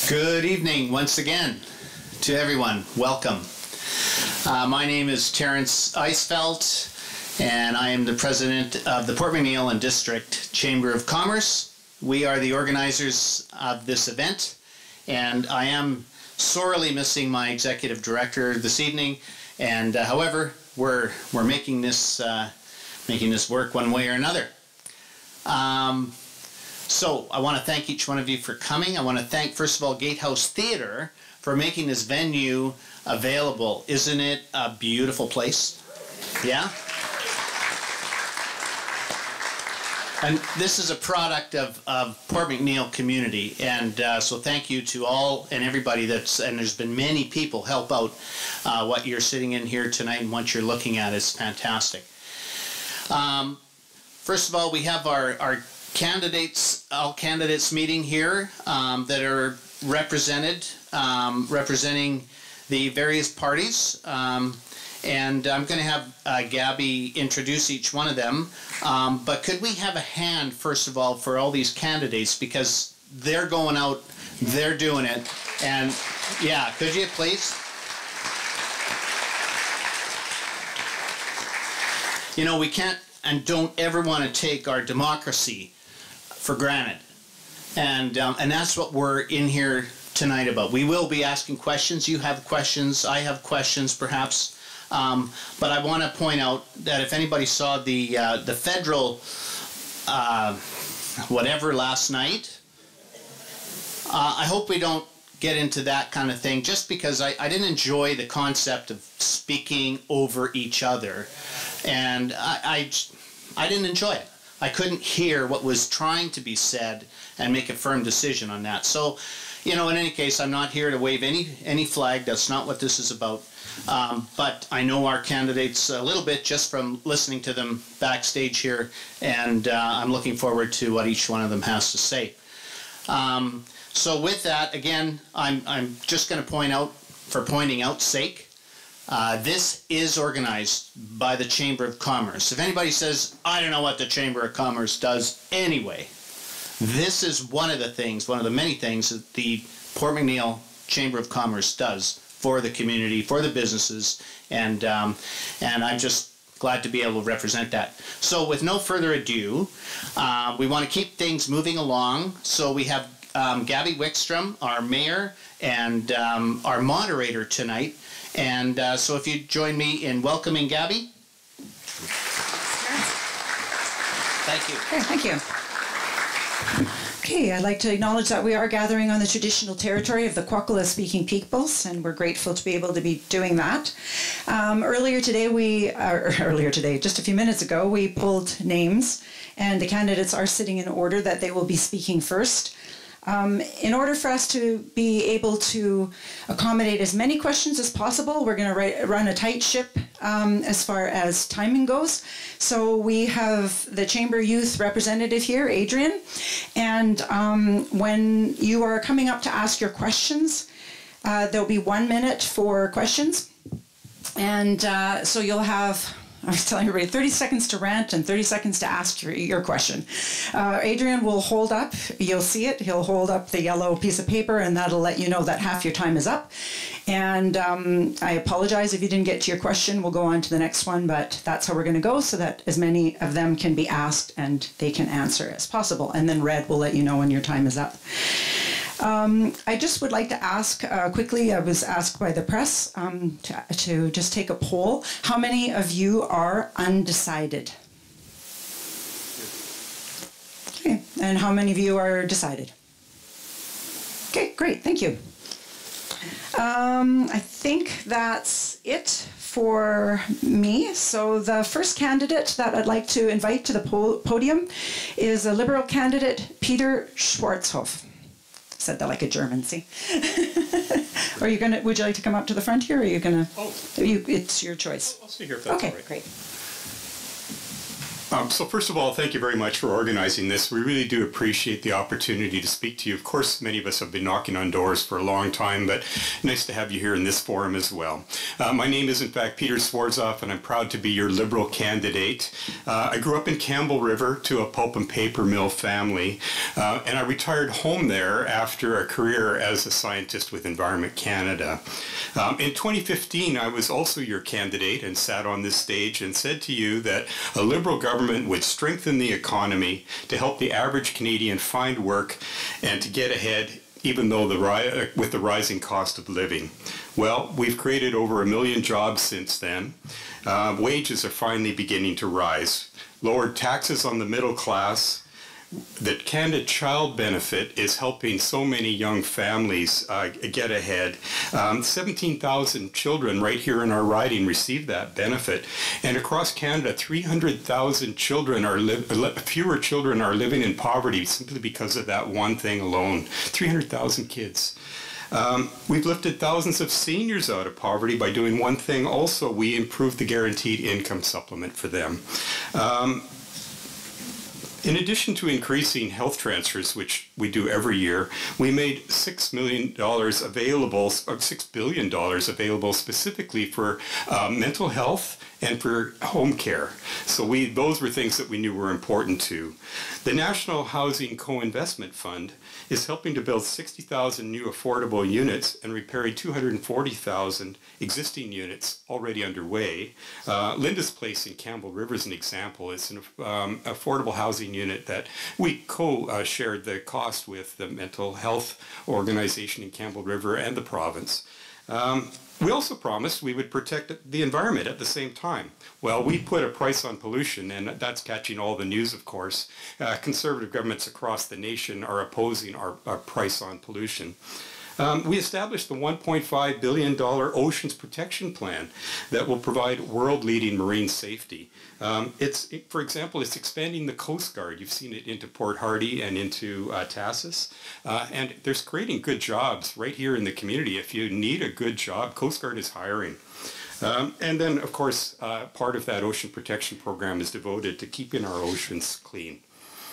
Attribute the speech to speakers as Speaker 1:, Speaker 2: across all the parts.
Speaker 1: Good evening once again to everyone. Welcome. My name is Terrence Eisfeld, and I am the president of the Port McNeill and District Chamber of Commerce. We are the organizers of this event, and I am sorely missing my executive director this evening. And however, we're making this work one way or another. So I want to thank each one of you for coming. I want to thank, first of all, Gatehouse Theatre for making this venue available. Isn't it a beautiful place? Yeah? And this is a product of Port McNeill community. And so thank you to all and everybody and there's been many people help out what you're sitting in here tonight and what you're looking at is fantastic. First of all, we have our all candidates meeting here that are representing the various parties. And I'm going to have Gabby introduce each one of them. But could we have a hand, first of all, for all these candidates, because they're going out, they're doing it. And yeah, could you please? You know, we can't and don't ever want to take our democracy for granted. And that's what we're in here tonight about. We will be asking questions. You have questions. I have questions, perhaps. But I want to point out that if anybody saw the federal whatever last night, I hope we don't get into that kind of thing, just because I didn't enjoy the concept of speaking over each other. And I didn't enjoy it. I couldn't hear what was trying to be said and make a firm decision on that. So, you know, in any case, I'm not here to wave any flag. That's not what this is about. But I know our candidates a little bit just from listening to them backstage here, and I'm looking forward to what each one of them has to say. So with that, again, I'm just going to point out, for pointing out's sake, this is organized by the Chamber of Commerce. If anybody says, I don't know what the Chamber of Commerce does anyway, this is one of the many things that the Port McNeill Chamber of Commerce does for the community, for the businesses, and I'm just glad to be able to represent that. So with no further ado, we want to keep things moving along. So we have Gabby Wickstrom, our mayor, and our moderator tonight. And so if you join me in welcoming Gabby. Thank you.
Speaker 2: Okay, thank you. Okay, I'd like to acknowledge that we are gathering on the traditional territory of the Kwakula-speaking peoples, and we're grateful to be able to be doing that. Earlier today, just a few minutes ago, we pulled names, and the candidates are sitting in order that they will be speaking first. In order for us to be able to accommodate as many questions as possible, we're going to run a tight ship as far as timing goes. So we have the Chamber Youth representative here, Adrian, and when you are coming up to ask your questions, there'll be 1 minute for questions, and so you'll have, I was telling everybody, 30 seconds to rant and 30 seconds to ask your question. Adrian will hold up, you'll see it, he'll hold up the yellow piece of paper, and that'll let you know that half your time is up. And I apologize if you didn't get to your question. We'll go on to the next one, but that's how we're going to go, so that as many of them can be asked and they can answer as possible. And then Red will let you know when your time is up. I just would like to ask quickly, I was asked by the press to just take a poll. How many of you are undecided? Okay, and how many of you are decided? Okay, great, thank you. I think that's it for me. So the first candidate that I'd like to invite to the podium is a Liberal candidate, Peter Schwarzhoff. Said that like a German, see? Would you like to come up to the front here, or are you gonna? Oh, it's your choice.
Speaker 3: I'll stay here if that's
Speaker 2: okay,
Speaker 3: all right.
Speaker 2: Great.
Speaker 3: So first of all, thank you very much for organizing this. We really do appreciate the opportunity to speak to you. Of course, many of us have been knocking on doors for a long time, but nice to have you here in this forum as well. My name is, in fact, Peter Swartzoff, and I'm proud to be your Liberal candidate. I grew up in Campbell River to a pulp and paper mill family, and I retired home there after a career as a scientist with Environment Canada. In 2015, I was also your candidate and sat on this stage and said to you that a Liberal government would strengthen the economy to help the average Canadian find work and to get ahead, even though with the rising cost of living. Well, we've created over 1 million jobs since then. Wages are finally beginning to rise. Lowered taxes on the middle class. The Canada Child Benefit is helping so many young families get ahead. 17,000 children right here in our riding receive that benefit. And across Canada, 300,000 children fewer children are living in poverty simply because of that one thing alone. 300,000 kids. We've lifted thousands of seniors out of poverty by doing one thing also. We improved the guaranteed income supplement for them. In addition to increasing health transfers, which we do every year, we made $6 million available, or $6 billion available specifically for mental health and for home care. So those were things that we knew were important too. The National Housing Co-Investment Fund is helping to build 60,000 new affordable units and repairing 240,000 existing units already underway. Linda's Place in Campbell River is an example. It's an affordable housing unit that we co-shared the cost with the mental health organization in Campbell River and the province. We also promised we would protect the environment at the same time. Well, we put a price on pollution, and that's catching all the news, of course. Conservative governments across the nation are opposing our price on pollution. We established the $1.5 billion Oceans Protection Plan that will provide world-leading marine safety. For example, it's expanding the Coast Guard. You've seen it into Port Hardy and into Tassis. And there's creating good jobs right here in the community. If you need a good job, Coast Guard is hiring. And then, of course, part of that ocean protection program is devoted to keeping our oceans clean.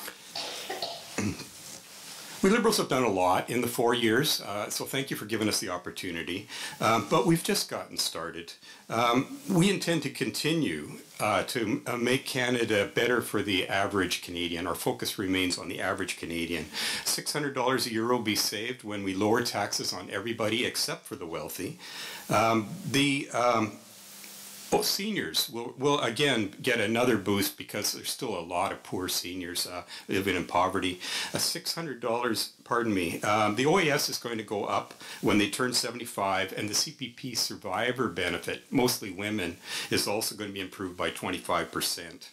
Speaker 3: We Liberals have done a lot in the 4 years, so thank you for giving us the opportunity. But we've just gotten started. We intend to continue to make Canada better for the average Canadian. Our focus remains on the average Canadian. $600 a year will be saved when we lower taxes on everybody except for the wealthy. Seniors will again get another boost because there's still a lot of poor seniors living in poverty. $600, pardon me, the OAS is going to go up when they turn 75, and the CPP survivor benefit, mostly women, is also going to be improved by 25%.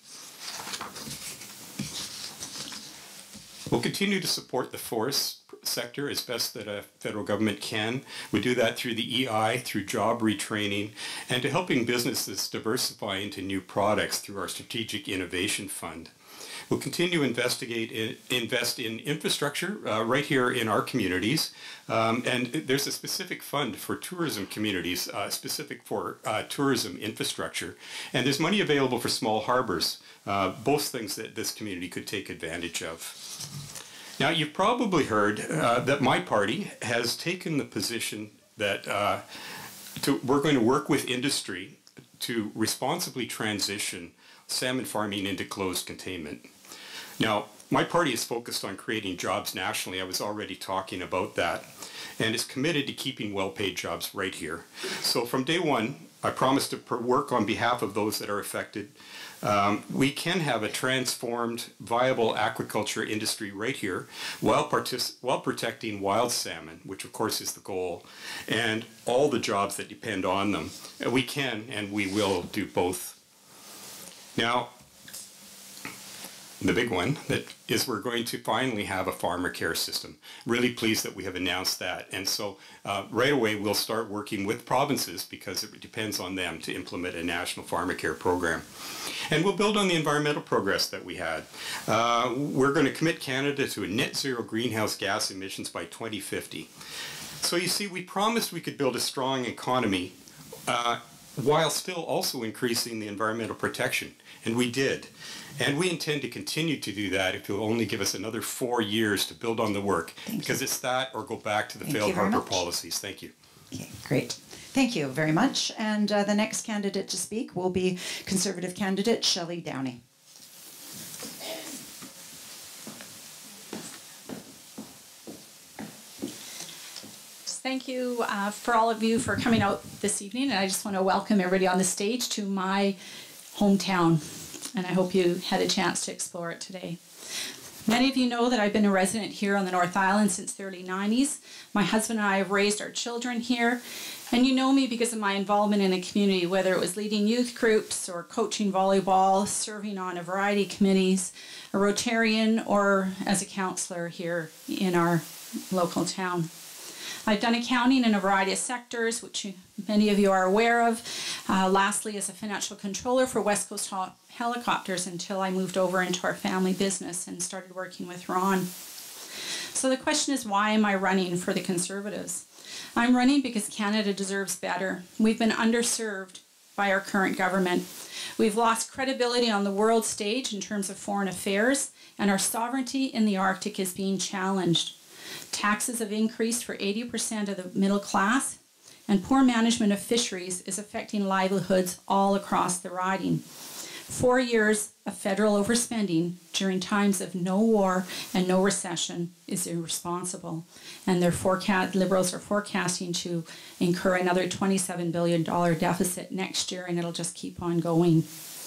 Speaker 3: We'll continue to support the forest sector as best that a federal government can. We do that through the EI, through job retraining, and to helping businesses diversify into new products through our Strategic Innovation Fund. We'll continue to invest in infrastructure right here in our communities, and there's a specific fund for tourism communities, specific for tourism infrastructure, and there's money available for small harbors, both things that this community could take advantage of. Now, you've probably heard that my party has taken the position that we're going to work with industry to responsibly transition salmon farming into closed containment. Now, my party is focused on creating jobs nationally. I was already talking about that, and is committed to keeping well-paid jobs right here. So from day one, I promise to work on behalf of those that are affected. We can have a transformed, viable aquaculture industry right here while protecting wild salmon, which of course is the goal, and all the jobs that depend on them. We can and we will do both. Now, the big one that is we're going to finally have a farmer care system. Really pleased that we have announced that. And so right away we'll start working with provinces because it depends on them to implement a national farmer care program. And we'll build on the environmental progress that we had. We're going to commit Canada to a net zero greenhouse gas emissions by 2050. So you see, we promised we could build a strong economy while still also increasing the environmental protection. And we did. And we intend to continue to do that if you'll only give us another 4 years to build on the work. Because it's that or go back to the failed harbor policies. Thank you.
Speaker 2: Okay, great. Thank you very much. And the next candidate to speak will be Conservative candidate Shelley Downey.
Speaker 4: Thank you for all of you for coming out this evening, and I just want to welcome everybody on the stage to my hometown, and I hope you had a chance to explore it today. Many of you know that I've been a resident here on the North Island since the early 90s. My husband and I have raised our children here, and you know me because of my involvement in the community, whether it was leading youth groups or coaching volleyball, serving on a variety of committees, a Rotarian, or as a councillor here in our local town. I've done accounting in a variety of sectors, which many of you are aware of. Lastly, as a financial controller for West Coast Helicopters until I moved over into our family business and started working with Ron. So the question is, why am I running for the Conservatives? I'm running because Canada deserves better. We've been underserved by our current government. We've lost credibility on the world stage in terms of foreign affairs, and our sovereignty in the Arctic is being challenged. Taxes have increased for 80% of the middle class, and poor management of fisheries is affecting livelihoods all across the riding. 4 years of federal overspending during times of no war and no recession is irresponsible, and Liberals are forecasting to incur another $27 billion deficit next year, and it'll just keep on going.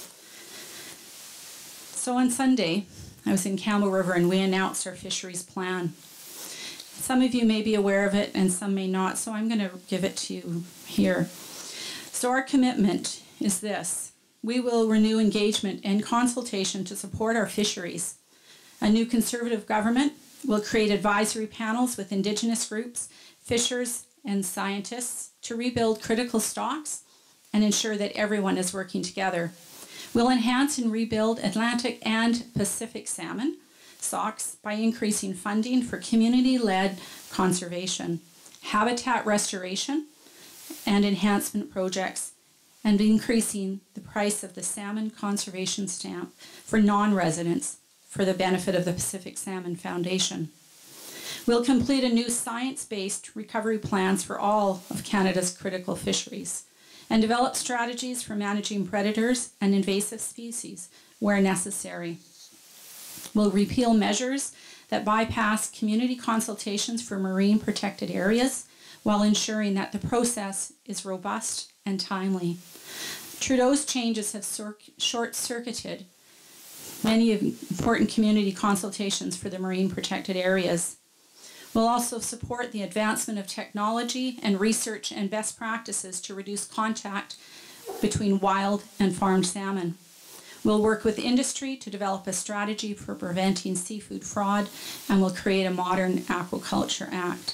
Speaker 4: So on Sunday, I was in Campbell River and we announced our fisheries plan. Some of you may be aware of it and some may not, so I'm going to give it to you here. So our commitment is this. We will renew engagement and consultation to support our fisheries. A new Conservative government will create advisory panels with Indigenous groups, fishers, and scientists to rebuild critical stocks and ensure that everyone is working together. We'll enhance and rebuild Atlantic and Pacific salmon stocks by increasing funding for community-led conservation, habitat restoration, and enhancement projects, and increasing the price of the Salmon Conservation Stamp for non-residents for the benefit of the Pacific Salmon Foundation. We'll complete a new science-based recovery plans for all of Canada's critical fisheries and develop strategies for managing predators and invasive species where necessary. We'll repeal measures that bypass community consultations for marine protected areas while ensuring that the process is robust and timely. Trudeau's changes have short-circuited many important community consultations for the marine protected areas. We'll also support the advancement of technology and research and best practices to reduce contact between wild and farmed salmon. We'll work with industry to develop a strategy for preventing seafood fraud, and we'll create a modern aquaculture act.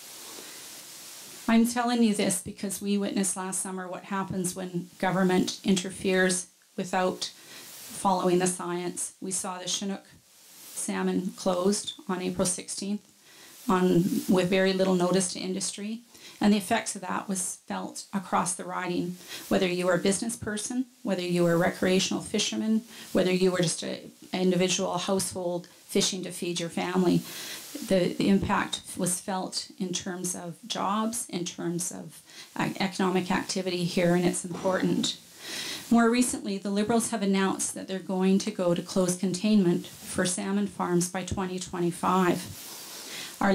Speaker 4: I'm telling you this because we witnessed last summer what happens when government interferes without following the science. We saw the Chinook salmon closed on April 16th with very little notice to industry. And the effects of that was felt across the riding, whether you were a business person, whether you were a recreational fisherman, whether you were just an individual household fishing to feed your family. The impact was felt in terms of jobs, in terms of economic activity here, and it's important. More recently, the Liberals have announced that they're going to go to closed containment for salmon farms by 2025. Our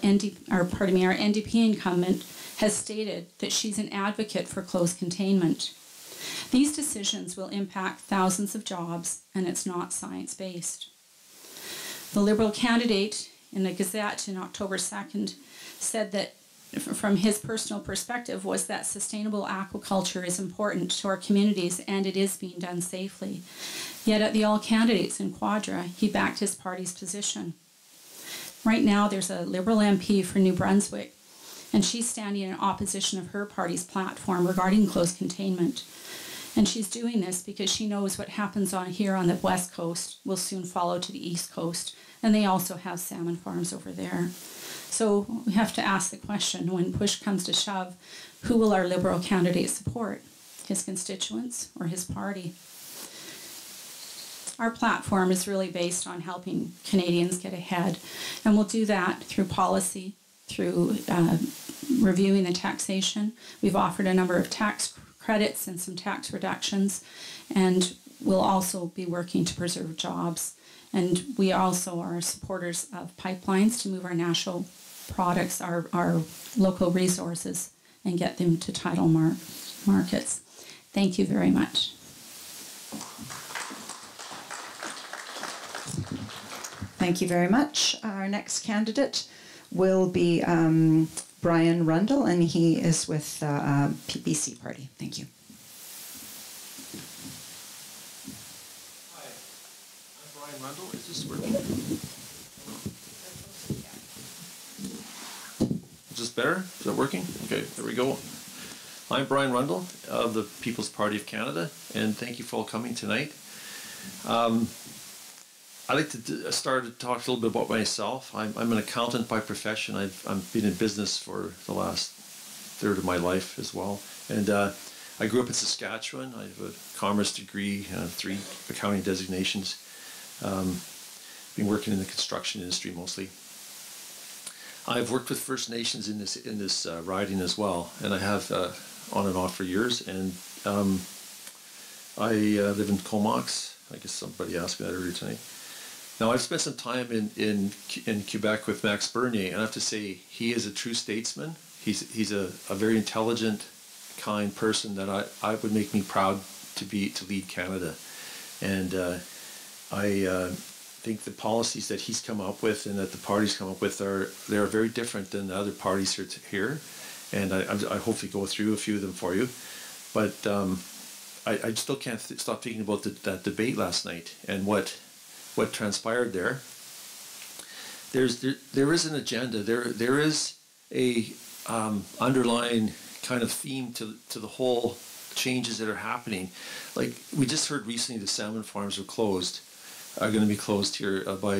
Speaker 4: NDP incumbent has stated that she's an advocate for closed containment. These decisions will impact thousands of jobs, and it's not science-based. The Liberal candidate in the Gazette in October 2nd said that, from his personal perspective, was that sustainable aquaculture is important to our communities and it is being done safely. Yet at the All Candidates in Quadra, he backed his party's position. Right now, there's a Liberal MP for New Brunswick, and she's standing in opposition of her party's platform regarding closed containment. And she's doing this because she knows what happens here on the West Coast will soon follow to the East Coast, and they also have salmon farms over there. So we have to ask the question, when push comes to shove, who will our Liberal candidate support? his constituents, or his party. Our platform is really based on helping Canadians get ahead, and we'll do that through policy, through reviewing the taxation. We've offered a number of tax credits and some tax reductions, and we'll also be working to preserve jobs. And we also are supporters of pipelines to move our national products, our local resources, and get them to title markets. Thank you very much.
Speaker 2: Thank you very much. Our next candidate will be Brian Rundle, and he is with PBC Party. Thank you.
Speaker 5: Hi, I'm Brian Rundle. Is this working? Is this better? Is that working? Okay, there we go. I'm Brian Rundle of the People's Party of Canada, and thank you for all coming tonight. I'd like to start to talk a little bit about myself. I'm an accountant by profession. I've been in business for the last third of my life as well. And I grew up in Saskatchewan. I have a commerce degree, 3 accounting designations. Been working in the construction industry mostly. I've worked with First Nations in this riding as well, and I have on and off for years. And I live in Comox. I guess somebody asked me that earlier tonight. Now, I've spent some time in Quebec with Max Bernier, and I have to say he is a true statesman. He's a very intelligent, kind person that I would make me proud to lead Canada. And I think the policies that he's come up with and that the party's come up with are very different than the other parties here. And I hopefully go through a few of them for you. But I still can't stop thinking about that debate last night and what transpired there. There is an agenda. There is a underlying kind of theme to the whole changes that are happening. Like we just heard recently, the salmon farms are going to be closed here by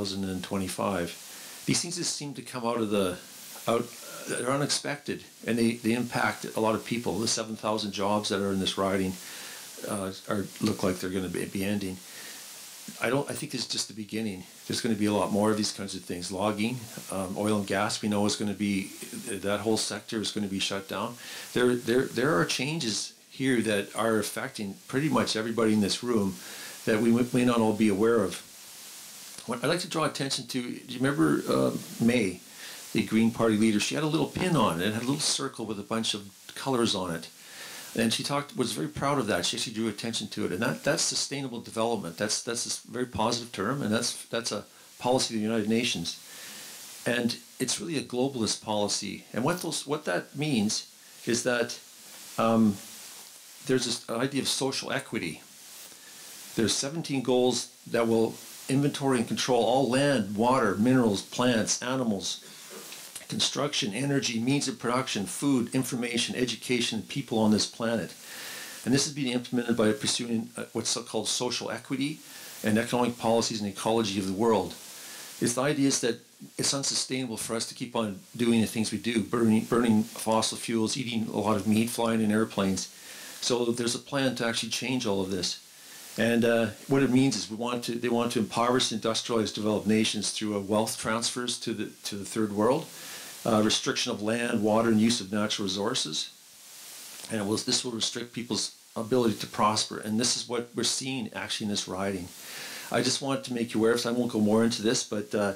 Speaker 5: 2025. These things just seem to come they're unexpected, and they impact a lot of people. The 7,000 jobs that are in this riding look like they're going to be ending. I think this is just the beginning. There's going to be a lot more of these kinds of things. Logging, oil and gas, we know is going to be, that whole sector is going to be shut down. There are changes here that are affecting pretty much everybody in this room that we may not all be aware of. What I'd like to draw attention to, do you remember May, the Green Party leader? She had a little pin on it. It had a little circle with a bunch of colors on it. And she was very proud of that. She actually drew attention to it. And that's sustainable development. That's a very positive term, and that's a policy of the United Nations. And it's really a globalist policy. And what that means is that there's this idea of social equity. There's 17 goals that will inventory and control all land, water, minerals, plants, animals, construction, energy, means of production, food, information, education, people on this planet. And this is being implemented by pursuing what's called social equity and economic policies and ecology of the world. The idea is that it's unsustainable for us to keep on doing the things we do, burning fossil fuels, eating a lot of meat, flying in airplanes. So there's a plan to actually change all of this. And what it means is they want to impoverish industrialized developed nations through wealth transfers to the third world. Restriction of land, water, and use of natural resources. And this will restrict people's ability to prosper. And this is what we're seeing actually in this riding. I just want to make you aware of this. I won't go more into this, but the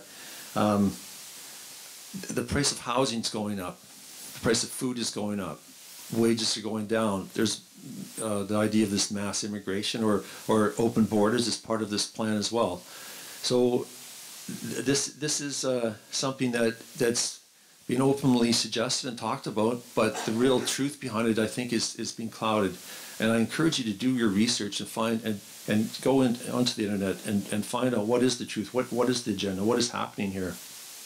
Speaker 5: price of housing is going up. The price of food is going up. Wages are going down. There's the idea of this mass immigration or open borders is part of this plan as well. So this is something that's been openly suggested and talked about, but the real truth behind it, I think, is being clouded. And I encourage you to do your research and find and go onto the internet and find out what is the truth, what is the agenda, what is happening here.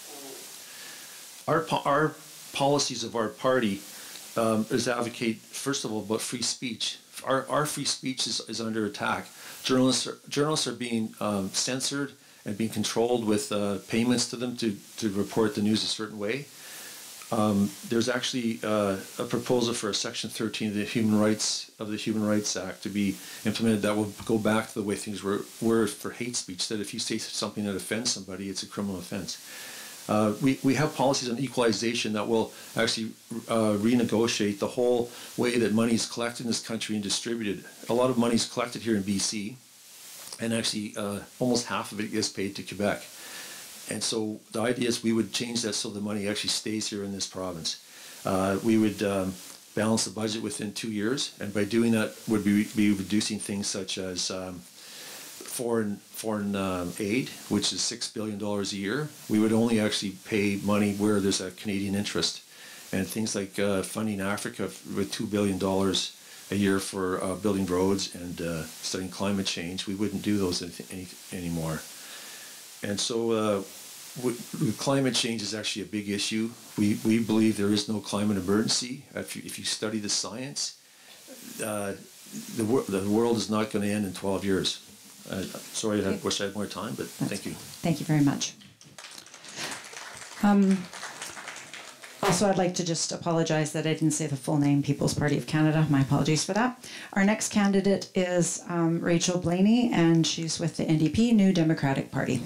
Speaker 5: Our policies of our party is advocate, first of all, about free speech. Our free speech is under attack. Journalists are being censored and being controlled with payments to them to report the news a certain way. there's actually a proposal for a Section 13 of the Human Rights Act to be implemented that will go back to the way things were for hate speech, that if you say something that offends somebody, it's a criminal offense. We have policies on equalization that will actually renegotiate the whole way that money is collected in this country and distributed. A lot of money is collected here in BC, and actually almost half of it gets paid to Quebec. And so the idea is we would change that so the money actually stays here in this province. We would balance the budget within 2 years, and by doing that would be reducing things such as foreign aid, which is $6 billion a year. We would only actually pay money where there's a Canadian interest. And things like funding Africa with $2 billion a year for building roads and studying climate change, we wouldn't do those anymore. And so climate change is actually a big issue. We believe there is no climate emergency. If you study the science, the world is not going to end in 12 years. Sorry, I wish I had more time, but thank you.
Speaker 2: Thank you very much. Also, I'd like to just apologize that I didn't say the full name, People's Party of Canada. My apologies for that. Our next candidate is Rachel Blaney, and she's with the NDP, New Democratic Party.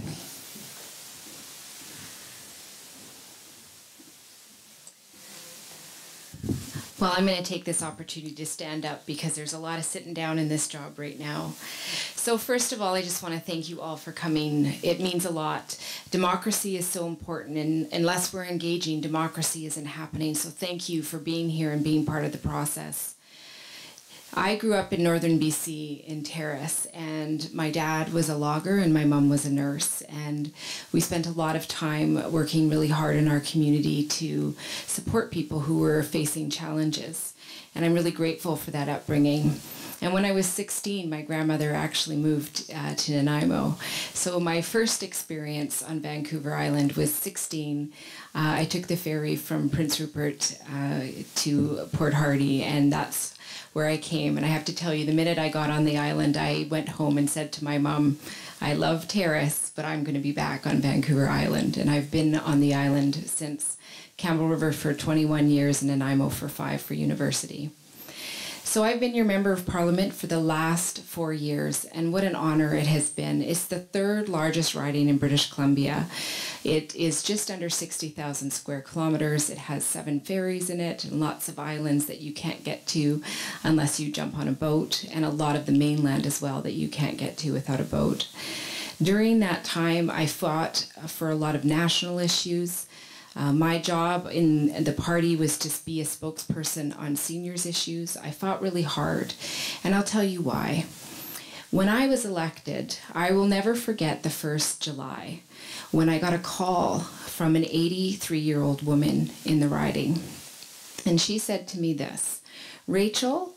Speaker 6: Well, I'm going to take this opportunity to stand up because there's a lot of sitting down in this job right now. So first of all, I just want to thank you all for coming. It means a lot. Democracy is so important, and unless we're engaging, democracy isn't happening. So thank you for being here and being part of the process. I grew up in northern BC in Terrace, and my dad was a logger and my mom was a nurse, and we spent a lot of time working really hard in our community to support people who were facing challenges, and I'm really grateful for that upbringing. And when I was 16, my grandmother actually moved to Nanaimo. So my first experience on Vancouver Island was 16. I took the ferry from Prince Rupert to Port Hardy, and that's where I came. And I have to tell you, the minute I got on the island, I went home and said to my mom, I love Terrace, but I'm going to be back on Vancouver Island. And I've been on the island since Campbell River for 21 years and Nanaimo for 5 for university. So I've been your Member of Parliament for the last 4 years, and what an honor it has been. It's the 3rd largest riding in British Columbia. It is just under 60,000 square kilometers. It has 7 ferries in it and lots of islands that you can't get to unless you jump on a boat, and a lot of the mainland as well that you can't get to without a boat. During that time, I fought for a lot of national issues. My job in the party was to be a spokesperson on seniors' issues. I fought really hard, and I'll tell you why. When I was elected, I will never forget the 1st July when I got a call from an 83-year-old woman in the riding. And she said to me this, Rachel,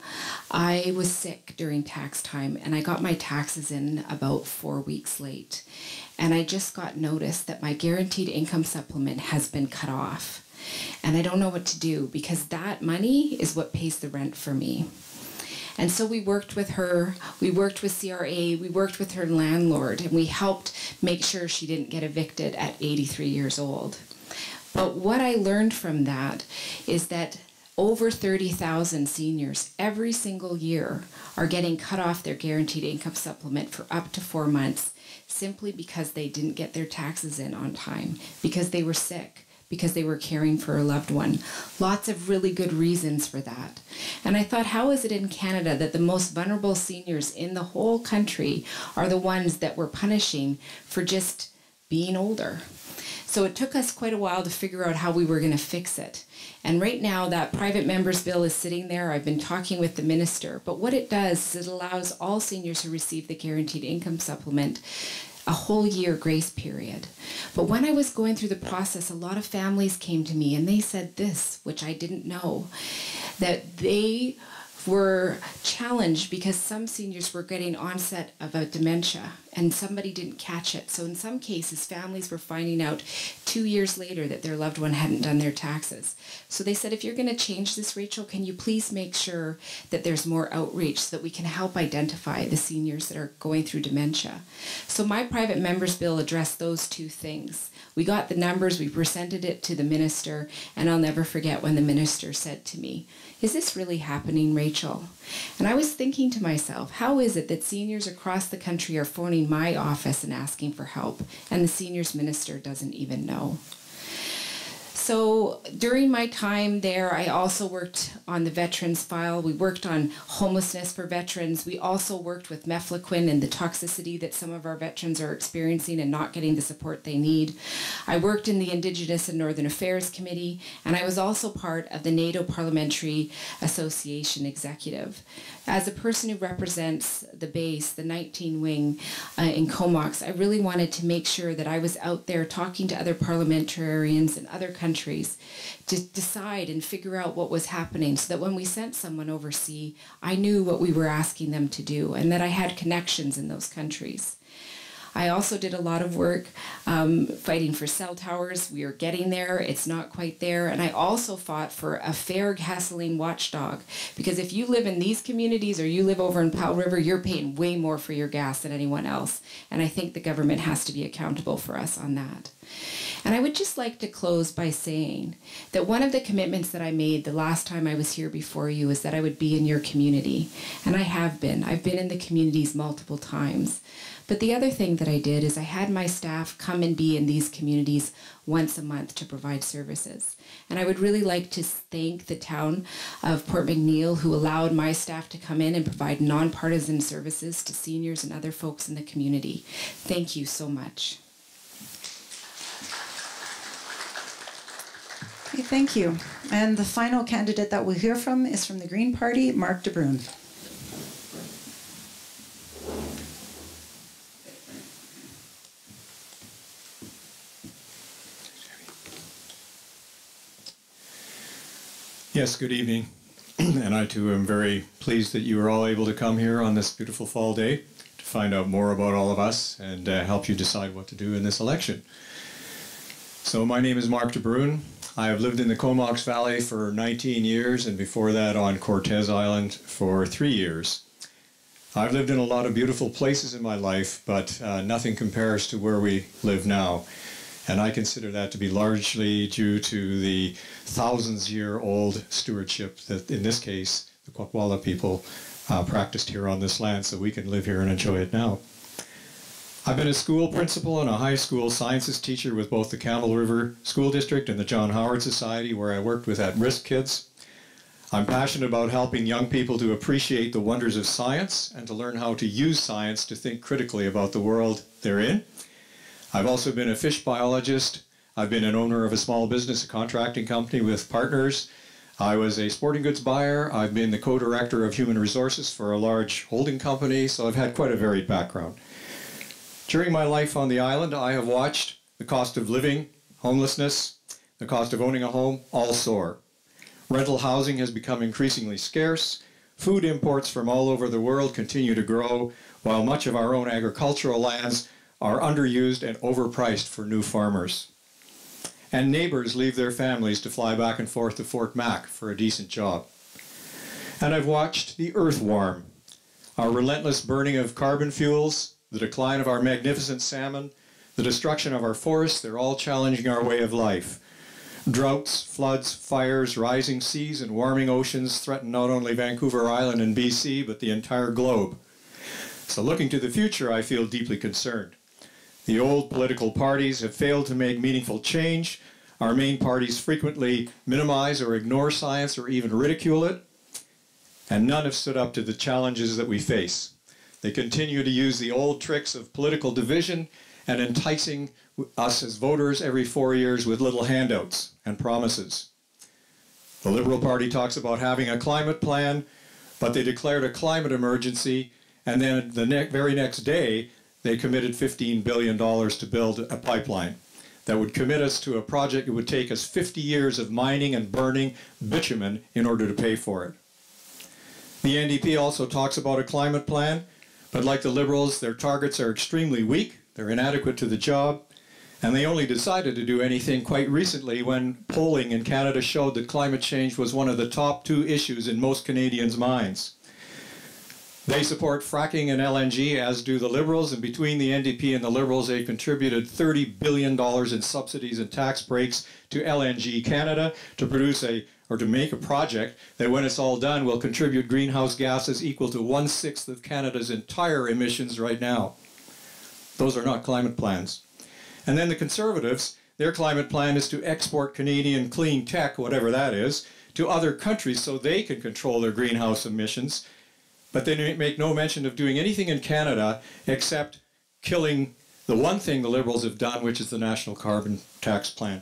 Speaker 6: I was sick during tax time, and I got my taxes in about 4 weeks late. And I just got notice that my guaranteed income supplement has been cut off. And I don't know what to do because that money is what pays the rent for me. And so we worked with her, we worked with CRA, we worked with her landlord, and we helped make sure she didn't get evicted at 83 years old. But what I learned from that is that over 30,000 seniors every single year are getting cut off their guaranteed income supplement for up to 4 months simply because they didn't get their taxes in on time, because they were sick, because they were caring for a loved one. Lots of really good reasons for that. And I thought, how is it in Canada that the most vulnerable seniors in the whole country are the ones that we're punishing for just being older? So it took us quite a while to figure out how we were going to fix it. And right now that private member's bill is sitting there. I've been talking with the minister. But what it does is it allows all seniors who receive the guaranteed income supplement a whole year grace period. But when I was going through the process, a lot of families came to me and they said this, which I didn't know, that they were challenged because some seniors were getting onset of a dementia and somebody didn't catch it. So in some cases, families were finding out 2 years later that their loved one hadn't done their taxes. So they said, if you're going to change this, Rachel, can you please make sure that there's more outreach so that we can help identify the seniors that are going through dementia. So my private member's bill addressed those two things. We got the numbers, we presented it to the minister, and I'll never forget when the minister said to me, "Is this really happening, Rachel?" And I was thinking to myself, how is it that seniors across the country are phoning my office and asking for help, and the seniors minister doesn't even know? So during my time there, I also worked on the veterans file. We worked on homelessness for veterans. We also worked with mefloquine and the toxicity that some of our veterans are experiencing and not getting the support they need. I worked in the Indigenous and Northern Affairs Committee, and I was also part of the NATO Parliamentary Association Executive. As a person who represents the base, the 19 wing in Comox, I really wanted to make sure that I was out there talking to other parliamentarians in other countries to decide and figure out what was happening so that when we sent someone overseas, I knew what we were asking them to do and that I had connections in those countries. I also did a lot of work fighting for cell towers. We are getting there. It's not quite there. And I also fought for a fair gasoline watchdog, because if you live in these communities or you live over in Powell River, you're paying way more for your gas than anyone else. And I think the government has to be accountable for us on that. And I would just like to close by saying that one of the commitments that I made the last time I was here before you is that I would be in your community. And I have been. I've been in the communities multiple times. But the other thing that I did is I had my staff come and be in these communities once a month to provide services. And I would really like to thank the town of Port McNeill, who allowed my staff to come in and provide nonpartisan services to seniors and other folks in the community. Thank you so much.
Speaker 2: Okay, thank you. And the final candidate that we'll hear from is from the Green Party, Mark De Bruin.
Speaker 7: Yes, good evening. And I too am very pleased that you were all able to come here on this beautiful fall day to find out more about all of us and help you decide what to do in this election. So my name is Mark De Bruin. I have lived in the Comox Valley for 19 years and before that on Cortez Island for 3 years. I've lived in a lot of beautiful places in my life, but nothing compares to where we live now. And I consider that to be largely due to the thousands-year-old stewardship that, in this case, the Kwakwala people practiced here on this land so we can live here and enjoy it now. I've been a school principal and a high school sciences teacher with both the Campbell River School District and the John Howard Society, where I worked with at-risk kids. I'm passionate about helping young people to appreciate the wonders of science and to learn how to use science to think critically about the world they're in. I've also been a fish biologist. I've been an owner of a small business, a contracting company with partners. I was a sporting goods buyer. I've been the co-director of human resources for a large holding company, so I've had quite a varied background. During my life on the island, I have watched the cost of living, homelessness, the cost of owning a home all soar. Rental housing has become increasingly scarce. Food imports from all over the world continue to grow, while much of our own agricultural lands are underused and overpriced for new farmers. And neighbors leave their families to fly back and forth to Fort Mac for a decent job. And I've watched the earth warm. Our relentless burning of carbon fuels, the decline of our magnificent salmon, the destruction of our forests, they're all challenging our way of life. Droughts, floods, fires, rising seas, and warming oceans threaten not only Vancouver Island and BC, but the entire globe. So looking to the future, I feel deeply concerned. The old political parties have failed to make meaningful change. Our main parties frequently minimize or ignore science or even ridicule it. And none have stood up to the challenges that we face. They continue to use the old tricks of political division and enticing us as voters every 4 years with little handouts and promises. The Liberal Party talks about having a climate plan, but they declared a climate emergency, and then the very next day, they committed $15 billion to build a pipeline that would commit us to a project that would take us 50 years of mining and burning bitumen in order to pay for it. The NDP also talks about a climate plan, But like the Liberals, their targets are extremely weak, they're inadequate to the job, and they only decided to do anything quite recently when polling in Canada showed that climate change was one of the top 2 issues in most Canadians' minds. They support fracking and LNG, as do the Liberals, and between the NDP and the Liberals, they've contributed $30 billion in subsidies and tax breaks to LNG Canada to produce to make a project that, when it's all done, will contribute greenhouse gases equal to 1/6 of Canada's entire emissions right now. Those are not climate plans. And then the Conservatives, their climate plan is to export Canadian clean tech, whatever that is, to other countries so they can control their greenhouse emissions. But they make no mention of doing anything in Canada except killing the one thing the Liberals have done, which is the National Carbon Tax Plan.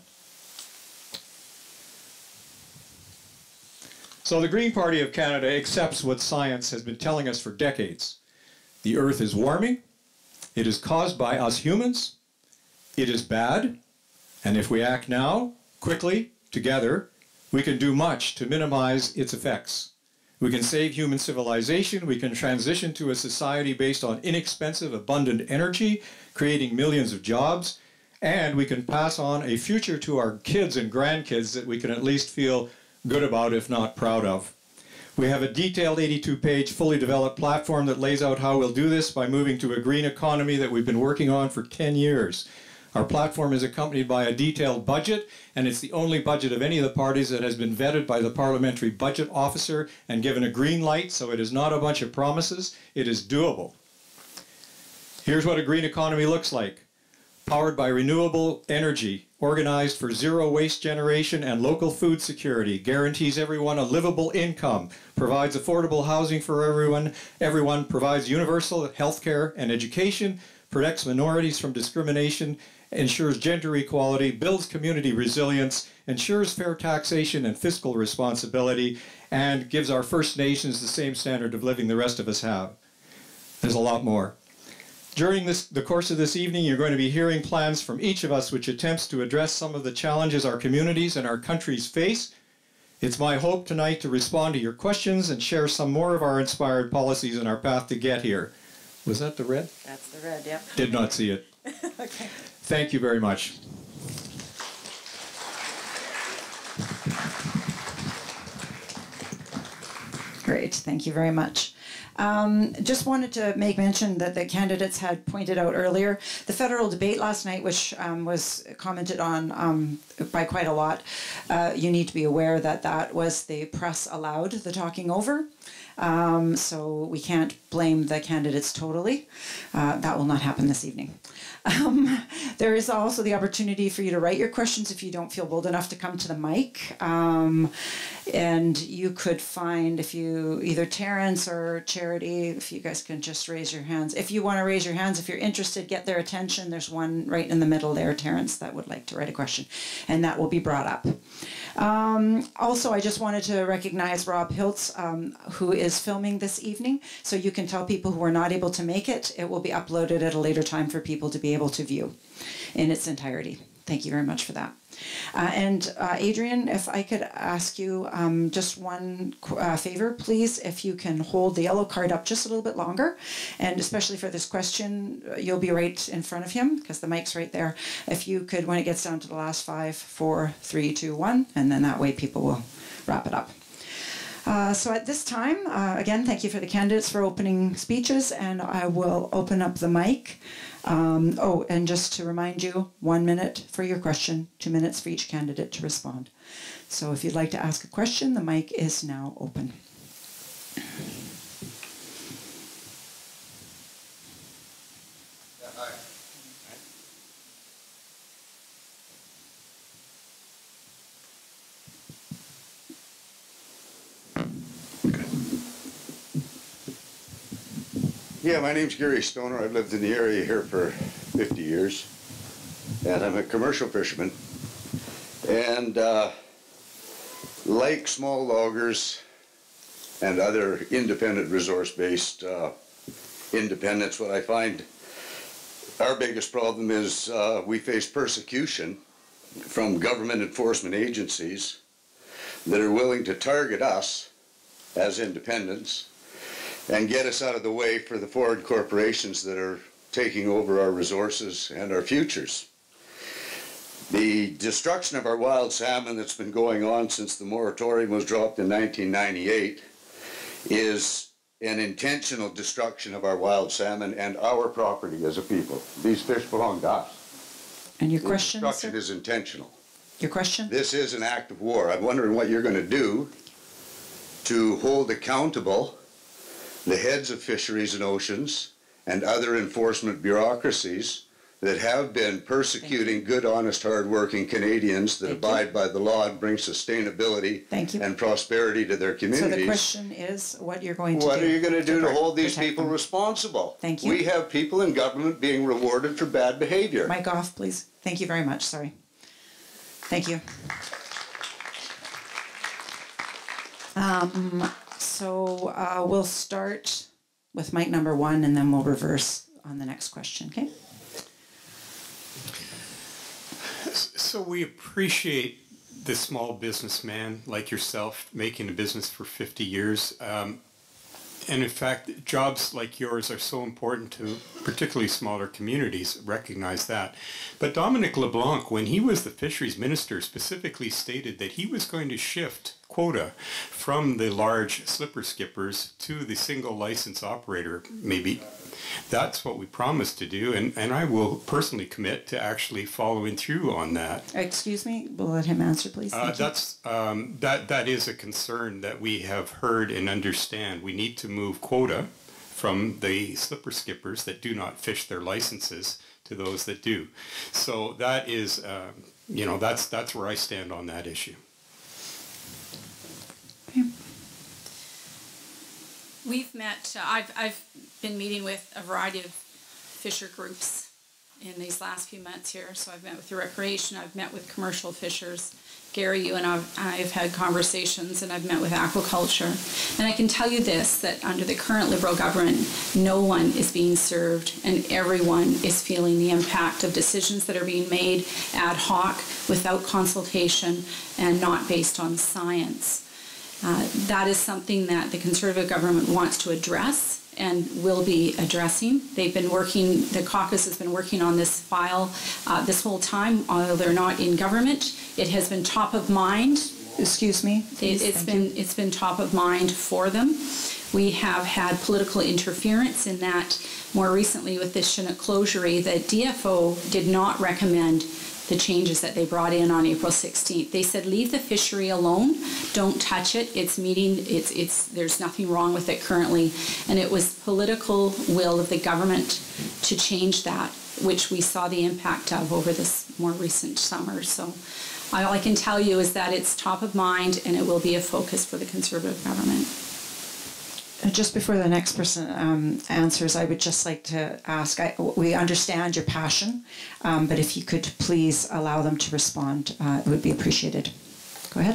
Speaker 7: So the Green Party of Canada accepts what science has been telling us for decades. The Earth is warming. It is caused by us humans. It is bad. And if we act now, quickly, together, we can do much to minimize its effects. We can save human civilization. We can transition to a society based on inexpensive, abundant energy, creating millions of jobs. And we can pass on a future to our kids and grandkids that we can at least feel good about, if not proud of. We have a detailed 82-page, fully developed platform that lays out how we'll do this by moving to a green economy that we've been working on for 10 years. Our platform is accompanied by a detailed budget, and it's the only budget of any of the parties that has been vetted by the Parliamentary Budget Officer and given a green light, so it is not a bunch of promises, it is doable. Here's what a green economy looks like. Powered by renewable energy, organized for zero waste generation and local food security, guarantees everyone a livable income, provides affordable housing for everyone provides universal health care and education, protects minorities from discrimination, ensures gender equality, builds community resilience, ensures fair taxation and fiscal responsibility, and gives our First Nations the same standard of living the rest of us have. There's a lot more. During the course of this evening, you're going to be hearing plans from each of us which attempts to address some of the challenges our communities and our countries face. It's my hope tonight to respond to your questions and share some more of our inspired policies and our path to get here. Was that the red?
Speaker 2: That's the red, yeah.
Speaker 7: Did not see it.
Speaker 2: Okay.
Speaker 7: Thank you very much.
Speaker 2: Great, thank you very much. Just wanted to make mention that the candidates had pointed out earlier, the federal debate last night, which was commented on by quite a lot, you need to be aware that that was the press allowed the talking over. So we can't blame the candidates totally. That will not happen this evening. There is also the opportunity for you to write your questions if you don't feel bold enough to come to the mic. And you could find, if you, either Terrence or Charity, if you guys can just raise your hands. If you want to raise your hands, if you're interested, get their attention. There's one right in the middle there, Terrence, that would like to write a question. And that will be brought up. Also, I just wanted to recognize Rob Hiltz, who is filming this evening. So you can tell people who are not able to make it. It will be uploaded at a later time for people to be able to view in its entirety. Thank you very much for that. And Adrian, if I could ask you just one favor, please, if you can hold the yellow card up just a little bit longer, and especially for this question, you'll be right in front of him because the mic's right there. If you could, when it gets down to the last 5, 4, 3, 2, 1, and then that way people will wrap it up. So at this time, again, thank you for the candidates for opening speeches, and I will open up the mic. Oh, and just to remind you, 1 minute for your question, 2 minutes for each candidate to respond. So if you'd like to ask a question, the mic is now open.
Speaker 8: Yeah, my name's Gary Stoner. I've lived in the area here for 50 years, and I'm a commercial fisherman. And like small loggers and other independent resource-based independents, what I find our biggest problem is we face persecution from government enforcement agencies that are willing to target us as independents and get us out of the way for the foreign corporations that are taking over our resources and our futures. The destruction of our wild salmon that's been going on since the moratorium was dropped in 1998 is an intentional destruction of our wild salmon and our property as a people. These fish belong to us.
Speaker 2: And your question,
Speaker 8: The destruction
Speaker 2: sir?
Speaker 8: is intentional.
Speaker 2: Your question?
Speaker 8: This is an act of war. I'm wondering what you're going to do to hold accountable the heads of fisheries and oceans and other enforcement bureaucracies that have been persecuting good, honest, hard-working Canadians that abide by the law and bring sustainability and prosperity to their communities.
Speaker 2: So the question is what you're going to do.
Speaker 8: What are you going to do to hold these
Speaker 2: protect
Speaker 8: people
Speaker 2: them?
Speaker 8: responsible?
Speaker 2: Thank you.
Speaker 8: We have people in government being rewarded for bad behavior.
Speaker 2: Mic off, please. Thank you very much. Sorry. Thank you. So we'll start with mic number 1, and then we'll reverse on the next question, okay?
Speaker 3: So we appreciate the small businessman like yourself making a business for 50 years. And in fact, jobs like yours are so important to particularly smaller communities, recognize that. But Dominic LeBlanc, when he was the fisheries minister, specifically stated that he was going to shift quota from the large slipper skippers to the single license operator, maybe. That's what we promised to do, and I will personally commit to actually following through on that.
Speaker 2: Excuse me, we'll let him answer, please.
Speaker 3: That is a concern that we have heard and understand. We need to move quota from the slipper skippers that do not fish their licenses to those that do. So that is, that's where I stand on that issue.
Speaker 2: Okay.
Speaker 4: We've met, I've been meeting with a variety of fisher groups in these last few months here. So I've met with the recreation, I've met with commercial fishers. Gary, you and I've had conversations, and I've met with aquaculture. And I can tell you this, that under the current Liberal government, no one is being served, and everyone is feeling the impact of decisions that are being made ad hoc, without consultation, and not based on science. That is something that the Conservative government wants to address and will be addressing. They've been working, the caucus has been working on this file this whole time, although they're not in government. It has been top of mind.
Speaker 2: Excuse me.
Speaker 4: It's been top of mind for them. We have had political interference in that more recently with this Chinook closery, the DFO did not recommend the changes that they brought in on April 16th. They said, leave the fishery alone, don't touch it, there's nothing wrong with it currently. And it was political will of the government to change that, which we saw the impact of over this more recent summer. So all I can tell you is that it's top of mind, and it will be a focus for the Conservative government.
Speaker 2: Just before the next person answers, I would just like to ask, we understand your passion, but if you could please allow them to respond, it would be appreciated. Go ahead.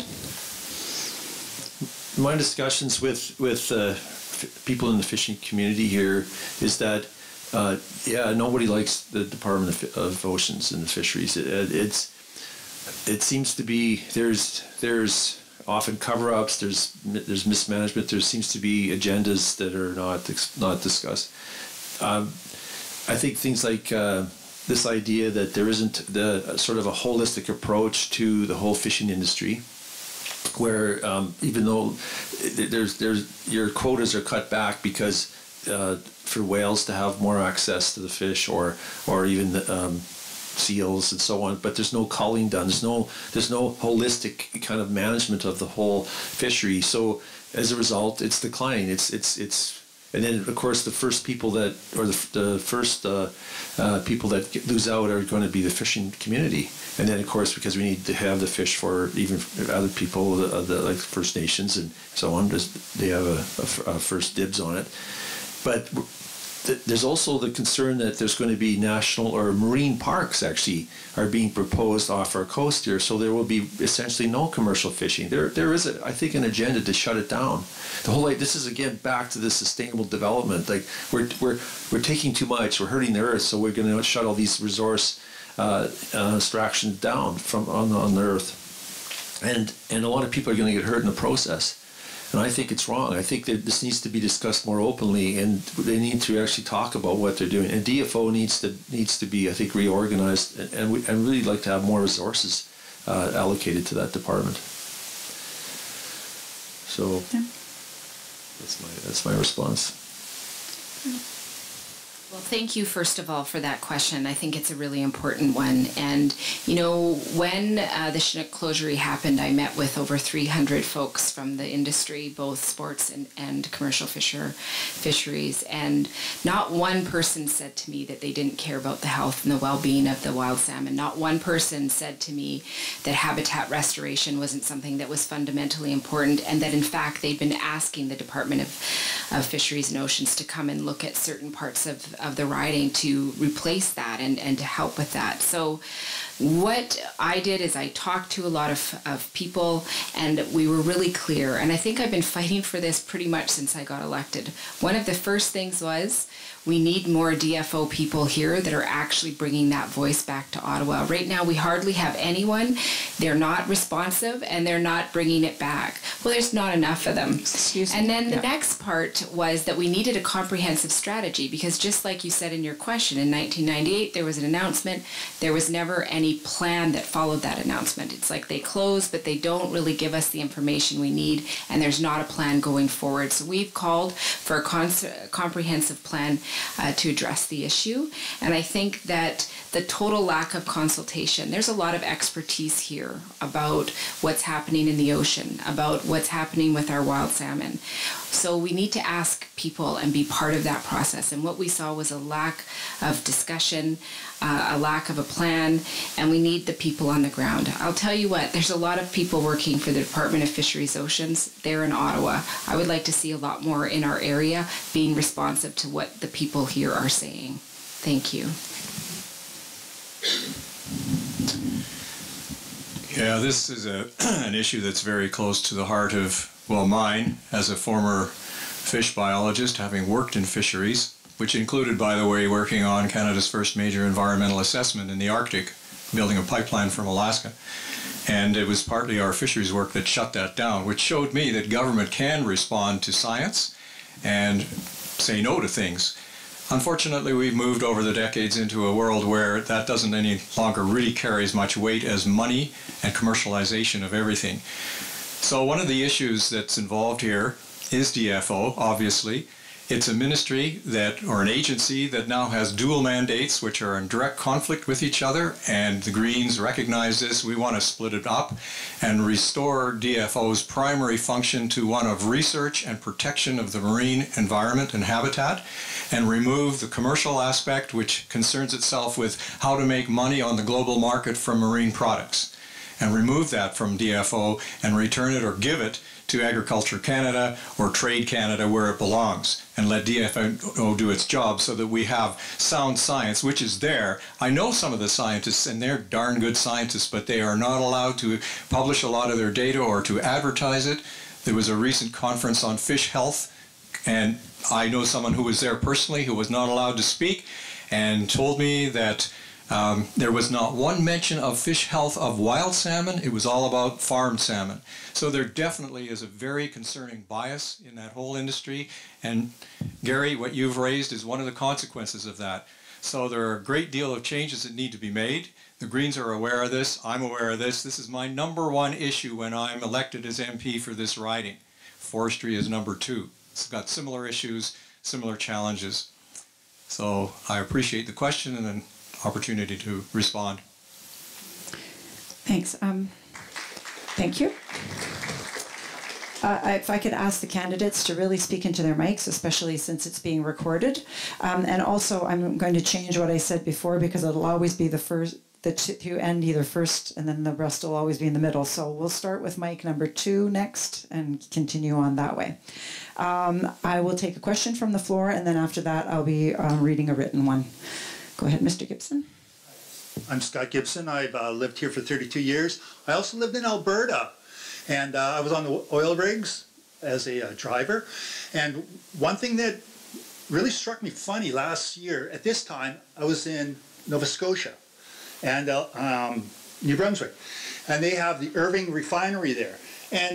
Speaker 5: My discussions with people in the fishing community here is that, nobody likes the Department of Oceans and the Fisheries. It seems to be, there's often cover-ups, there's mismanagement, there seems to be agendas that are not discussed. I think things like this idea that there isn't the sort of a holistic approach to the whole fishing industry, where even though your quotas are cut back because for whales to have more access to the fish, or even seals and so on, but there's no culling done. There's no holistic kind of management of the whole fishery. So as a result, it's declining. And then of course the first people that, or the first people that lose out are going to be the fishing community. And then of course, because we need to have the fish for even other people, like First Nations and so on, they have a first dibs on it. But there's also the concern that there's going to be national or marine parks actually are being proposed off our coast here, so there will be essentially no commercial fishing. There is, I think, an agenda to shut it down. The whole, this is again back to the sustainable development. Like we're taking too much, we're hurting the earth, so we're going to shut all these resource extractions down from on the earth, and a lot of people are going to get hurt in the process. And I think it's wrong. I think that this needs to be discussed more openly, and they need to actually talk about what they're doing. And DFO needs to be, I think, reorganized, and really like to have more resources allocated to that department. So that's my response.
Speaker 6: Well, thank you, first of all, for that question. I think it's a really important one. And, you know, when the Chinook closure happened, I met with over 300 folks from the industry, both sports and commercial fisheries. And not one person said to me that they didn't care about the health and the well-being of the wild salmon. Not one person said to me that habitat restoration wasn't something that was fundamentally important, and that, in fact, they'd been asking the Department of Fisheries and Oceans to come and look at certain parts of the riding to replace that and to help with that. So what I did is I talked to a lot of people, and we were really clear. And I think I've been fighting for this pretty much since I got elected. One of the first things was we need more DFO people here that are actually bringing that voice back to Ottawa. Right now, we hardly have anyone. They're not responsive, and they're not bringing it back. Well, there's not enough of them.
Speaker 2: Excuse me.
Speaker 6: And then the next part was that we needed a comprehensive strategy, because just like you said in your question, in 1998, there was an announcement. There was never any plan that followed that announcement. It's like they close, but they don't really give us the information we need, and there's not a plan going forward. So we've called for a comprehensive plan to address the issue. And I think that the total lack of consultation, there's a lot of expertise here about what's happening in the ocean, about what's happening with our wild salmon. So we need to ask people and be part of that process. And what we saw was a lack of discussion, a lack of a plan, and we need the people on the ground. I'll tell you what, there's a lot of people working for the Department of Fisheries Oceans there in Ottawa. I would like to see a lot more in our area being responsive to what the people here are saying. Thank you.
Speaker 7: Yeah, this is an issue that's very close to the heart of, well, mine as a former fish biologist, having worked in fisheries, which included, by the way, working on Canada's first major environmental assessment in the Arctic, building a pipeline from Alaska. And it was partly our fisheries work that shut that down, which showed me that government can respond to science and say no to things. Unfortunately, we've moved over the decades into a world where that doesn't any longer really carry as much weight as money and commercialization of everything. So one of the issues that's involved here is DFO, obviously. It's a ministry that, or an agency that now has dual mandates which are in direct conflict with each other, and the Greens recognize this. We want to split it up and restore DFO's primary function to one of research and protection of the marine environment and habitat, and remove the commercial aspect which concerns itself with how to make money on the global market from marine products, and remove that from DFO and return it or give it to Agriculture Canada or Trade Canada where it belongs, and let DFO do its job so that we have sound science, which is there. I know some of the scientists, and they're darn good scientists, but they are not allowed to publish a lot of their data or to advertise it. There was a recent conference on fish health, and I know someone who was there personally who was not allowed to speak and told me that there was not one mention of fish health of wild salmon. It was all about farmed salmon. So there definitely is a very concerning bias in that whole industry. And Gary, what you've raised is one of the consequences of that. So there are a great deal of changes that need to be made. The Greens are aware of this. I'm aware of this. This is my number one issue when I'm elected as MP for this riding. Forestry is number two. It's got similar issues, similar challenges. So I appreciate the question and an opportunity to respond.
Speaker 2: Thanks. Thank you. If I could ask the candidates to really speak into their mics, especially since it's being recorded. And also, I'm going to change what I said before, because it'll always be the first, the two end either first, and then the rest will always be in the middle. So we'll start with mic number 2 next and continue on that way. I will take a question from the floor, and then after that, I'll be reading a written one. Go ahead, Mr. Gibson.
Speaker 9: I'm Scott Gibson. I've lived here for 32 years. I also lived in Alberta, and I was on the oil rigs as a driver. And one thing that really struck me funny last year, at this time, I was in Nova Scotia and New Brunswick, and they have the Irving refinery there. And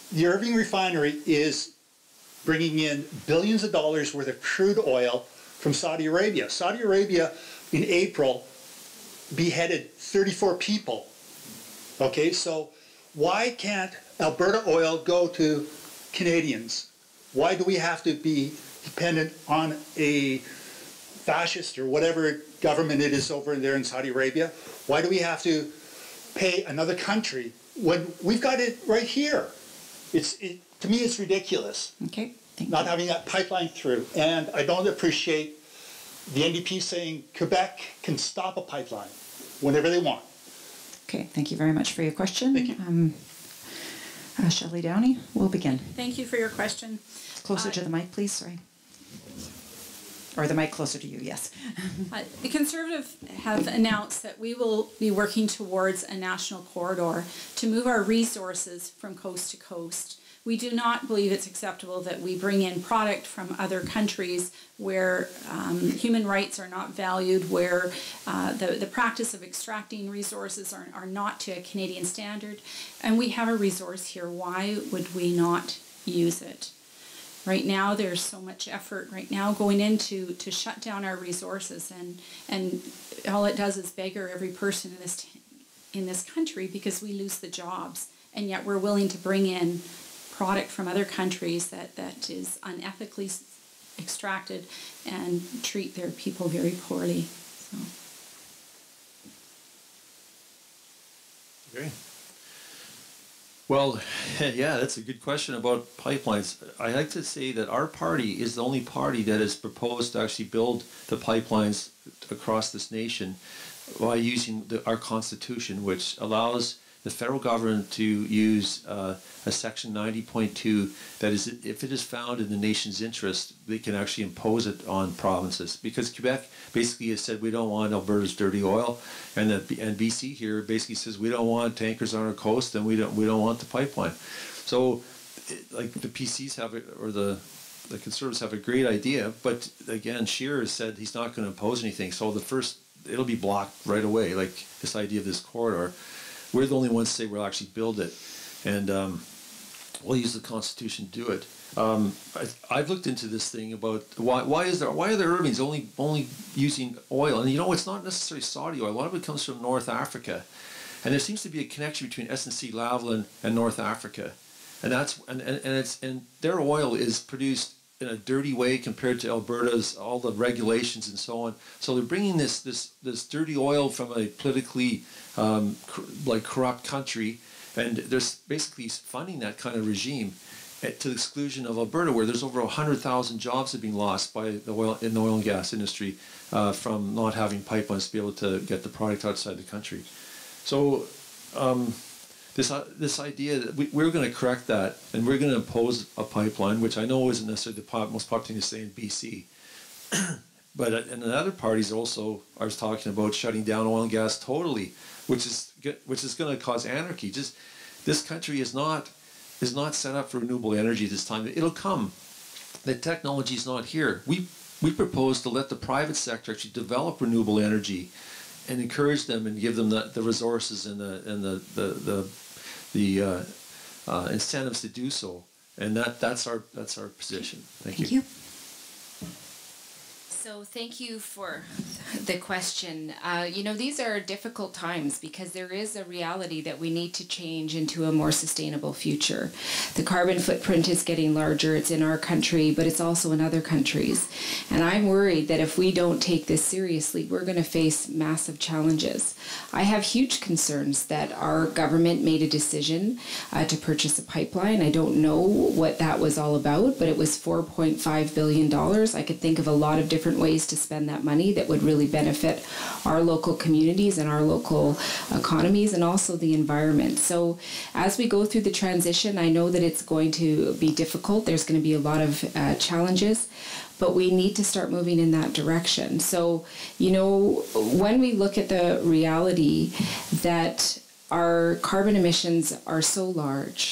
Speaker 9: the Irving refinery is bringing in billions of dollars worth of crude oil from Saudi Arabia. Saudi Arabia in April beheaded 34 people. Okay, so why can't Alberta oil go to Canadians? Why do we have to be dependent on a fascist or whatever government it is over there in Saudi Arabia? Why do we have to pay another country when we've got it right here? To me, it's ridiculous.
Speaker 2: Okay, thank
Speaker 9: not
Speaker 2: you.
Speaker 9: having that pipeline through. And I don't appreciate the NDP saying Quebec can stop a pipeline whenever they want.
Speaker 2: Okay, thank you very much for your question.
Speaker 9: Thank you.
Speaker 2: Shelley Downey, we'll begin.
Speaker 4: Thank you for your question.
Speaker 2: Closer to the mic, please, sorry. Or the mic closer to you, yes.
Speaker 4: The Conservatives have announced that we will be working towards a national corridor to move our resources from coast to coast. We do not believe it's acceptable that we bring in product from other countries where human rights are not valued, where the practice of extracting resources are not to a Canadian standard. And we have a resource here. Why would we not use it? Right now, there's so much effort right now going into to shut down our resources, and all it does is beggar every person in this country because we lose the jobs, and yet we're willing to bring in product from other countries that is unethically extracted and treat their people very poorly. So.
Speaker 5: Okay. Well, yeah, that's a good question about pipelines. I like to say that our party is the only party that has proposed to actually build the pipelines across this nation by using our Constitution, which allows the federal government to use a Section 90.2 that is, if it is found in the nation's interest, they can actually impose it on provinces. Because Quebec basically has said we don't want Alberta's dirty oil, and BC here basically says we don't want tankers on our coast, and we don't want the pipeline. So, like the PCs have it, or the Conservatives have a great idea, but again, Scheer has said he's not going to impose anything. So it'll be blocked right away. Like this idea of this corridor. We're the only ones to say we'll actually build it, and we'll use the Constitution to do it. I've looked into this thing about why are the Irvings only using oil, and it's not necessarily Saudi oil. A lot of it comes from North Africa, and there seems to be a connection between SNC-Lavalin and North Africa, and and their oil is produced in a dirty way compared to Alberta's, all the regulations and so on. So they're bringing this dirty oil from a politically corrupt country, and they're basically funding that kind of regime to the exclusion of Alberta, where there's over 100,000 jobs have been lost in the oil and gas industry from not having pipelines to be able to get the product outside the country. So this idea that we're going to correct that, and we're going to impose a pipeline, which I know isn't necessarily the most popular thing to say in BC. But and the other parties also are talking about shutting down oil and gas totally, which is going to cause anarchy. Just this country is not set up for renewable energy this time. It'll come. The technology is not here. We propose to let the private sector actually develop renewable energy, and encourage them and give them the resources and the incentives to do so. And that's our position. Thank you.
Speaker 6: So thank you for the question. These are difficult times because there is a reality that we need to change into a more sustainable future. The carbon footprint is getting larger. It's in our country, but it's also in other countries. And I'm worried that if we don't take this seriously, we're going to face massive challenges. I have huge concerns that our government made a decision to purchase a pipeline. I don't know what that was all about, but it was $4.5 billion. I could think of a lot of different ways to spend that money that would really benefit our local communities and our local economies, and also the environment. So as we go through the transition, I know that it's going to be difficult. There's going to be a lot of challenges, but we need to start moving in that direction. So, when we look at the reality that our carbon emissions are so large,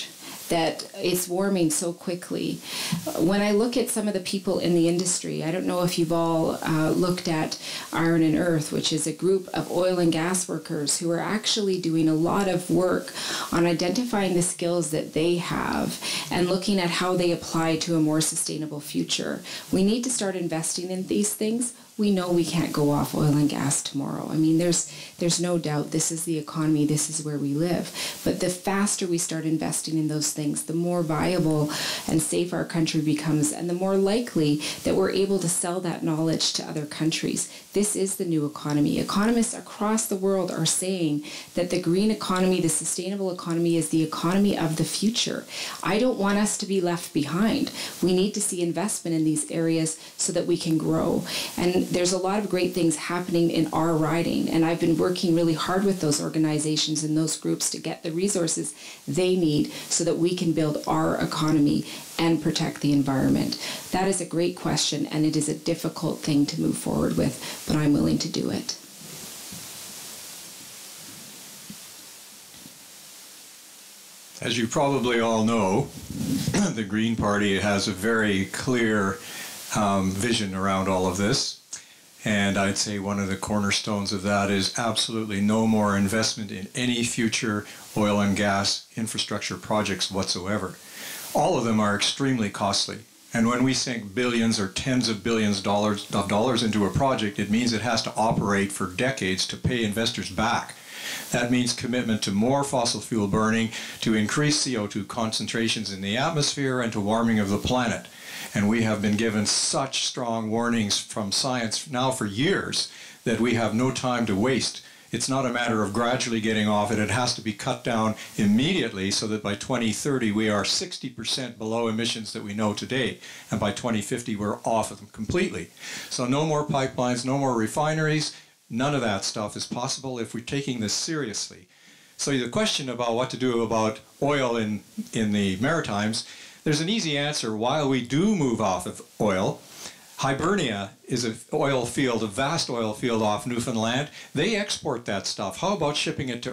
Speaker 6: that it's warming so quickly. When I look at some of the people in the industry, I don't know if you've all looked at Iron and Earth, which is a group of oil and gas workers who are actually doing a lot of work on identifying the skills that they have and looking at how they apply to a more sustainable future. We need to start investing in these things. We know we can't go off oil and gas tomorrow. I mean, there's no doubt this is the economy, this is where we live. But the faster we start investing in those things, the more viable and safe our country becomes, and the more likely that we're able to sell that knowledge to other countries. This is the new economy. Economists across the world are saying that the green economy, the sustainable economy, is the economy of the future. I don't want us to be left behind. We need to see investment in these areas so that we can grow. And there's a lot of great things happening in our riding, and I've been working really hard with those organizations and those groups to get the resources they need so that we can build our economy and protect the environment. That is a great question, and it is a difficult thing to move forward with, but I'm willing to do it.
Speaker 7: As you probably all know, the Green Party has a very clear vision around all of this. And I'd say one of the cornerstones of that is absolutely no more investment in any future oil and gas infrastructure projects whatsoever. All of them are extremely costly. And when we sink billions or tens of billions of dollars into a project, it means it has to operate for decades to pay investors back. That means commitment to more fossil fuel burning, to increase CO2 concentrations in the atmosphere, and to warming of the planet. And we have been given such strong warnings from science now for years that we have no time to waste. It's not a matter of gradually getting off it. It has to be cut down immediately so that by 2030 we are 60% below emissions that we know today. And by 2050 we're off of them completely. So no more pipelines, no more refineries. None of that stuff is possible if we're taking this seriously. So the question about what to do about oil in the Maritimes, there's an easy answer. While we do move off of oil, Hibernia is an oil field, a vast oil field off Newfoundland. They export that stuff. How about shipping it to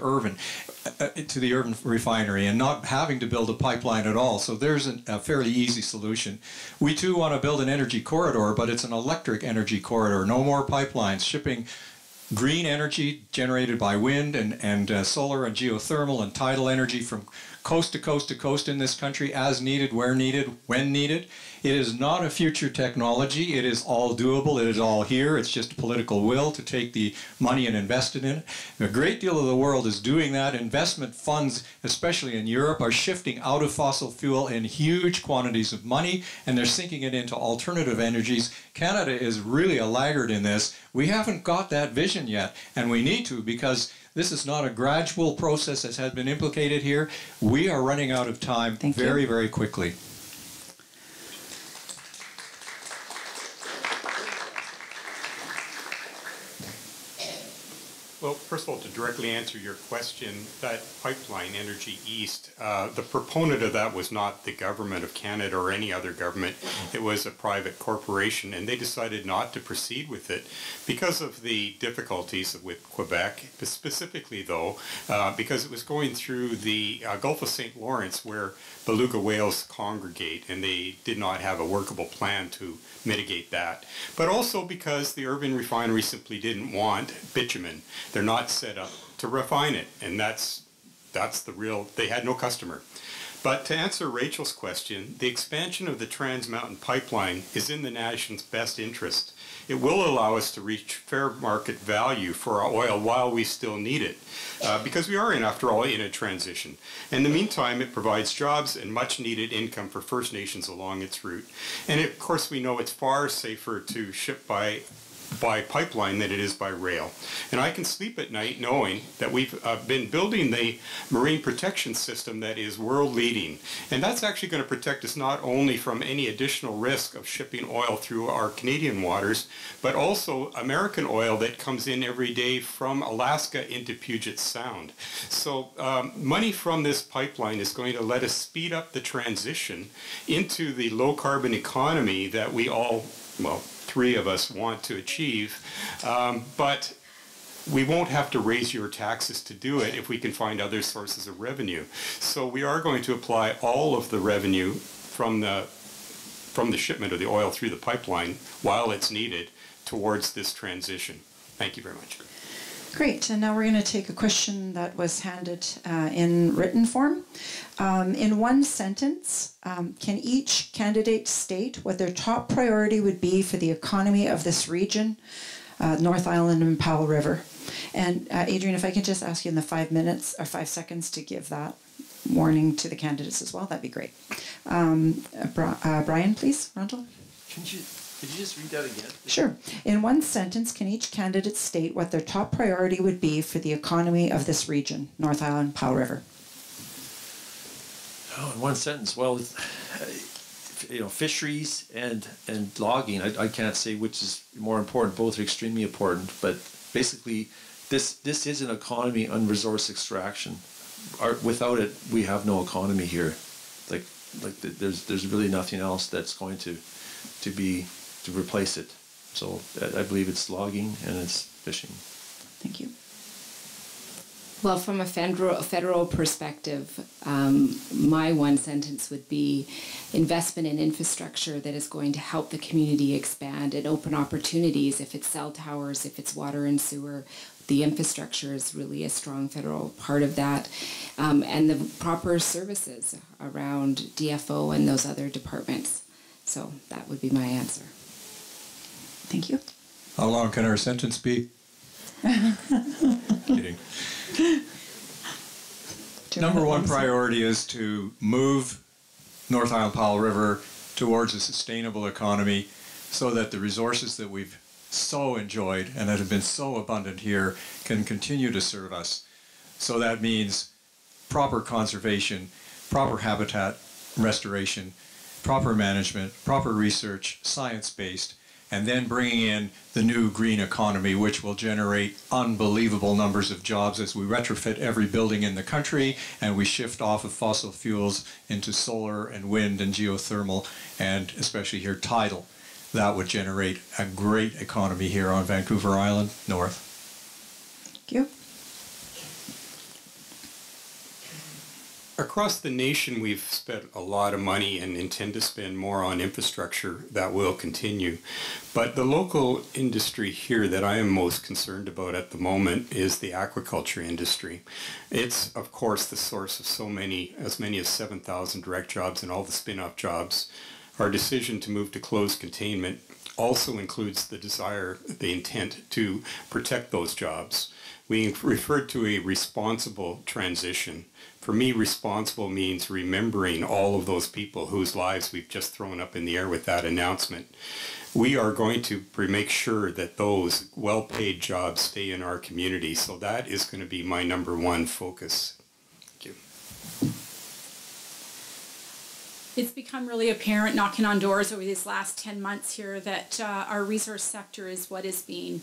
Speaker 7: the Irvine refinery and not having to build a pipeline at all? So there's a fairly easy solution. We too want to build an energy corridor, but it's an electric energy corridor. No more pipelines. Shipping green energy generated by wind and solar and geothermal and tidal energy from coast to coast to coast in this country as needed, where needed, when needed. It is not a future technology. It is all doable. It is all here. It's just political will to take the money and invest it in it. A great deal of the world is doing that. Investment funds, especially in Europe, are shifting out of fossil fuel in huge quantities of money, and they're sinking it into alternative energies. Canada is really a laggard in this. We haven't got that vision yet, and we need to, because this is not a gradual process as has been implicated here. We are running out of time very, very quickly.
Speaker 3: Well, first of all, to directly answer your question, that pipeline, Energy East, the proponent of that was not the government of Canada or any other government. It was a private corporation, and they decided not to proceed with it because of the difficulties with Quebec, specifically, though, because it was going through the Gulf of St. Lawrence, where beluga whales congregate, and they did not have a workable plan to mitigate that. But also because the Irvine refinery simply didn't want bitumen. They're not set up to refine it, and that's the real, they had no customer. But to answer Rachel's question, the expansion of the Trans Mountain Pipeline is in the nation's best interest. It will allow us to reach fair market value for our oil while we still need it, because we are, after all, in a transition. In the meantime, it provides jobs and much-needed income for First Nations along its route. And of course, we know it's far safer to ship by pipeline than it is by rail. And I can sleep at night knowing that we've been building the marine protection system that is world leading. And that's actually going to protect us not only from any additional risk of shipping oil through our Canadian waters, but also American oil that comes in every day from Alaska into Puget Sound. So money from this pipeline is going to let us speed up the transition into the low carbon economy that we all, well, three of us want to achieve, but we won't have to raise your taxes to do it if we can find other sources of revenue. So we are going to apply all of the revenue from the shipment of the oil through the pipeline while it's needed towards this transition. Thank you very much.
Speaker 2: Great, and now we're going to take a question that was handed in written form. In one sentence, can each candidate state what their top priority would be for the economy of this region, North Island and Powell River? And Adrian, if I could just ask you in the 5 minutes or 5 seconds to give that warning to the candidates as well, that'd be great. Brian, please, Ronald.
Speaker 5: Could you just read that again?
Speaker 2: Sure. In one sentence, can each candidate state what their top priority would be for the economy of this region, North Island, Powell River?
Speaker 5: Oh, in one sentence. Well, fisheries and logging. I can't say which is more important. Both are extremely important. But basically, this is an economy on resource extraction. Without it, we have no economy here. There's really nothing else that's going to replace it. So I believe it's logging and it's fishing.
Speaker 2: Thank you.
Speaker 6: Well, from a federal perspective, my one sentence would be investment in infrastructure that is going to help the community expand and open opportunities. If it's cell towers, if it's water and sewer, the infrastructure is really a strong federal part of that. And the proper services around DFO and those other departments. So that would be my answer.
Speaker 2: Thank you.
Speaker 7: How long can our sentence be? Kidding. Number one priority is to move North Island Powell River towards a sustainable economy so that the resources that we've so enjoyed and that have been so abundant here can continue to serve us. So that means proper conservation, proper habitat restoration, proper management, proper research, science-based, and then bringing in the new green economy, which will generate unbelievable numbers of jobs as we retrofit every building in the country and we shift off of fossil fuels into solar and wind and geothermal, and especially here tidal. That would generate a great economy here on Vancouver Island North.
Speaker 2: Thank you.
Speaker 3: Across the nation, we've spent a lot of money and intend to spend more on infrastructure. That will continue. But the local industry here that I am most concerned about at the moment is the aquaculture industry. It's, of course, the source of as many as 7,000 direct jobs and all the spin-off jobs. Our decision to move to closed containment also includes the intent to protect those jobs. We referred to a responsible transition. For me, responsible means remembering all of those people whose lives we've just thrown up in the air with that announcement. We are going to make sure that those well-paid jobs stay in our community. So that is going to be my number one focus. Thank you.
Speaker 4: It's become really apparent knocking on doors over these last 10 months here that our resource sector is what is being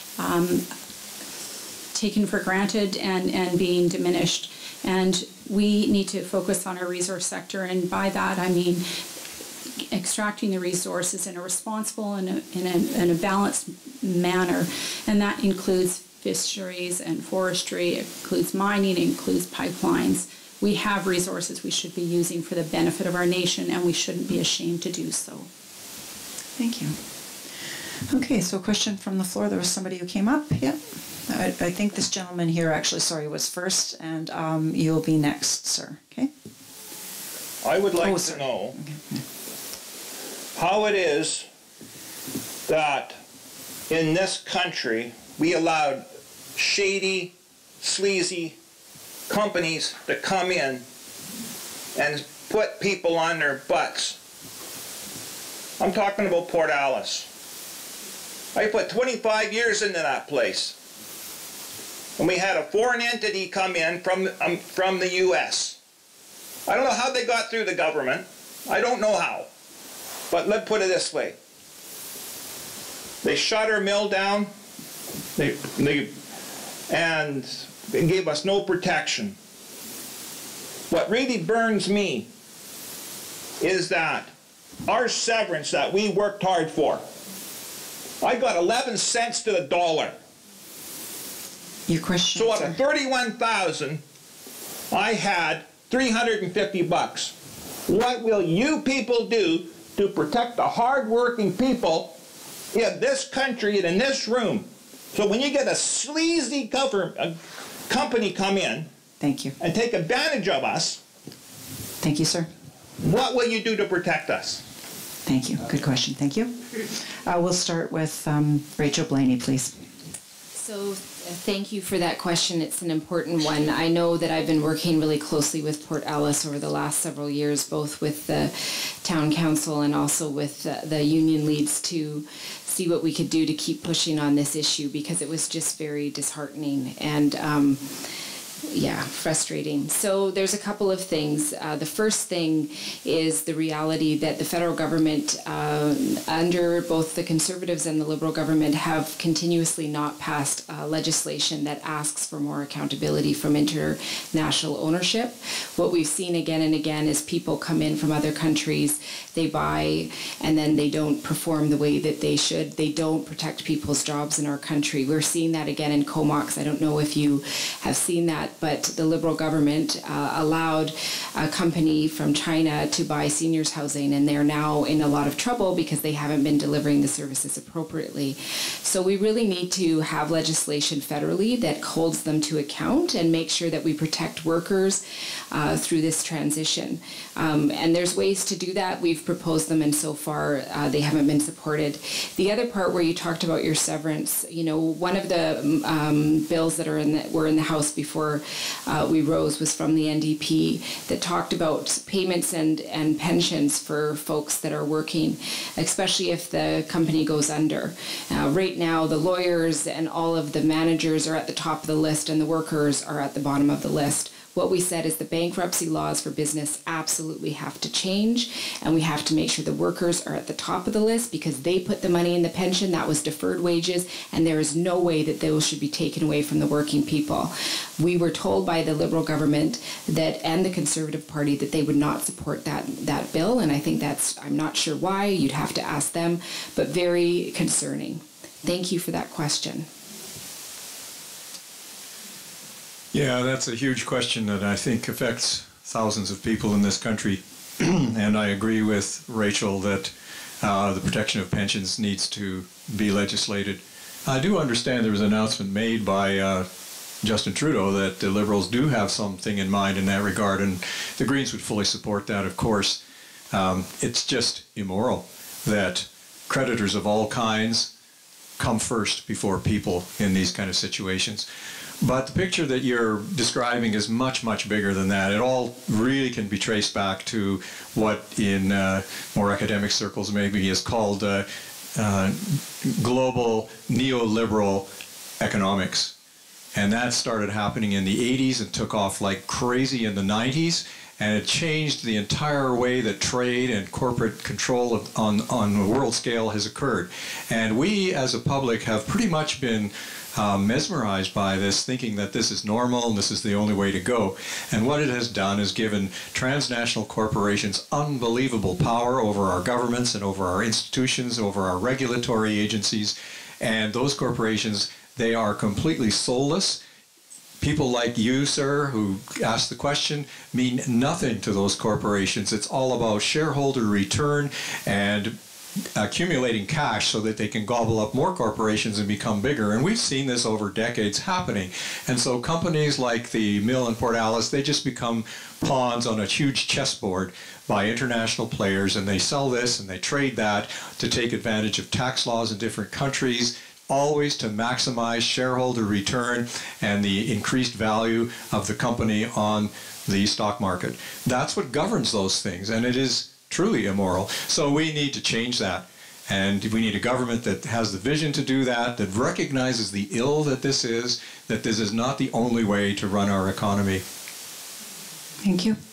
Speaker 4: taken for granted and being diminished. And we need to focus on our resource sector, and by that I mean extracting the resources in a responsible and in a balanced manner, and that includes fisheries and forestry, it includes mining, it includes pipelines. We have resources we should be using for the benefit of our nation, and we shouldn't be ashamed to do so.
Speaker 2: Thank you. Okay, so a question from the floor. There was somebody who came up. Yeah. I think this gentleman here actually, was first, and you'll be next, sir. Okay?
Speaker 10: I would like to know how it is that in this country we allowed shady, sleazy companies to come in and put people on their butts. I'm talking about Port Alice. I put 25 years into that place. And we had a foreign entity come in from the U.S. I don't know how they got through the government. I don't know how. But let's put it this way. They shut our mill down. And they gave us no protection. What really burns me is that our severance that we worked hard for, I got 11 cents to the dollar.
Speaker 2: Your question.
Speaker 10: So out of 31,000, I had 350 bucks. What will you people do to protect the hard-working people in this country and in this room? So when you get a sleazy company come in,
Speaker 2: Thank you.
Speaker 10: and take advantage of us,
Speaker 2: Thank you, sir.
Speaker 10: what will you do to protect us?
Speaker 2: Thank you. Good question. Thank you. We'll start with Rachel Blaney, please.
Speaker 6: So thank you for that question. It's an important one. I know that I've been working really closely with Port Ellis over the last several years, both with the town council and also with the union leads to see what we could do to keep pushing on this issue, because it was just very disheartening and frustrating. So there's a couple of things. The first thing is the reality that the federal government, under both the Conservatives and the Liberal government, have continuously not passed legislation that asks for more accountability from international ownership. What we've seen again and again is people come in from other countries, they buy, and then they don't perform the way that they should. They don't protect people's jobs in our country. We're seeing that again in Comox. I don't know if you have seen that, but the Liberal government allowed a company from China to buy seniors housing, and they're now in a lot of trouble because they haven't been delivering the services appropriately. So we really need to have legislation federally that holds them to account and make sure that we protect workers through this transition. And there's ways to do that. We've proposed them, and so far they haven't been supported. The other part where you talked about your severance, one of the bills that were in the House before we rose was from the NDP that talked about payments and pensions for folks that are working, especially if the company goes under. Right now, the lawyers and all of the managers are at the top of the list and the workers are at the bottom of the list. What we said is the bankruptcy laws for business absolutely have to change, and we have to make sure the workers are at the top of the list because they put the money in the pension. That was deferred wages, and there is no way that those should be taken away from the working people. We were told by the Liberal government and the Conservative Party that they would not support that bill, and I think I'm not sure why. You'd have to ask them, but very concerning. Thank you for that question.
Speaker 7: Yeah, that's a huge question that I think affects thousands of people in this country. And I agree with Rachel that the protection of pensions needs to be legislated. I do understand there was an announcement made by Justin Trudeau that the Liberals do have something in mind in that regard, and the Greens would fully support that, of course. It's just immoral that creditors of all kinds come first before people in these kind of situations. But the picture that you're describing is much, much bigger than that. It all really can be traced back to what in more academic circles maybe is called global neoliberal economics. And that started happening in the 80s and took off like crazy in the 90s. And it changed the entire way that trade and corporate control on the world scale has occurred. And we as a public have pretty much been mesmerized by this, thinking that this is normal and this is the only way to go. And what it has done is given transnational corporations unbelievable power over our governments and over our institutions, over our regulatory agencies. And those corporations, they are completely soulless. People like you, sir, who asked the question, mean nothing to those corporations. It's all about shareholder return and accumulating cash so that they can gobble up more corporations and become bigger. And we've seen this over decades happening. And so companies like the mill in Port Alice, they just become pawns on a huge chessboard by international players, and they sell this and they trade that to take advantage of tax laws in different countries, always to maximize shareholder return and the increased value of the company on the stock market. That's what governs those things, and it is truly immoral. So we need to change that. And we need a government that has the vision to do that, that recognizes the ill that this is not the only way to run our economy.
Speaker 2: Thank you.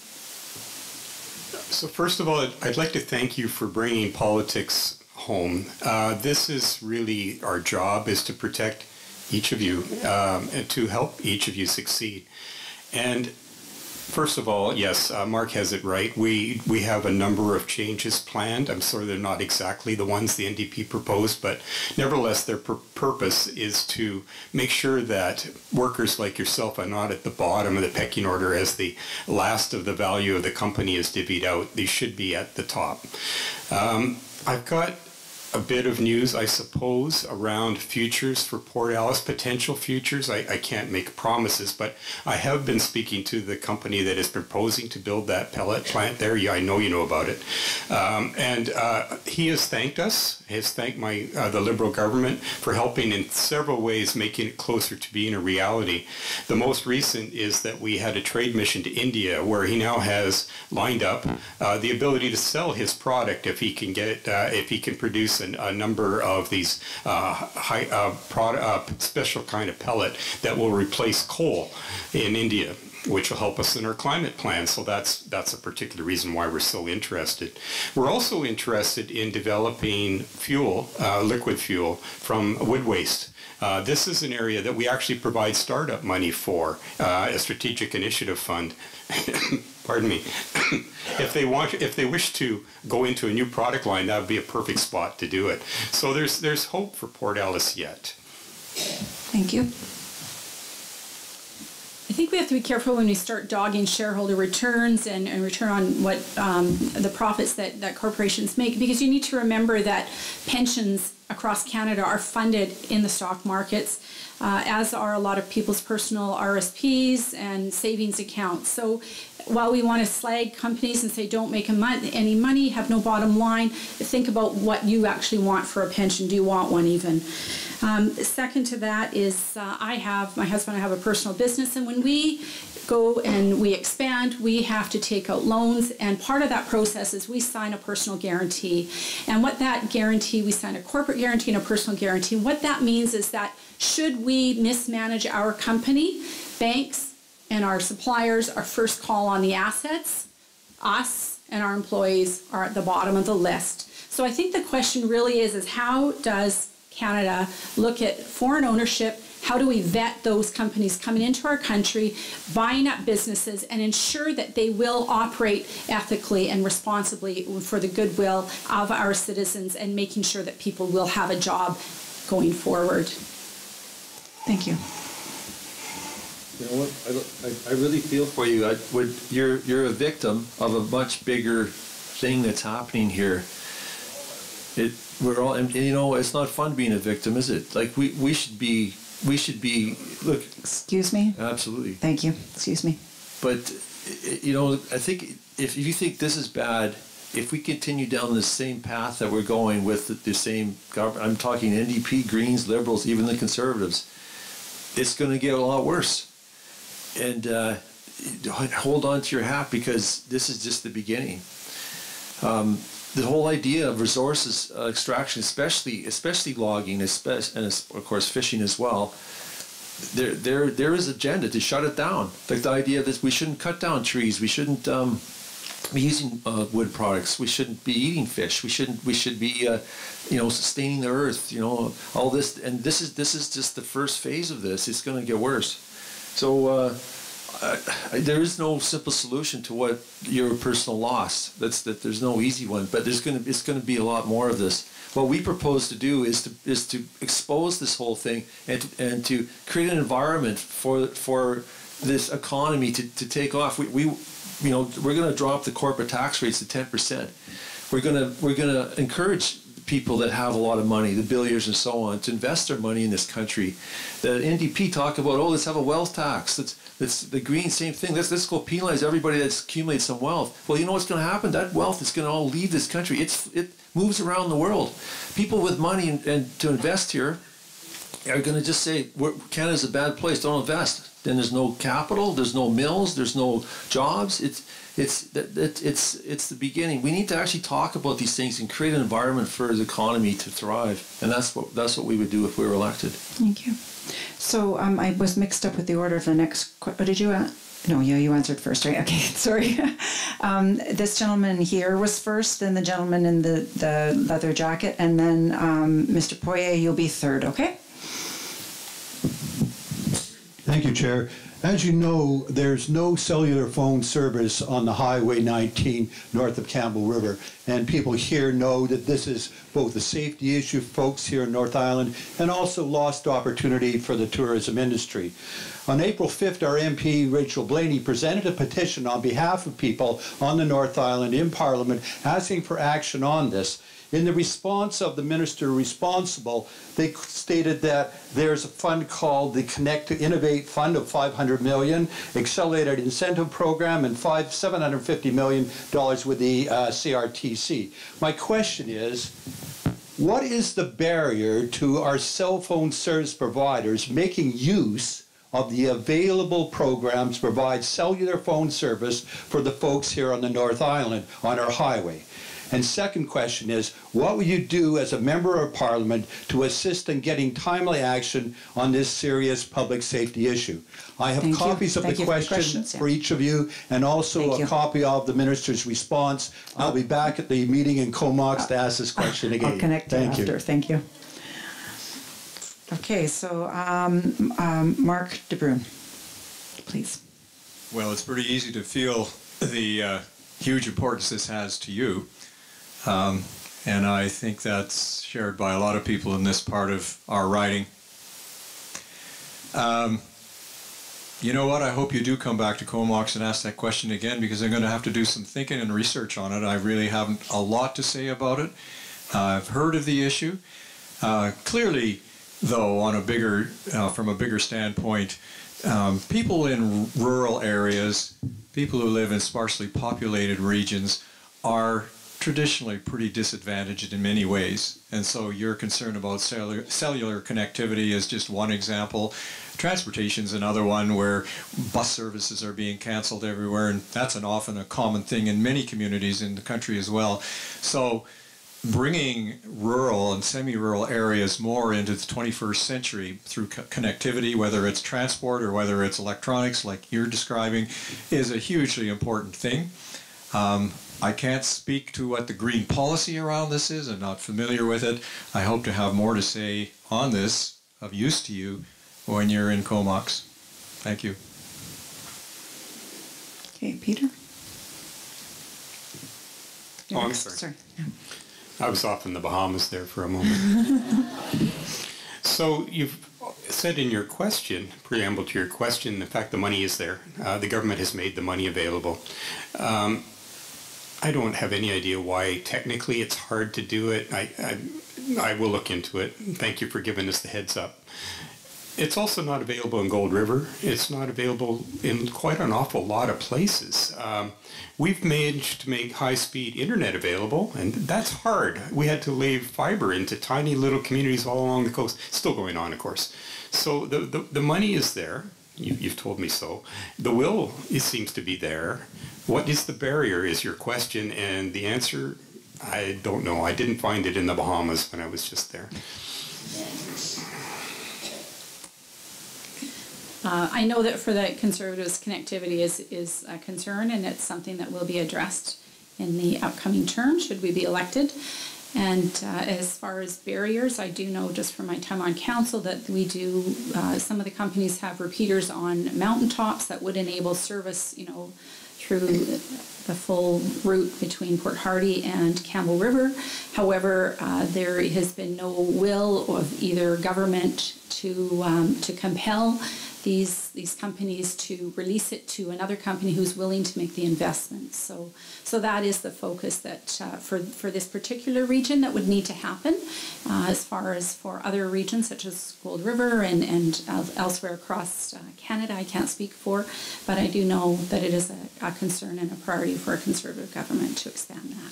Speaker 3: So first of all, I'd like to thank you for bringing politics home. This is really our job, is to protect each of you and to help each of you succeed. And First of all, yes, Mark has it right. We have a number of changes planned. I'm sorry they're not exactly the ones the NDP proposed, but nevertheless their purpose is to make sure that workers like yourself are not at the bottom of the pecking order as the last of the value of the company is divvied out. They should be at the top. I've got a bit of news, I suppose, around futures for Port Alice, potential futures. I can't make promises, but I have been speaking to the company that is proposing to build that pellet plant there. Yeah, I know you know about it. And he has thanked us, has thanked the Liberal government for helping in several ways, making it closer to being a reality. The most recent is that we had a trade mission to India where he now has lined up the ability to sell his product if he can if he can produce a number of these special kind of pellet that will replace coal in India, which will help us in our climate plan. So that's a particular reason why we're so interested. We're also interested in developing fuel, liquid fuel, from wood waste. This is an area that we actually provide startup money for, a strategic initiative fund. Pardon me. If they wish to go into a new product line, that would be a perfect spot to do it. So there's hope for Port Alice yet.
Speaker 2: Thank you.
Speaker 4: I think we have to be careful when we start dogging shareholder returns and return on what the profits that corporations make, because you need to remember that pensions across Canada are funded in the stock markets, as are a lot of people's personal RSPs and savings accounts. So while we want to slag companies and say don't make any money, have no bottom line, think about what you actually want for a pension. Do you want one even? Second to that is my husband and I have a personal business, and when we go and we expand, we have to take out loans, and part of that process is we sign a personal guarantee. And what that guarantee, we sign a corporate guarantee and a personal guarantee. What that means is that should we mismanage our company, banks and our suppliers are first call on the assets. Us and our employees are at the bottom of the list. So I think the question really is how does Canada look at foreign ownership? How do we vet those companies coming into our country, buying up businesses, and ensure that they will operate ethically and responsibly for the goodwill of our citizens and making sure that people will have a job going forward?
Speaker 2: Thank you.
Speaker 5: You know what? I really feel for you. You're a victim of a much bigger thing that's happening here. We're all, and you know, it's not fun being a victim, is it? Like we should be. Look.
Speaker 2: Excuse me.
Speaker 5: Absolutely.
Speaker 2: Thank you. Excuse me.
Speaker 5: But you know, I think if you think this is bad, if we continue down the same path that we're going with the same government, I'm talking NDP, Greens, Liberals, even the Conservatives, it's going to get a lot worse. And hold on to your hat, because this is just the beginning. The whole idea of resources extraction, especially logging, and of course fishing as well, there is agenda to shut it down. Like the idea that we shouldn't cut down trees, we shouldn't be using wood products, we shouldn't be eating fish, we should be sustaining the earth. You know, all this, and this is just the first phase of this. It's going to get worse. So there is no simple solution to what your personal loss. There's no easy one, but it's going to be a lot more of this. What we propose to do is to expose this whole thing and to create an environment for this economy to take off. We're going to drop the corporate tax rates to 10%. We're going to encourage people that have a lot of money, the billionaires and so on, to invest their money in this country. The NDP talk about, let's have a wealth tax. Let's the Greens, same thing. Let's go penalize everybody that's accumulated some wealth. Well, you know what's going to happen? That wealth is going to all leave this country. It moves around the world. People with money and to invest here are going to just say, Canada's a bad place, don't invest. Then there's no capital, there's no mills, there's no jobs. It's the beginning. We need to actually talk about these things and create an environment for the economy to thrive, and that's what we would do if we were elected.
Speaker 2: Thank you. So I was mixed up with the order of the next. Did you? No, yeah, you answered first, right? Okay, sorry. This gentleman here was first, then the gentleman in the leather jacket, and then Mr. Poirier, you'll be third. Okay.
Speaker 11: Thank you, Chair. As you know, there's no cellular phone service on the Highway 19 north of Campbell River, and people here know that this is both a safety issue for folks here in North Island and also lost opportunity for the tourism industry. On April 5th, our MP, Rachel Blaney, presented a petition on behalf of people on the North Island in Parliament asking for action on this. In the response of the minister responsible, they stated that there's a fund called the Connect to Innovate Fund of $500 million, accelerated incentive program, and $750 million with the CRTC. My question is, what is the barrier to our cell phone service providers making use of the available programs to provide cellular phone service for the folks here on the North Island on our highway? And second question is, what will you do as a member of Parliament to assist in getting timely action on this serious public safety issue? I have copies of the questions for each of you, and also a copy of the minister's response. I'll be back at the meeting in Comox to ask this question again.
Speaker 2: I'll connect to you after. Thank you. Okay, so Mark De Bruin, please.
Speaker 7: Well, it's pretty easy to feel the huge importance this has to you. And I think that's shared by a lot of people in this part of our riding. You know what? I hope you do come back to Comox and ask that question again, because I'm going to have to do some thinking and research on it. I really haven't a lot to say about it. I've heard of the issue. Clearly, though, on a bigger, from a bigger standpoint, people in rural areas, people who live in sparsely populated regions, are traditionally pretty disadvantaged in many ways. And so your concern about cellular connectivity is just one example. Transportation's another one, where bus services are being canceled everywhere, and that's often a common thing in many communities in the country as well. So bringing rural and semi-rural areas more into the 21st century through connectivity, whether it's transport or whether it's electronics like you're describing, is a hugely important thing. I can't speak to what the green policy around this is. I'm not familiar with it. I hope to have more to say on this, of use to you, when you're in Comox. Thank you.
Speaker 2: Okay, Peter?
Speaker 3: Oh, I'm sorry.
Speaker 2: Sorry.
Speaker 3: I was off in the Bahamas there for a moment. So you've said in your question, preamble to your question, in fact, the money is there. The government has made the money available. I don't have any idea why technically it's hard to do it. I will look into it. Thank you for giving us the heads up. It's also not available in Gold River. It's not available in quite an awful lot of places. We've managed to make high-speed internet available, and that's hard. We had to lay fiber into tiny little communities all along the coast. Still going on, of course. So the money is there. You've told me so. The will, it seems to be there. What is the barrier is your question, and the answer, I don't know. I didn't find it in the Bahamas when I was just there.
Speaker 4: I know that for the Conservatives, connectivity is a concern, and it's something that will be addressed in the upcoming term, should we be elected. And as far as barriers, I do know just from my time on council that we do, some of the companies have repeaters on mountaintops that would enable service, through the full route between Port Hardy and Campbell River. However, there has been no will of either government to compel these companies to release it to another company who's willing to make the investment. So that is the focus that for this particular region that would need to happen. As far as for other regions such as Gold River and elsewhere across Canada, I can't speak for, but I do know that it is a concern and a priority for a Conservative government to expand that.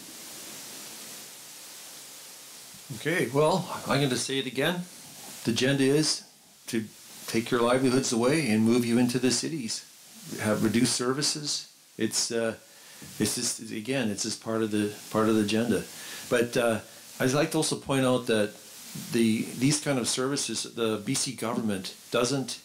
Speaker 5: Okay, well, I'm going to say it again. The agenda is to take your livelihoods away and move you into the cities. Have reduced services. It's just, again, it's just part of the agenda. But I'd like to also point out that these kind of services, the BC government doesn't.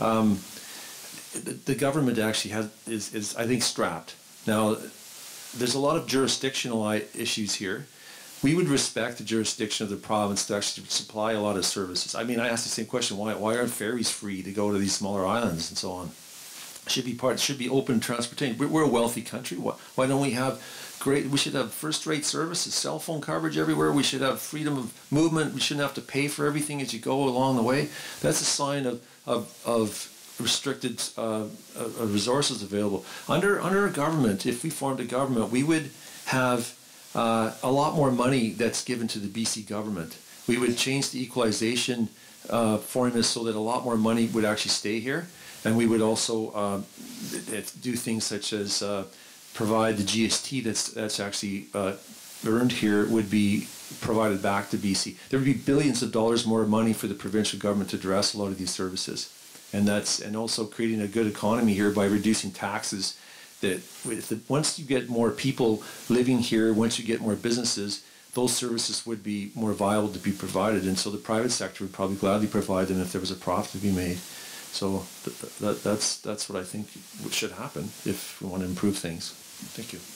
Speaker 5: The government actually is I think strapped. Now, there's a lot of jurisdictional issues here. We would respect the jurisdiction of the province to actually supply a lot of services. I mean, I asked the same question, why aren't ferries free to go to these smaller islands and so on? should be open transportation. We're a wealthy country. Why don't we have we should have first-rate services, cell phone coverage everywhere. We should have freedom of movement. We shouldn't have to pay for everything as you go along the way. That's a sign of restricted resources available. Under a government, if we formed a government, we would have a lot more money that's given to the BC government. We would change the equalization formula so that a lot more money would actually stay here. And we would also do things such as provide the GST that's actually earned here would be provided back to BC. There would be billions of dollars more money for the provincial government to address a lot of these services, and also creating a good economy here by reducing taxes. That once you get more people living here, once you get more businesses, those services would be more viable to be provided, and so the private sector would probably gladly provide them if there was a profit to be made. So that's what I think should happen if we want to improve things. Thank you.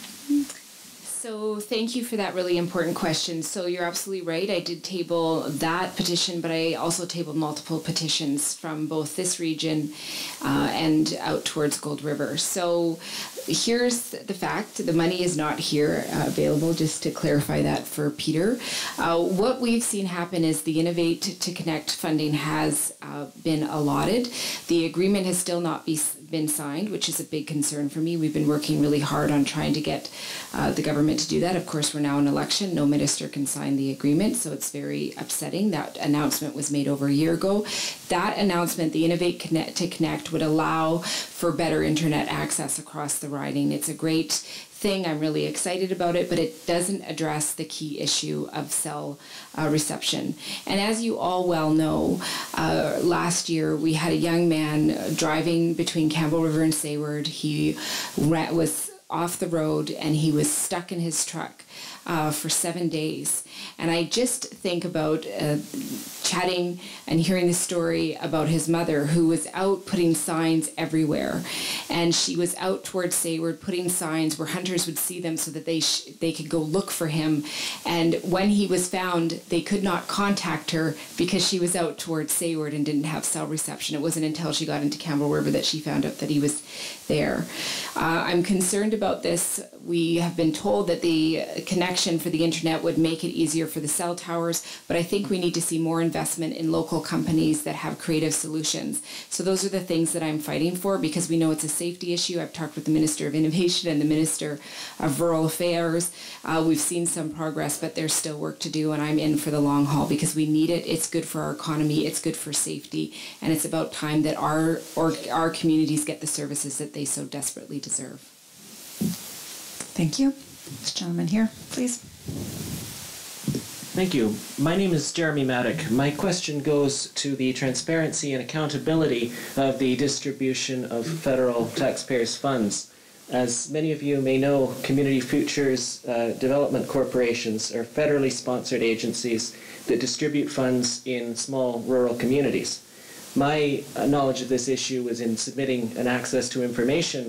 Speaker 6: So thank you for that really important question. So you're absolutely right. I did table that petition, but I also tabled multiple petitions from both this region and out towards Gold River. So here's the fact. The money is not here available, just to clarify that for Peter. What we've seen happen is the Innovate to Connect funding has been allotted. The agreement has still not been signed, which is a big concern for me. We've been working really hard on trying to get the government to do that. Of course, we're now in election. No minister can sign the agreement, so it's very upsetting. That announcement was made over a year ago. That announcement, the Innovate to Connect, would allow for better internet access across the riding. It's a great thing. I'm really excited about it, but it doesn't address the key issue of cell reception. And as you all well know, last year we had a young man driving between Campbell River and Sayward. He was off the road and he was stuck in his truck for 7 days. And I just think about chatting and hearing the story about his mother, who was out putting signs everywhere. And she was out towards Sayward putting signs where hunters would see them so that they could go look for him. And when he was found, they could not contact her because she was out towards Sayward and didn't have cell reception. It wasn't until she got into Campbell River that she found out that he was there. I'm concerned about this. We have been told that the connection for the internet would make it easier for the cell towers, but I think we need to see more investment in local companies that have creative solutions. So those are the things that I'm fighting for, because we know it's a safety issue. I've talked with the Minister of Innovation and the Minister of Rural Affairs. We've seen some progress, but there's still work to do, and I'm in for the long haul because we need it. It's good for our economy, it's good for safety, and it's about time that our communities get the services that they so desperately deserve.
Speaker 2: Thank you. This gentleman here, please.
Speaker 12: Thank you. My name is Jeremy Maddock. My question goes to the transparency and accountability of the distribution of federal taxpayers' funds. As many of you may know, Community Futures Development Corporations are federally sponsored agencies that distribute funds in small rural communities. My knowledge of this issue was in submitting an access to information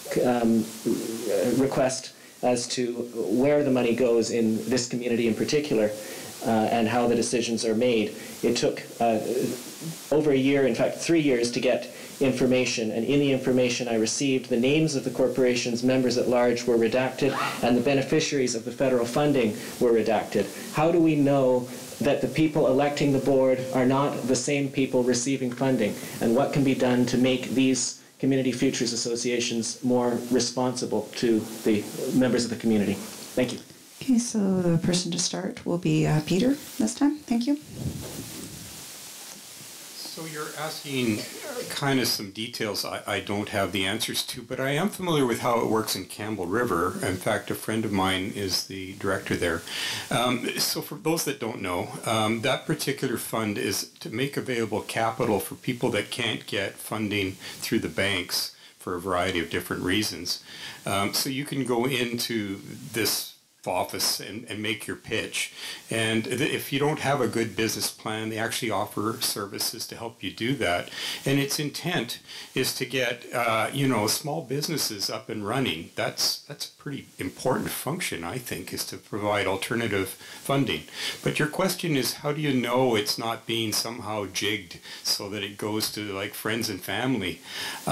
Speaker 12: request as to where the money goes in this community in particular, and how the decisions are made. It took over a year, in fact 3 years, to get information, and in the information I received, the names of the corporation's members at large were redacted and the beneficiaries of the federal funding were redacted. How do we know that the people electing the board are not the same people receiving funding, and what can be done to make these Community Futures Associations more responsible to the members of the community? Thank you.
Speaker 2: Okay, so the person to start will be Peter this time. Thank you.
Speaker 3: So you're asking kind of some details I don't have the answers to, but I am familiar with how it works in Campbell River. In fact, a friend of mine is the director there. So for those that don't know, that particular fund is to make available capital for people that can't get funding through the banks for a variety of different reasons. So you can go into this office and make your pitch. And if you don't have a good business plan, they actually offer services to help you do that. And its intent is to get, small businesses up and running. That's a pretty important function, I think, is to provide alternative funding. But your question is, how do you know it's not being somehow jigged so that it goes to like friends and family?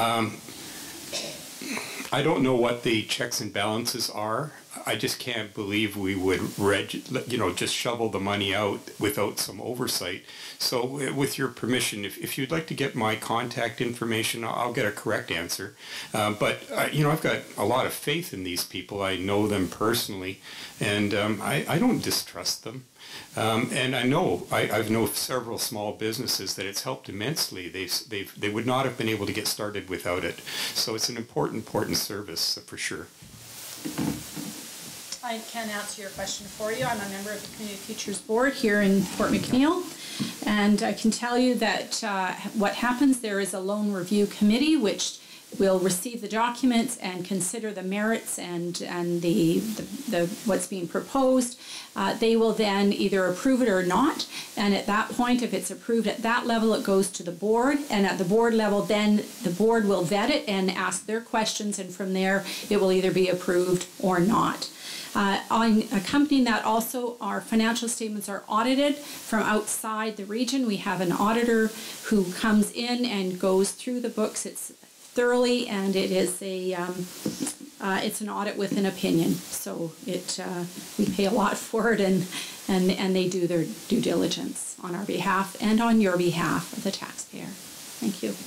Speaker 3: I don't know what the checks and balances are. I just can't believe we would, just shovel the money out without some oversight. So with your permission, if you'd like to get my contact information, I'll get a correct answer. But I've got a lot of faith in these people. I know them personally, and I don't distrust them. And I know I've known several small businesses that it's helped immensely. They would not have been able to get started without it. So it's an important service for sure.
Speaker 4: I can answer your question for you. I'm a member of the Community Futures Board here in Fort McNeill, and I can tell you that what happens, there is a loan review committee which will receive the documents and consider the merits and the what's being proposed. They will then either approve it or not, and at that point, if it's approved at that level, it goes to the board, and at the board level, then the board will vet it and ask their questions, and from there, it will either be approved or not. On accompanying that also, our financial statements are audited from outside the region. We have an auditor who comes in and goes through the books. It's thoroughly, and it is it's an audit with an opinion. So we pay a lot for it, and they do their due diligence on our behalf and on your behalf of the taxpayer. Thank you.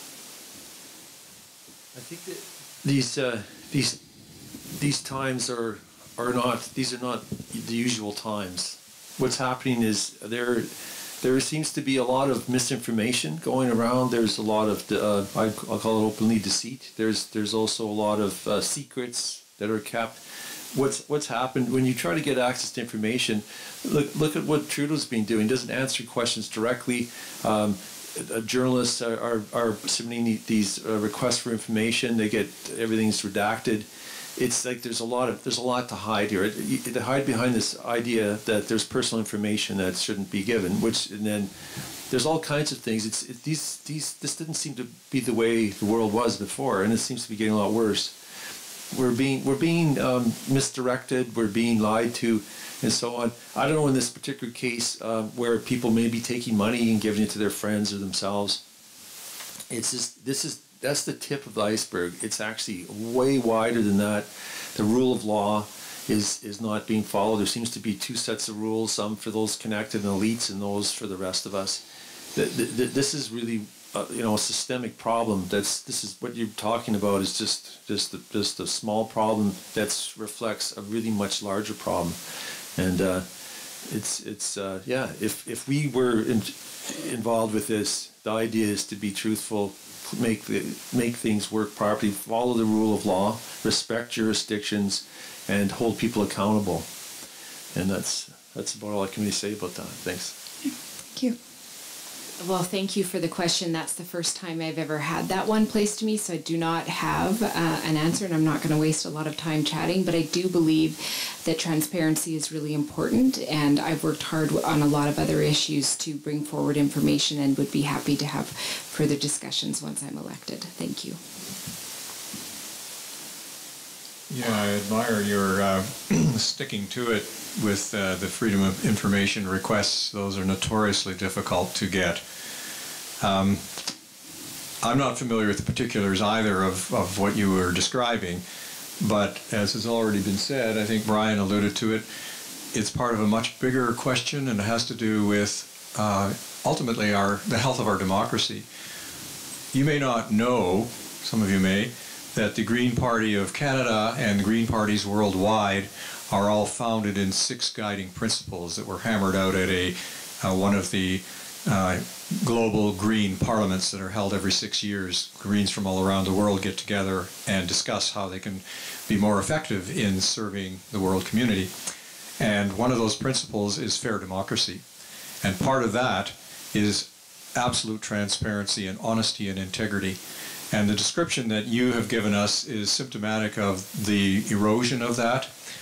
Speaker 5: I think that these times are not the usual times. What's happening is there seems to be a lot of misinformation going around. There's a lot of I'll call it openly deceit. There's also a lot of secrets that are kept. What's happened when you try to get access to information? Look at what Trudeau's been doing. Doesn't answer questions directly. Journalists are submitting these requests for information. They get everything's redacted. It's like there's a lot to hide here. They hide behind this idea that there's personal information that shouldn't be given, and then there's all kinds of things. This didn't seem to be the way the world was before, and it seems to be getting a lot worse. We're being misdirected. We're being lied to, and so on. I don't know in this particular case where people may be taking money and giving it to their friends or themselves. That's the tip of the iceberg. It's actually way wider than that. The rule of law is not being followed. There seems to be two sets of rules, some for those connected and elites and those for the rest of us. This is really a systemic problem. This is what you're talking about is just a small problem that reflects a really much larger problem. And if we were involved with this, the idea is to be truthful, make things work properly, follow the rule of law, respect jurisdictions, and hold people accountable. And that's about all I can really say about that. Thanks.
Speaker 2: Thank you.
Speaker 6: Well, thank you for the question. That's the first time I've ever had that one placed to me, so I do not have an answer, and I'm not going to waste a lot of time chatting, but I do believe that transparency is really important, and I've worked hard on a lot of other issues to bring forward information and would be happy to have further discussions once I'm elected. Thank you.
Speaker 7: Yeah, I admire your sticking to it with the Freedom of Information requests. Those are notoriously difficult to get. I'm not familiar with the particulars either of what you were describing, but as has already been said, I think Brian alluded to it, it's part of a much bigger question, and it has to do with ultimately the health of our democracy. You may not know, some of you may, that the Green Party of Canada and the Green Parties worldwide are all founded in 6 guiding principles that were hammered out at one of the global green parliaments that are held every 6 years. Greens from all around the world get together and discuss how they can be more effective in serving the world community. And one of those principles is fair democracy. And part of that is absolute transparency and honesty and integrity. And the description that you have given us is symptomatic of the erosion of that.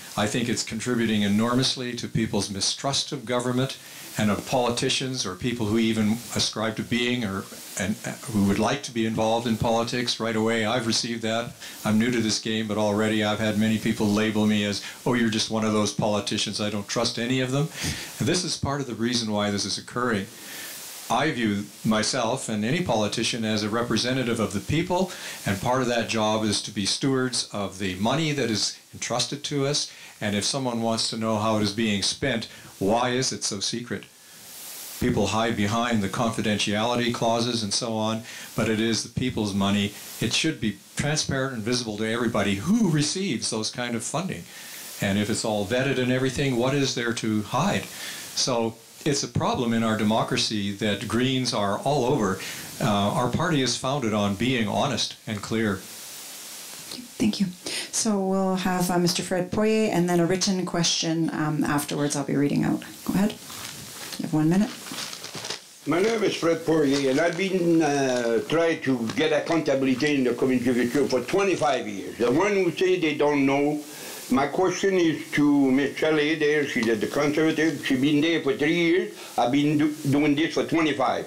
Speaker 7: I think it's contributing enormously to people's mistrust of government and of politicians or people who even ascribe to being and who would like to be involved in politics right away. I've received that. I'm new to this game, but already I've had many people label me as, oh, you're just one of those politicians. I don't trust any of them. And this is part of the reason why this is occurring. I view myself and any politician as a representative of the people, and part of that job is to be stewards of the money that is entrusted to us. And if someone wants to know how it is being spent, why is it so secret? People hide behind the confidentiality clauses and so on, but it is the people's money. It should be transparent and visible to everybody who receives those kind of funding. And if it's all vetted and everything, what is there to hide? So it's a problem in our democracy that Greens are all over. Our party is founded on being honest and clear.
Speaker 2: Thank you. So we'll have Mr. Fred Poirier and then a written question afterwards I'll be reading out. Go ahead. You have 1 minute.
Speaker 13: My name is Fred Poirier, and I've been trying to get accountability in the community of Victoria for 25 years. The one who say they don't know, my question is to Ms. Shelley there. She's at the Conservative. She's been there for 3 years. I've been doing this for 25.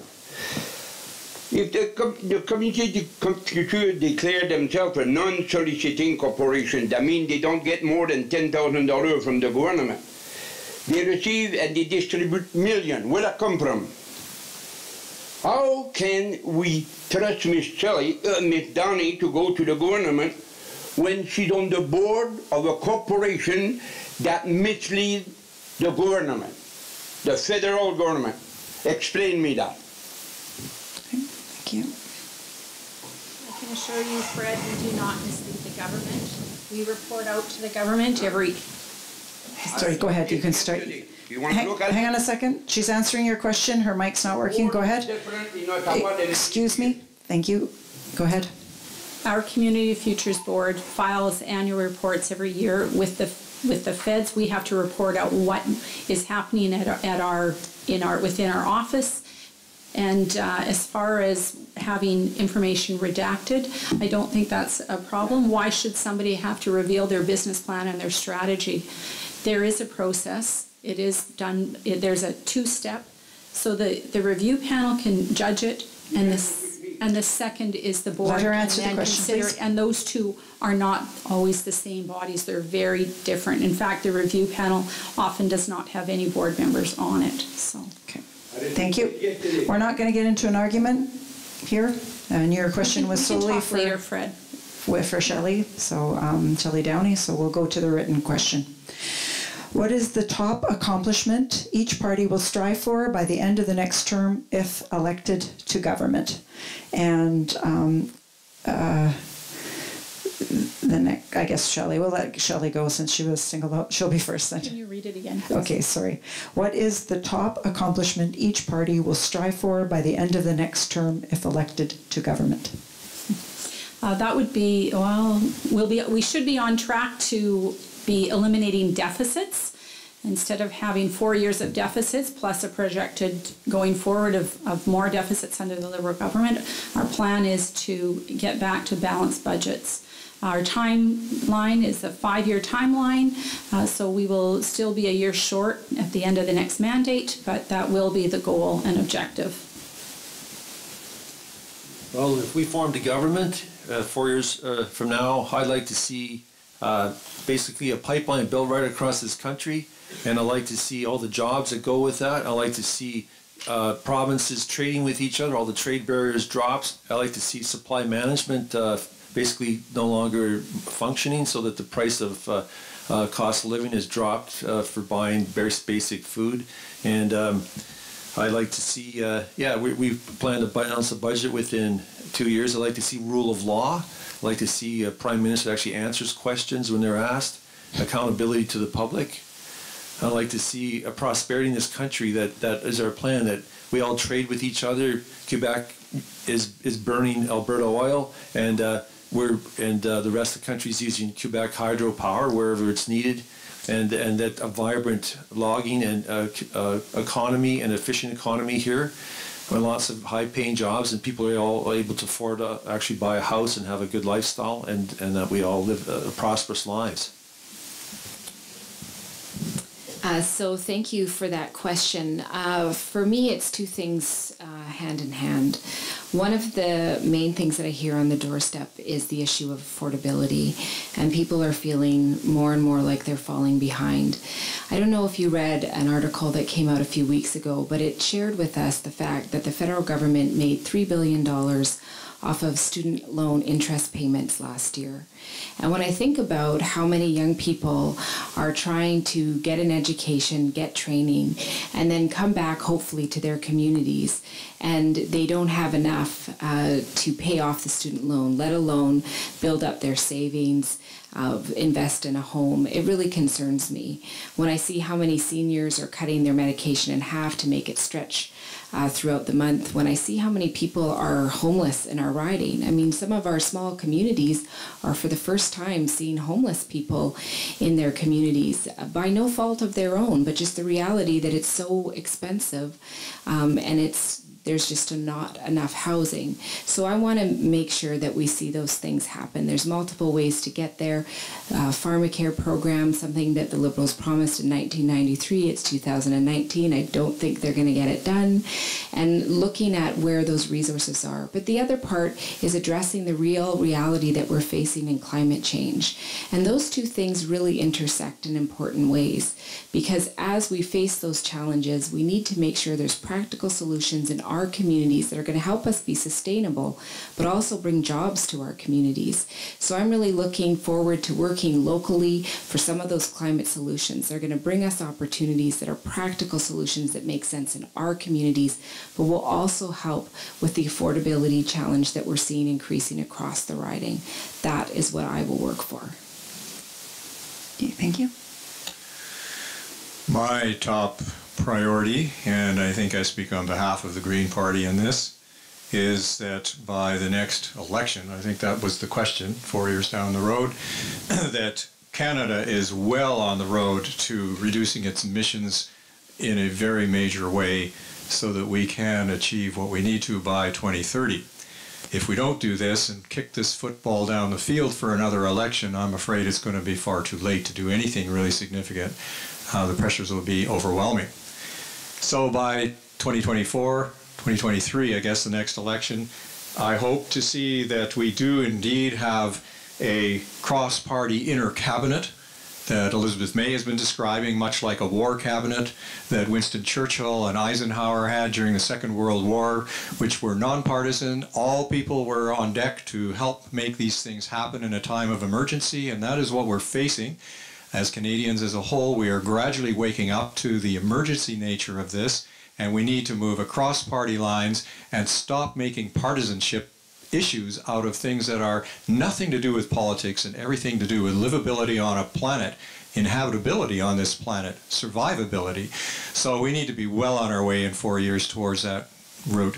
Speaker 13: If the community of Victoria declare themselves a non-soliciting corporation, that means they don't get more than $10,000 from the government. They receive and they distribute millions. Where that come from? How can we trust Miss Shelley, Miss Downey, to go to the government when she's on the board of a corporation that misleads the government, the federal government? Explain me that.
Speaker 2: Okay, thank you.
Speaker 4: I can assure you, Fred, we do not mislead the government. We report out to the government every...
Speaker 2: Sorry, go ahead. You can start.
Speaker 13: You want to look at
Speaker 2: hang on a second. She's answering your question. Her mic's not working. Go ahead. Excuse me. Thank you. Go ahead.
Speaker 4: Our Community Futures Board files annual reports every year with the feds. We have to report out what is happening within our office. And as far as having information redacted, I don't think that's a problem. Why should somebody have to reveal their business plan and their strategy? There is a process. It is done. There's a two-step. So the review panel can judge it, and the second is the board.
Speaker 2: Let her answer the question, please.
Speaker 4: And those two are not always the same bodies. They're very different. In fact, the review panel often does not have any board members on it. So.
Speaker 2: Okay. Thank you. We're not going to get into an argument here. And your question was solely for
Speaker 4: later, Fred.
Speaker 2: For Shelley. So Shelley Downey. So we'll go to the written question. What is the top accomplishment each party will strive for by the end of the next term if elected to government? And I guess Shelley, we'll let Shelley go since she was singled out. She'll be first then.
Speaker 4: Can you read it again, please?
Speaker 2: Okay, sorry. What is the top accomplishment each party will strive for by the end of the next term if elected to government?
Speaker 4: That would be, well, we should be on track to be eliminating deficits instead of having 4 years of deficits plus a projected going forward of more deficits under the Liberal government. Our plan is to get back to balanced budgets. Our timeline is a 5-year timeline, so we will still be a year short at the end of the next mandate, but that will be the goal and objective.
Speaker 5: Well, if we formed a government 4 years from now, I'd like to see basically a pipeline built right across this country, and I'd like to see all the jobs that go with that. I'd like to see provinces trading with each other, all the trade barriers dropped. I'd like to see supply management basically no longer functioning so that the price of cost of living is dropped for buying very basic food. And I'd like to see, we plan to balance the budget within 2 years. I'd like to see rule of law. I'd like to see a Prime Minister that actually answers questions when they're asked, accountability to the public. I'd like to see a prosperity in this country that is our plan, that we all trade with each other. Quebec is burning Alberta oil, and the rest of the country is using Quebec hydropower wherever it's needed, and that a vibrant logging and economy and efficient economy here, with lots of high-paying jobs, and people are all able to afford to actually buy a house and have a good lifestyle, and that we all live prosperous lives.
Speaker 6: So thank you for that question. For me, it's two things hand in hand. One of the main things that I hear on the doorstep is the issue of affordability, and people are feeling more and more like they're falling behind. I don't know if you read an article that came out a few weeks ago, but it shared with us the fact that the federal government made $3 billion off of student loan interest payments last year. And when I think about how many young people are trying to get an education, get training, and then come back hopefully to their communities, and they don't have enough to pay off the student loan, let alone build up their savings, invest in a home, it really concerns me. When I see how many seniors are cutting their medication in half to make it stretch throughout the month, when I see how many people are homeless in our riding. I mean, some of our small communities are for the first time seeing homeless people in their communities by no fault of their own, but just the reality that it's so expensive and there's just not enough housing. So I want to make sure that we see those things happen. There's multiple ways to get there. Pharmacare program, something that the Liberals promised in 1993. It's 2019. I don't think they're going to get it done. And looking at where those resources are. But the other part is addressing the real reality that we're facing in climate change. And those two things really intersect in important ways. Because as we face those challenges, we need to make sure there's practical solutions in our communities that are going to help us be sustainable, but also bring jobs to our communities. So I'm really looking forward to working locally for some of those climate solutions. They're going to bring us opportunities that are practical solutions that make sense in our communities, but will also help with the affordability challenge that we're seeing increasing across the riding. That is what I will work for.
Speaker 2: Okay, thank you.
Speaker 7: My top priority, and I think I speak on behalf of the Green Party in this, is that by the next election, I think that was the question 4 years down the road, that Canada is well on the road to reducing its emissions in a very major way so that we can achieve what we need to by 2030. If we don't do this and kick this football down the field for another election, I'm afraid it's going to be far too late to do anything really significant. The pressures will be overwhelming. So by 2024, 2023, I guess the next election, I hope to see that we do indeed have a cross-party inner cabinet that Elizabeth May has been describing, much like a war cabinet that Winston Churchill and Eisenhower had during the Second World War, which were nonpartisan. All people were on deck to help make these things happen in a time of emergency, and that is what we're facing. As Canadians as a whole, we are gradually waking up to the emergency nature of this, and we need to move across party lines and stop making partisanship issues out of things that are nothing to do with politics and everything to do with livability on a planet, inhabitability on this planet, survivability. So we need to be well on our way in 4 years towards that route.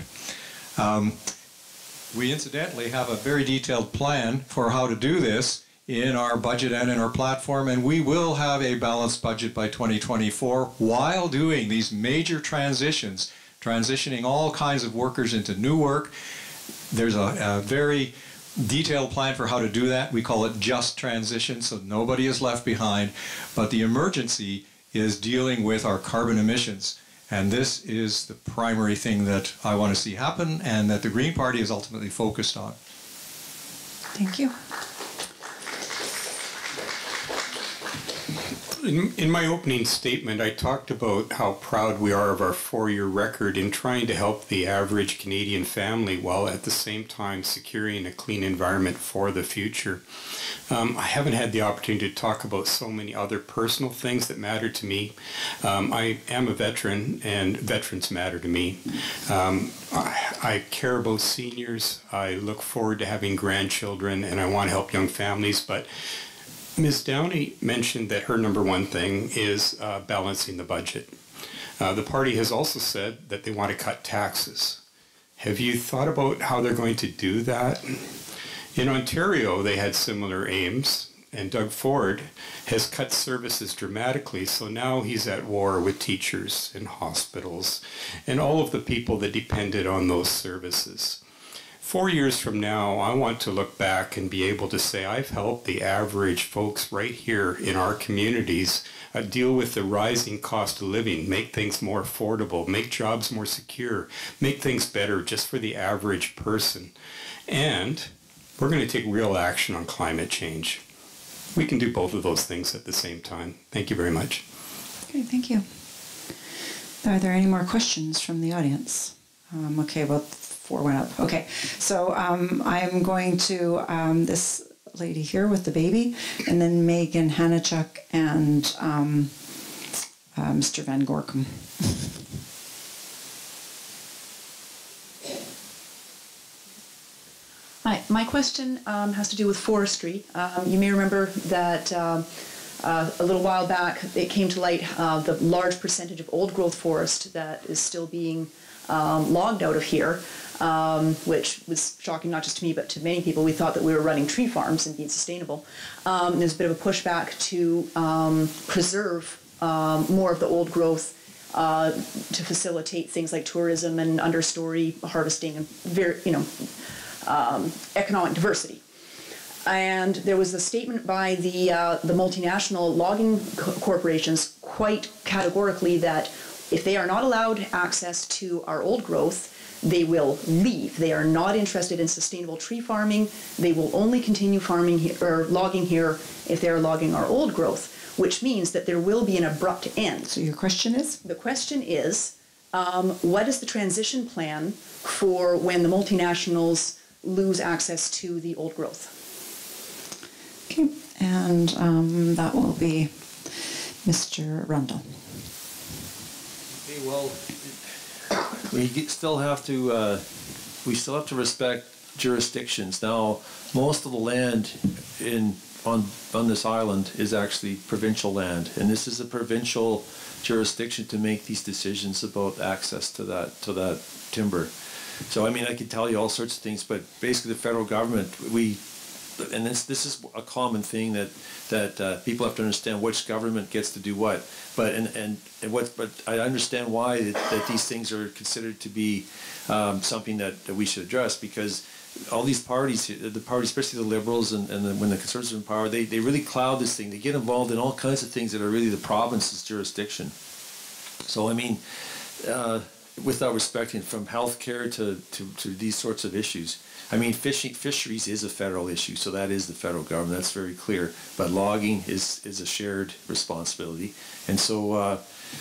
Speaker 7: We incidentally have a very detailed plan for how to do this in our budget and in our platform, and we will have a balanced budget by 2024 while doing these major transitions, transitioning all kinds of workers into new work. There's a very detailed plan for how to do that. We call it just transition, so nobody is left behind. But the emergency is dealing with our carbon emissions. And this is the primary thing that I want to see happen and that the Green Party is ultimately focused on.
Speaker 2: Thank you.
Speaker 3: In my opening statement, I talked about how proud we are of our 4-year record in trying to help the average Canadian family while at the same time securing a clean environment for the future. I haven't had the opportunity to talk about so many other personal things that matter to me. I am a veteran, and veterans matter to me. I care about seniors. I look forward to having grandchildren, and I want to help young families, but Ms. Downey mentioned that her number one thing is balancing the budget. The party has also said that they want to cut taxes. Have you thought about how they're going to do that? In Ontario, they had similar aims, and Doug Ford has cut services dramatically, so now he's at war with teachers and hospitals and all of the people that depended on those services. 4 years from now, I want to look back and be able to say I've helped the average folks right here in our communities deal with the rising cost of living, make things more affordable, make jobs more secure, make things better just for the average person. And we're going to take real action on climate change. We can do both of those things at the same time. Thank you very much.
Speaker 2: Okay, thank you. Are there any more questions from the audience? Okay, well, 4 went up. Okay, so I'm going to this lady here with the baby, and then Megan Hanachuk and Mr. Van Gorkum.
Speaker 14: Hi, my question has to do with forestry. You may remember that a little while back it came to light the large percentage of old growth forest that is still being logged out of here, which was shocking not just to me but to many people. We thought that we were running tree farms and being sustainable. There's a bit of a pushback to preserve more of the old growth to facilitate things like tourism and understory harvesting and economic diversity. And there was a statement by the multinational logging corporations quite categorically that if they are not allowed access to our old growth, they will leave. They are not interested in sustainable tree farming. They will only continue farming here, or logging here if they are logging our old growth, which means that there will be an abrupt end.
Speaker 2: So your question is?
Speaker 14: The question is, what is the transition plan for when the multinationals lose access to the old growth?
Speaker 2: Okay, and that will be Mr. Rundle.
Speaker 5: Okay, well, we still have to respect jurisdictions. Now, most of the land on this island is actually provincial land, and this is a provincial jurisdiction to make these decisions about access to that timber. So I mean, I could tell you all sorts of things, but basically the federal government, and this is a common thing that people have to understand which government gets to do what. But I understand why that these things are considered to be something that we should address, because all these parties, the parties, especially the Liberals and when the Conservatives are in power, they really cloud this thing. They get involved in all kinds of things that are really the province's jurisdiction. So I mean, without respecting, from healthcare to these sorts of issues. I mean, fisheries is a federal issue, so that is the federal government. That's very clear. But logging is a shared responsibility, and so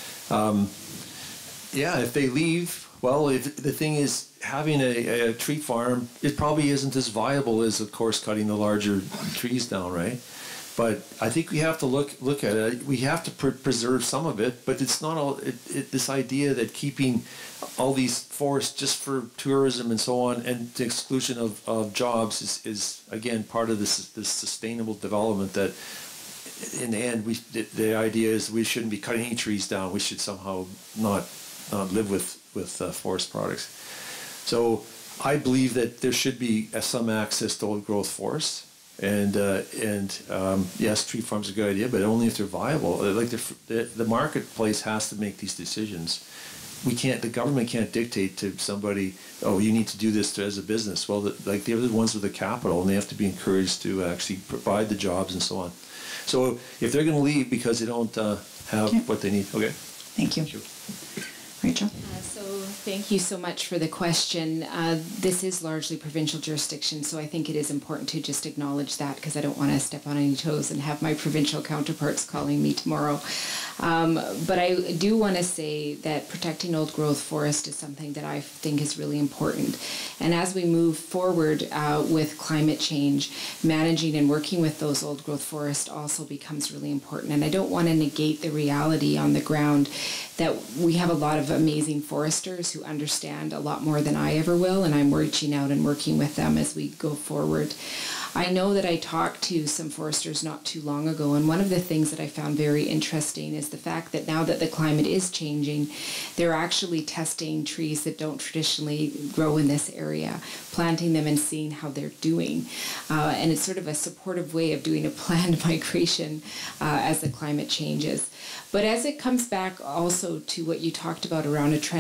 Speaker 5: yeah, if they leave, well, if the thing is having a tree farm, it probably isn't as viable as, of course, cutting the larger trees down, right? But I think we have to look at it. We have to preserve some of it, but it's not all. This idea that keeping all these forests just for tourism and so on, and the exclusion of jobs is again part of this sustainable development. That in the end, the idea is we shouldn't be cutting any trees down. We should somehow not live with forest products. So I believe that there should be some access to old growth forests. And yes, tree farms are a good idea, but only if they're viable. Like the marketplace has to make these decisions. The government can't dictate to somebody, oh, you need to do this as a business. Well, they're the ones with the capital, and they have to be encouraged to actually provide the jobs and so on. So if they're going to leave because they don't have what they need, okay.
Speaker 2: Thank you. Rachel?
Speaker 6: So thank you so much for the question. This is largely provincial jurisdiction, so I think it is important to just acknowledge that, because I don't want to step on any toes and have my provincial counterparts calling me tomorrow. But I do want to say that protecting old growth forest is something that I think is really important. And as we move forward with climate change, managing and working with those old growth forests also becomes really important. And I don't want to negate the reality on the ground that we have a lot of amazing foresters who understand a lot more than I ever will, and I'm reaching out and working with them as we go forward. I know that I talked to some foresters not too long ago, and one of the things that I found very interesting is the fact that now that the climate is changing, they're actually testing trees that don't traditionally grow in this area, planting them and seeing how they're doing. And it's sort of a supportive way of doing a planned migration as the climate changes. But as it comes back also to what you talked about around a transition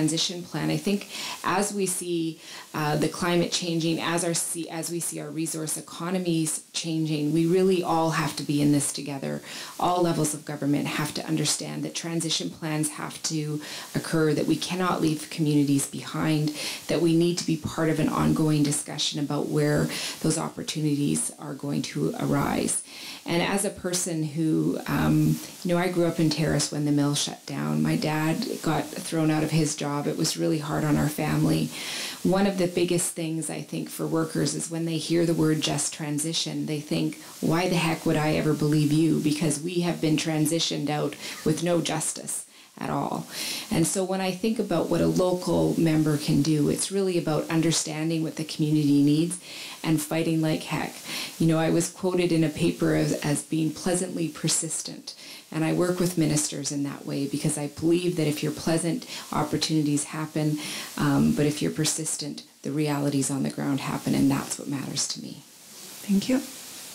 Speaker 6: transition plan. I think as we see the climate changing, as we see our resource economies changing, we really all have to be in this together. All levels of government have to understand that transition plans have to occur, that we cannot leave communities behind, that we need to be part of an ongoing discussion about where those opportunities are going to arise. And as a person who, I grew up in Terrace when the mill shut down. My dad got thrown out of his job. It was really hard on our family. One of the biggest things, I think, for workers is when they hear the word just transition, they think, why the heck would I ever believe you? Because we have been transitioned out with no justice at all. And so when I think about what a local member can do, it's really about understanding what the community needs and fighting like heck. I was quoted in a paper as being pleasantly persistent. And I work with ministers in that way because I believe that if you're pleasant, opportunities happen. But if you're persistent, the realities on the ground happen, and that's what matters to me.
Speaker 2: Thank you.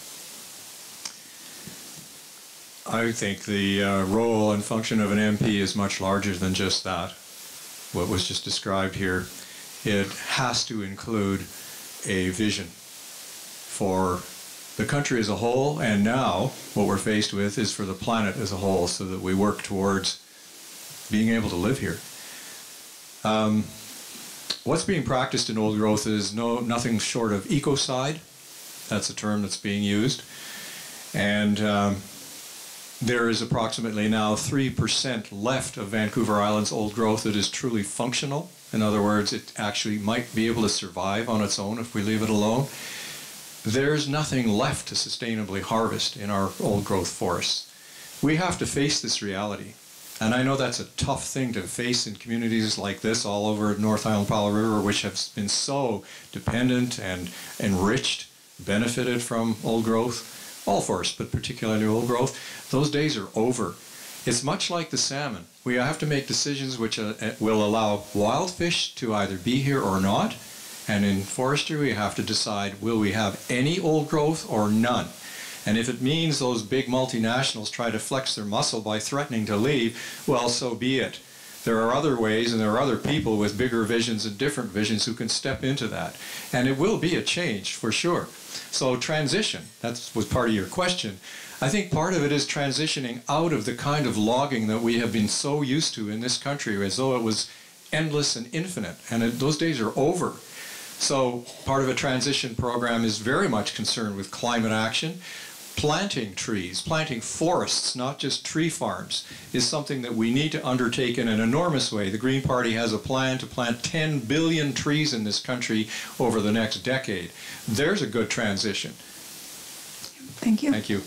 Speaker 7: I think the role and function of an MP is much larger than just that, what was just described here. It has to include a vision for the country as a whole, and now what we're faced with is for the planet as a whole, so that we work towards being able to live here. What's being practiced in old growth is nothing short of ecocide. That's a term that's being used. And there is approximately now 3% left of Vancouver Island's old growth that is truly functional. In other words, it actually might be able to survive on its own if we leave it alone. There's nothing left to sustainably harvest in our old growth forests. We have to face this reality. And I know that's a tough thing to face in communities like this all over North Island Powell River, which have been so dependent and enriched, benefited from old growth. All forests, but particularly old growth. Those days are over. It's much like the salmon. We have to make decisions which will allow wild fish to either be here or not. And in forestry, we have to decide, will we have any old growth or none? And if it means those big multinationals try to flex their muscle by threatening to leave, well, so be it. There are other ways, and there are other people with bigger visions and different visions who can step into that. And it will be a change, for sure. So transition, that was part of your question. I think part of it is transitioning out of the kind of logging that we have been so used to in this country, as though it was endless and infinite. And those days are over. So part of a transition program is very much concerned with climate action. Planting trees, planting forests, not just tree farms, is something that we need to undertake in an enormous way. The Green Party has a plan to plant 10 billion trees in this country over the next decade. There's a good transition.
Speaker 2: Thank you.
Speaker 7: Thank you.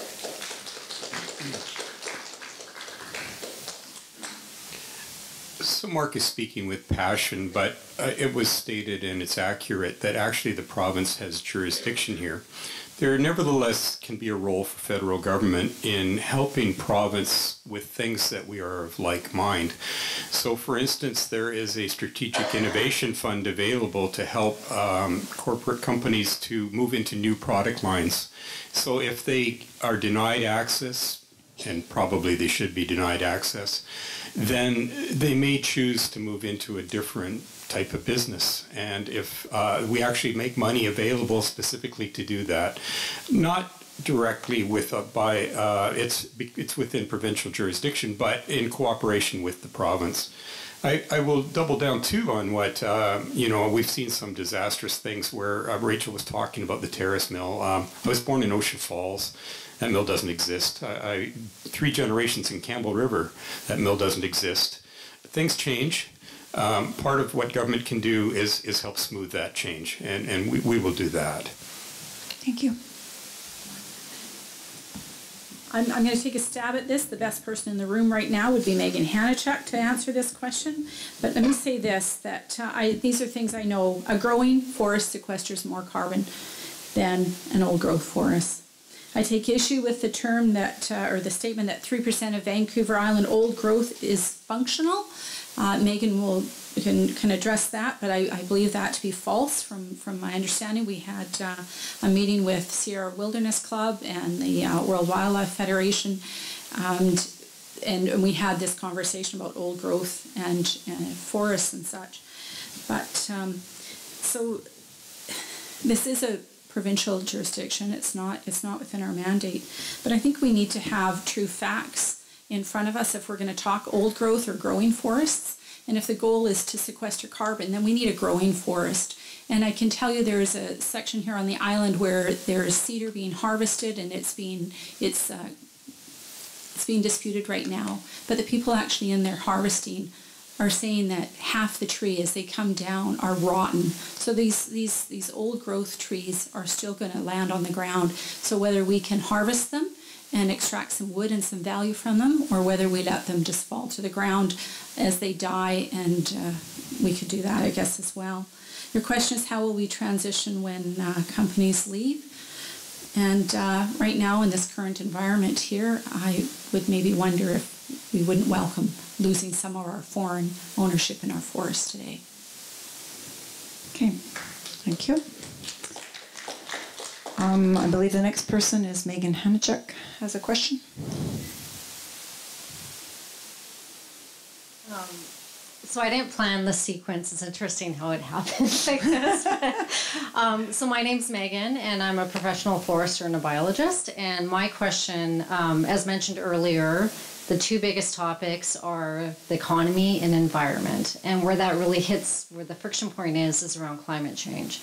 Speaker 3: So Mark is speaking with passion, but it was stated, and it's accurate, that actually the province has jurisdiction here. There nevertheless can be a role for federal government in helping province with things that we are of like mind. So for instance, there is a strategic innovation fund available to help corporate companies to move into new product lines. So if they are denied access, and probably they should be denied access, then they may choose to move into a different type of business. And if we actually make money available specifically to do that, not directly with it's within provincial jurisdiction, but in cooperation with the province. I will double down too on what we've seen some disastrous things where Rachel was talking about the Terrace Mill. I was born in Ocean Falls. That mill doesn't exist. 3 generations in Campbell River, that mill doesn't exist. Things change. Part of what government can do is help smooth that change, and we will do that.
Speaker 2: Thank you.
Speaker 4: I'm going to take a stab at this. The best person in the room right now would be Megan Hanachuk to answer this question. But let me say this, that these are things I know. A growing forest sequesters more carbon than an old growth forest. I take issue with the term that, or the statement that 3% of Vancouver Island old growth is functional. Megan can address that, but I believe that to be false. From my understanding, we had a meeting with Sierra Wilderness Club and the World Wildlife Federation, and and we had this conversation about old growth and forests and such. But so this is a provincial jurisdiction. It's not within our mandate. But I think we need to have true facts in front of us if we're going to talk old growth or growing forests. And if the goal is to sequester carbon, then we need a growing forest. And I can tell you there's a section here on the island where there's cedar being harvested, and it's being disputed right now. But the people actually in there harvesting are saying that half the tree as they come down are rotten. So these old growth trees are still going to land on the ground. So whether we can harvest them and extract some wood and some value from them, or whether we let them just fall to the ground as they die, and we could do that, I guess, as well. Your question is, how will we transition when companies leave? And right now in this current environment here, I would maybe wonder if we wouldn't welcome losing some of our foreign ownership in our forests today.
Speaker 2: Okay, thank you. I believe the next person is Megan Hanachuk has a question.
Speaker 15: So I didn't plan the sequence. It's interesting how it happens like this. So my name's Megan, and I'm a professional forester and a biologist. And my question, as mentioned earlier, the two biggest topics are the economy and environment. And where that really hits, where the friction point is around climate change.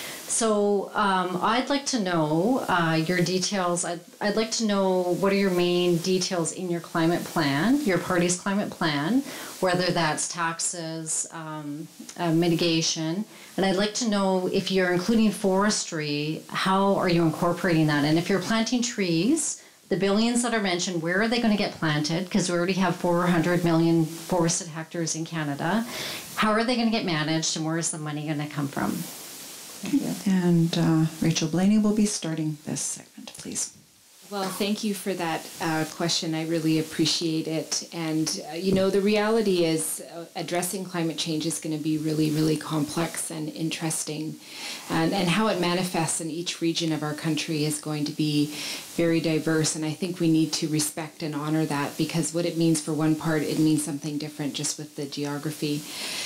Speaker 15: So I'd like to know your details. I'd like to know what are your main details in your climate plan, your party's climate plan, whether that's taxes, mitigation. And I'd like to know if you're including forestry, how are you incorporating that? And if you're planting trees, the billions that are mentioned, where are they going to get planted? Because we already have 400 million forested hectares in Canada. How are they going to get managed, and where is the money going to come from?
Speaker 2: Thank you. And Rachel Blaney will be starting this segment, please.
Speaker 6: Well, thank you for that question. I really appreciate it. And, the reality is addressing climate change is going to be really, really complex and interesting. And how it manifests in each region of our country is going to be very diverse. And I think we need to respect and honor that, because what it means for one part, it means something different just with the geography.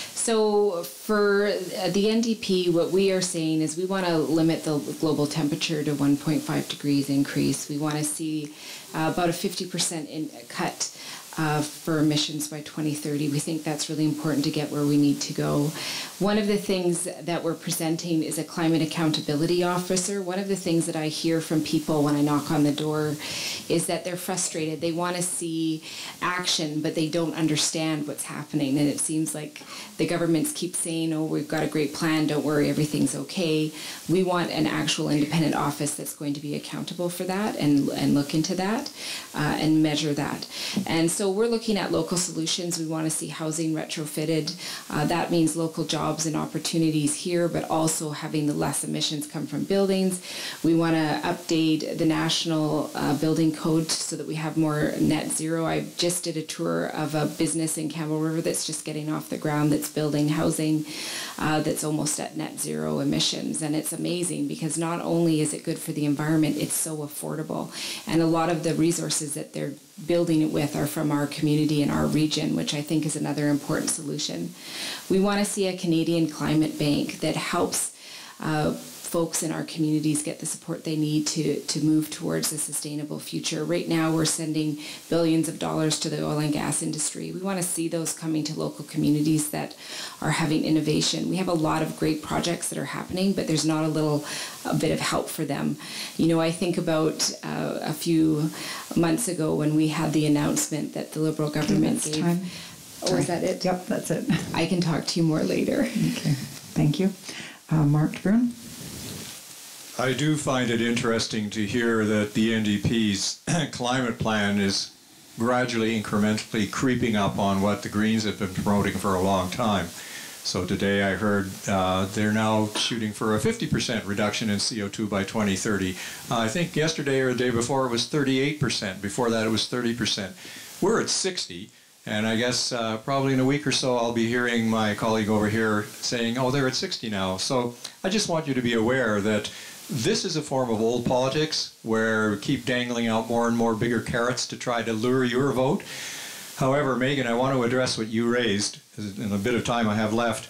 Speaker 6: So for the NDP, what we are saying is we want to limit the global temperature to 1.5 degrees increase. We want to see about a 50% cut for emissions by 2030. We think that's really important to get where we need to go. One of the things that we're presenting is a climate accountability officer. One of the things that I hear from people when I knock on the door is that they're frustrated. They want to see action, but they don't understand what's happening. And it seems like the governments keep saying, oh, we've got a great plan, don't worry, everything's okay. We want an actual independent office that's going to be accountable for that and look into that and measure that. And so we're looking at local solutions. We want to see housing retrofitted. That means local jobs and opportunities here, but also having the less emissions come from buildings. We want to update the national building code so that we have more net zero. I just did a tour of a business in Campbell River that's just getting off the ground, that's building housing that's almost at net zero emissions. And it's amazing because not only is it good for the environment, it's so affordable. And a lot of the resources that they're building it with are from our community and our region, which I think is another important solution. We want to see a Canadian climate bank that helps folks in our communities get the support they need to move towards a sustainable future. Right now, we're sending billions of dollars to the oil and gas industry. We want to see those coming to local communities that are having innovation. We have a lot of great projects that are happening, but there's not a bit of help for them. I think about a few months ago when we had the announcement that the Liberal government gave.
Speaker 2: Time.
Speaker 6: Oh, is that it?
Speaker 2: Yep, that's it.
Speaker 6: I can talk to you more later.
Speaker 2: Okay, thank you. Mark Brun.
Speaker 7: I do find it interesting to hear that the NDP's climate plan is gradually, incrementally creeping up on what the Greens have been promoting for a long time. So today I heard they're now shooting for a 50% reduction in CO2 by 2030. I think yesterday or the day before it was 38%. Before that it was 30%. We're at 60. And I guess probably in a week or so I'll be hearing my colleague over here saying, oh, they're at 60 now. So I just want you to be aware that this is a form of old politics where we keep dangling out more and more bigger carrots to try to lure your vote. However, Megan, I want to address what you raised in a bit of time I have left.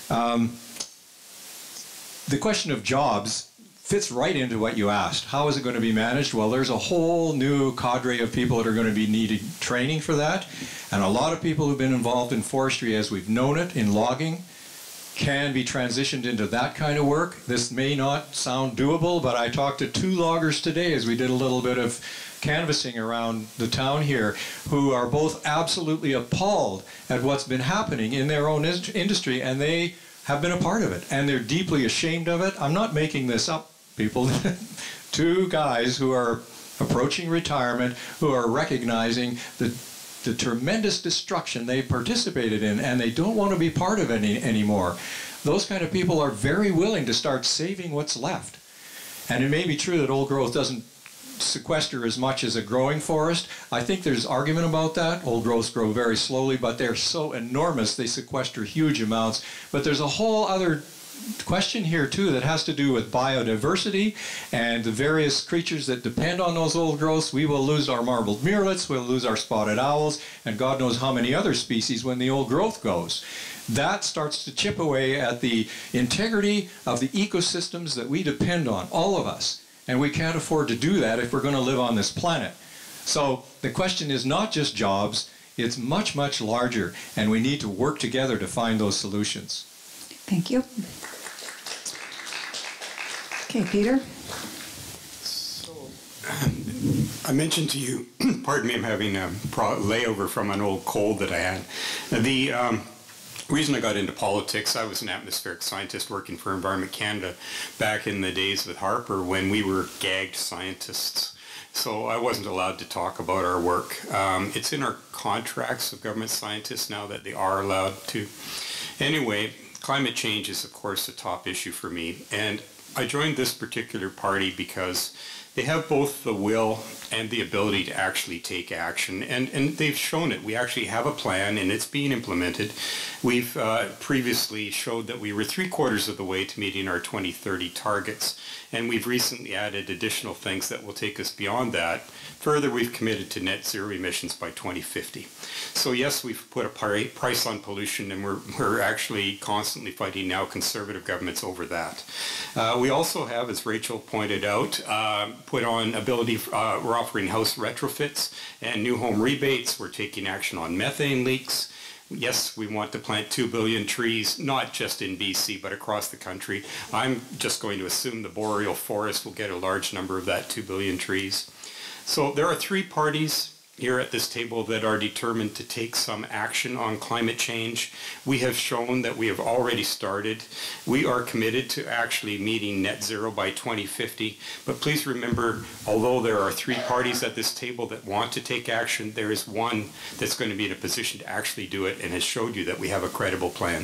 Speaker 7: The question of jobs fits right into what you asked. How is it going to be managed? Well, there's a whole new cadre of people that are going to be needing training for that. And a lot of people who've been involved in forestry as we've known it, in logging, can be transitioned into that kind of work. This may not sound doable, but I talked to 2 loggers today as we did a little bit of canvassing around the town here, who are both absolutely appalled at what's been happening in their own industry, and they have been a part of it, and they're deeply ashamed of it. I'm not making this up, people. 2 guys who are approaching retirement, who are recognizing the tremendous destruction they participated in, and they don't want to be part of it anymore. Those kind of people are very willing to start saving what's left. And it may be true that old growth doesn't sequester as much as a growing forest. I think there's argument about that. Old growths grow very slowly, but they're so enormous they sequester huge amounts. But there's a whole other question here too that has to do with biodiversity and the various creatures that depend on those old growths. We will lose our marbled murrelets, we'll lose our spotted owls, and God knows how many other species when the old growth goes. That starts to chip away at the integrity of the ecosystems that we depend on, all of us. And we can't afford to do that if we're going to live on this planet. So the question is not just jobs, it's much, much larger, and we need to work together to find those solutions.
Speaker 2: Thank you. Okay, Peter.
Speaker 3: I mentioned to you, pardon me, I'm having a layover from an old cold that I had. The reason I got into politics, I was an atmospheric scientist working for Environment Canada back in the days with Harper when we were gagged scientists. So I wasn't allowed to talk about our work. It's in our contracts of government scientists now that they are allowed to. Anyway, climate change is, of course, a top issue for me. And I joined this particular party because they have both the will and the ability to actually take action, and they've shown it. We actually have a plan, and it's being implemented. We've previously showed that we were 3/4 of the way to meeting our 2030 targets, and we've recently added additional things that will take us beyond that. Further, we've committed to net zero emissions by 2050. So yes, we've put a price on pollution, and we're actually constantly fighting now conservative governments over that. We also have, as Rachel pointed out, put on ability, we're offering house retrofits and new home rebates. We're taking action on methane leaks. Yes, we want to plant 2 billion trees, not just in BC, but across the country. I'm just going to assume the boreal forest will get a large number of that 2 billion trees. So there are 3 parties here at this table that are determined to take some action on climate change. We have shown that we have already started. We are committed to actually meeting net zero by 2050. But please remember, although there are 3 parties at this table that want to take action, there is one that's going to be in a position to actually do it and has showed you that we have a credible plan.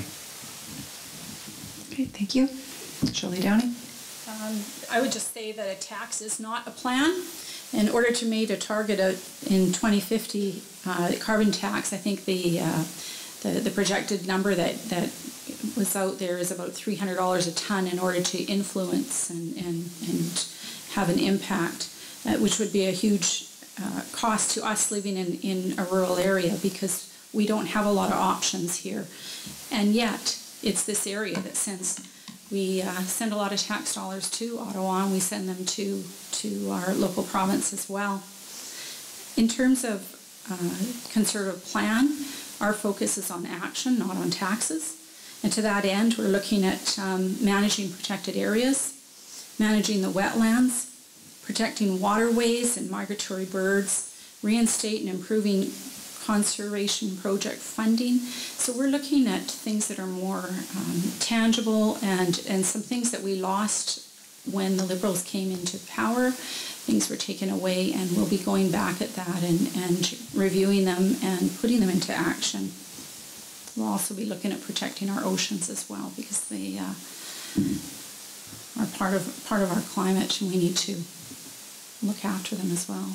Speaker 2: Okay, thank you. Shirley Downey.
Speaker 4: I would just say that a tax is not a plan. In order to meet a target in 2050 carbon tax, I think the projected number that was out there is about $300 a ton in order to influence and have an impact, which would be a huge cost to us living in a rural area because we don't have a lot of options here. And yet, it's this area that we send a lot of tax dollars to Ottawa, and we send them to our local province as well. In terms of conservative plan, our focus is on action, not on taxes. And to that end, we're looking at managing protected areas, managing the wetlands, protecting waterways and migratory birds, reinstate and improving conservation project funding. So we're looking at things that are more tangible and some things that we lost when the Liberals came into power. Things were taken away, and we'll be going back at that and reviewing them and putting them into action. We'll also be looking at protecting our oceans as well because they are part of our climate, and we need to look after them as well.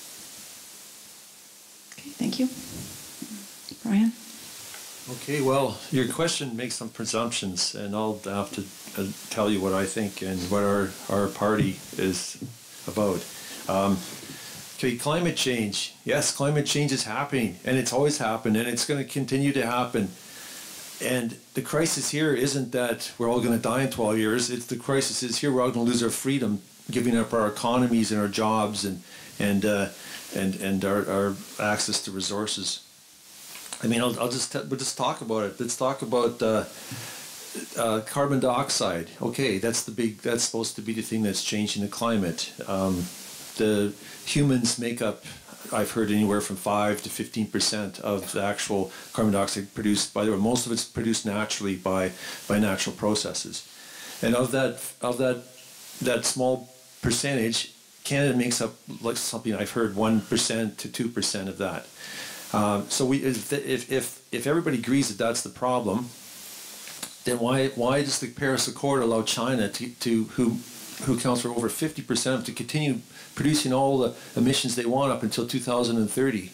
Speaker 2: Okay, thank you. Brian?
Speaker 5: Okay, well, your question makes some presumptions, and I'll have to tell you what I think and what our party is about. Okay, climate change. Yes, climate change is happening, and it's always happened, and it's going to continue to happen. And the crisis here isn't that we're all going to die in 12 years. It's the crisis is here we're all going to lose our freedom, giving up our economies and our jobs and our access to resources. I mean, we'll just talk about it. Let's talk about carbon dioxide. Okay, that's supposed to be the thing that's changing the climate. The humans make up, I've heard, anywhere from 5 to 15% of the actual carbon dioxide produced. By the way, most of it's produced naturally by natural processes, and of that small percentage, Canada makes up like something I've heard 1% to 2% of that. So if everybody agrees that that's the problem, then why does the Paris Accord allow China to who accounts for over 50% to continue producing all the emissions they want up until 2030?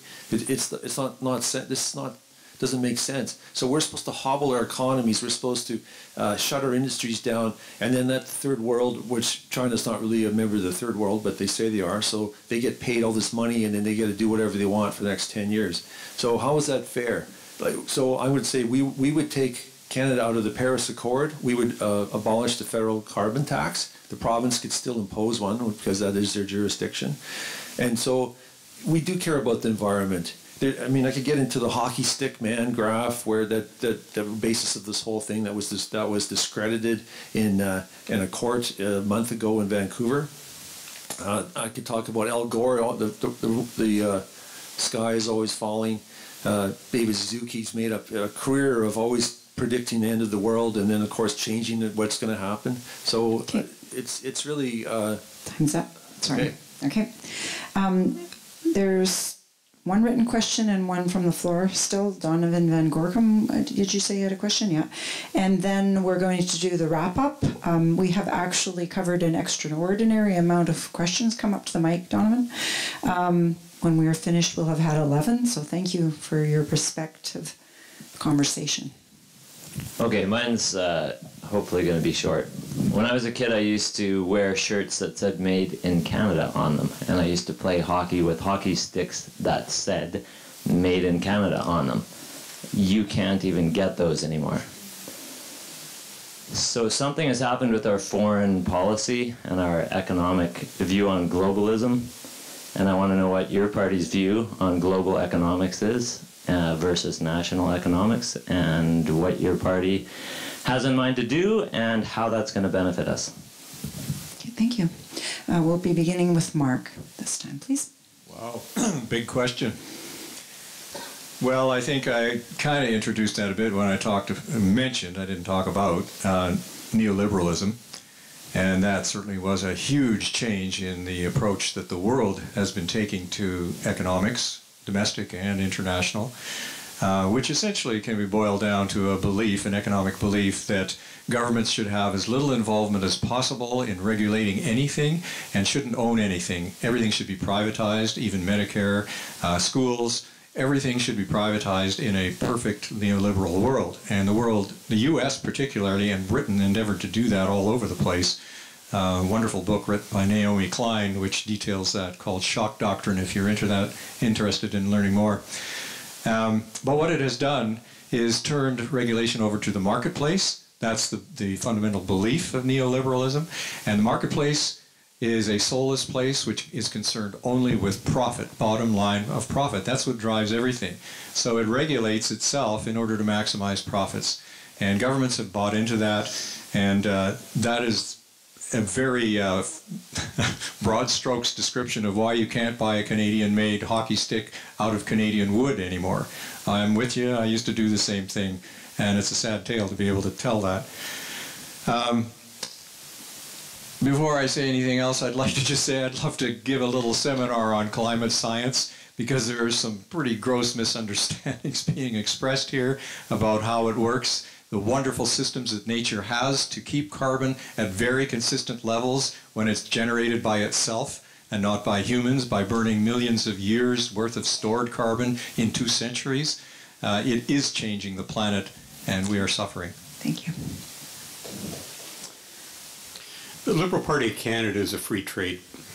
Speaker 5: Doesn't make sense. So we're supposed to hobble our economies. We're supposed to shut our industries down, and then that third world, which China's not really a member of the third world, but they say they are. So they get paid all this money, and then they get to do whatever they want for the next 10 years. So how is that fair? So I would say we would take Canada out of the Paris Accord. We would abolish the federal carbon tax. The province could still impose one because that is their jurisdiction. And so we do care about the environment. I mean, I could get into the hockey stick man graph, where the basis of this whole thing that was discredited in a court a month ago in Vancouver. I could talk about Al Gore. The sky is always falling. David Suzuki's made up a career of always predicting the end of the world, and then of course changing what's going to happen. So it's really
Speaker 2: time's up. Sorry. Okay. There's one written question and one from the floor still. Donovan Van Gorkum, did you say you had a question? Yeah. And then we're going to do the wrap-up. We have actually covered an extraordinary amount of questions. Come up to the mic, Donovan. When we are finished, we'll have had 11, so thank you for your perspective conversation.
Speaker 16: Okay, mine's hopefully going to be short. When I was a kid, I used to wear shirts that said "Made in Canada" on them, and I used to play hockey with hockey sticks that said "Made in Canada" on them. You can't even get those anymore. So something has happened with our foreign policy and our economic view on globalism, and I want to know what your party's view on global economics is versus national economics, and what your party has in mind to do and how that's going to benefit us.
Speaker 2: Okay, thank you. We'll be beginning with Mark this time, please.
Speaker 7: Wow, big question. Well, I think I kind of introduced that a bit when I mentioned, I didn't talk about neoliberalism, and that certainly was a huge change in the approach that the world has been taking to economics, domestic and international, which essentially can be boiled down to a belief, an economic belief, that governments should have as little involvement as possible in regulating anything and shouldn't own anything. Everything should be privatized, even Medicare, schools, everything should be privatized in a perfect neoliberal world. And the U.S. particularly, and Britain endeavored to do that all over the place. Wonderful book written by Naomi Klein, which details that, called Shock Doctrine, if you're interested in learning more. But what it has done is turned regulation over to the marketplace. That's the fundamental belief of neoliberalism. And the marketplace is a soulless place which is concerned only with profit, bottom line of profit. That's what drives everything. So it regulates itself in order to maximize profits. And governments have bought into that, and that is a very broad strokes description of why you can't buy a Canadian-made hockey stick out of Canadian wood anymore. I'm with you. I used to do the same thing, and it's a sad tale to be able to tell that. Before I say anything else, I'd like to just say I'd love to give a little seminar on climate science, because there are some pretty gross misunderstandings being expressed here about how it works. The wonderful systems that nature has to keep carbon at very consistent levels when it's generated by itself and not by humans, by burning millions of years worth of stored carbon in 2 centuries. It is changing the planet, and we are suffering.
Speaker 2: Thank you.
Speaker 3: The Liberal Party of Canada is a free trade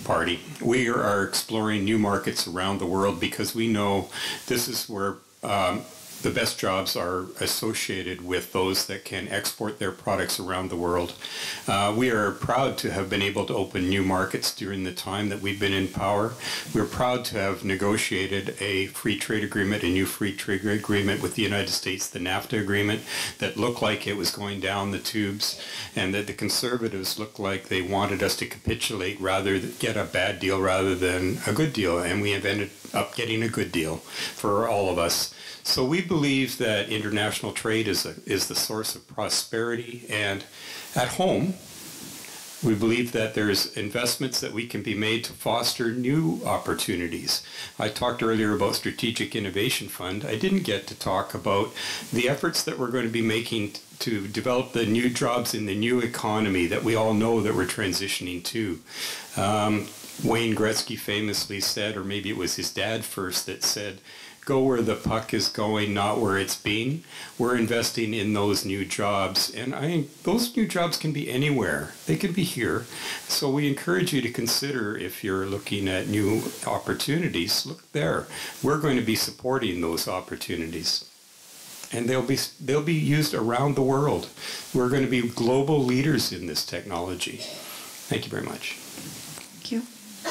Speaker 3: Party. We are exploring new markets around the world because we know this is where the best jobs are associated with those that can export their products around the world. We are proud to have been able to open new markets during the time that we've been in power. We're proud to have negotiated a free trade agreement, a new free trade agreement with the United States, the NAFTA agreement, that looked like it was going down the tubes, and that the Conservatives looked like they wanted us to capitulate rather than get a bad deal rather than a good deal, and we have ended up getting a good deal for all of us. So we believe that international trade is the source of prosperity, and at home, we believe that there's investments that we can be made to foster new opportunities. I talked earlier about Strategic Innovation Fund. I didn't get to talk about the efforts that we're going to be making to develop the new jobs in the new economy that we all know that we're transitioning to. Wayne Gretzky famously said, or maybe it was his dad first that said, "Go where the puck is going, not where it's been." We're investing in those new jobs, and I think those new jobs can be anywhere. They can be here. So we encourage you to consider, if you're looking at new opportunities, look there. We're going to be supporting those opportunities, and they'll be used around the world. We're going to be global leaders in this technology. Thank you very much.
Speaker 2: Thank you.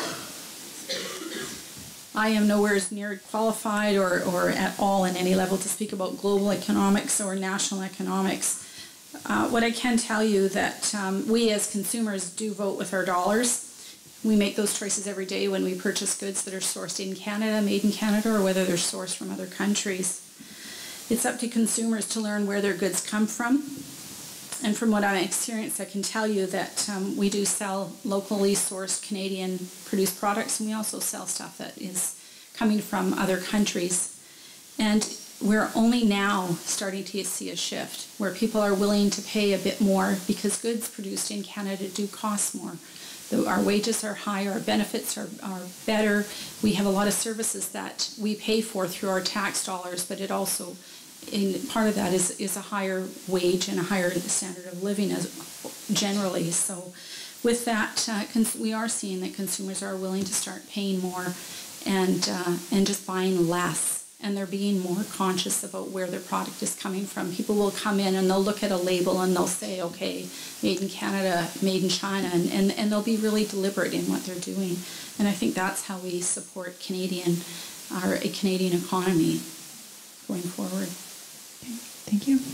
Speaker 4: I am nowhere near qualified or at all in any level to speak about global economics or national economics. What I can tell you that we as consumers do vote with our dollars. We make those choices every day when we purchase goods that are sourced in Canada, made in Canada, or whether they're sourced from other countries. It's up to consumers to learn where their goods come from. And from what I experienced, I can tell you that we do sell locally sourced Canadian produced products, and we also sell stuff that is coming from other countries. And we're only now starting to see a shift where people are willing to pay a bit more because goods produced in Canada do cost more. Our wages are higher, our benefits are better. We have a lot of services that we pay for through our tax dollars, but it also, part of that is a higher wage and a higher standard of living generally. So with that, we are seeing that consumers are willing to start paying more and just buying less. And they're being more conscious about where their product is coming from. People will come in and they'll look at a label and they'll say, okay, made in Canada, made in China, and they'll be really deliberate in what they're doing. And I think that's how we support our Canadian economy going forward.
Speaker 2: Okay. Thank you.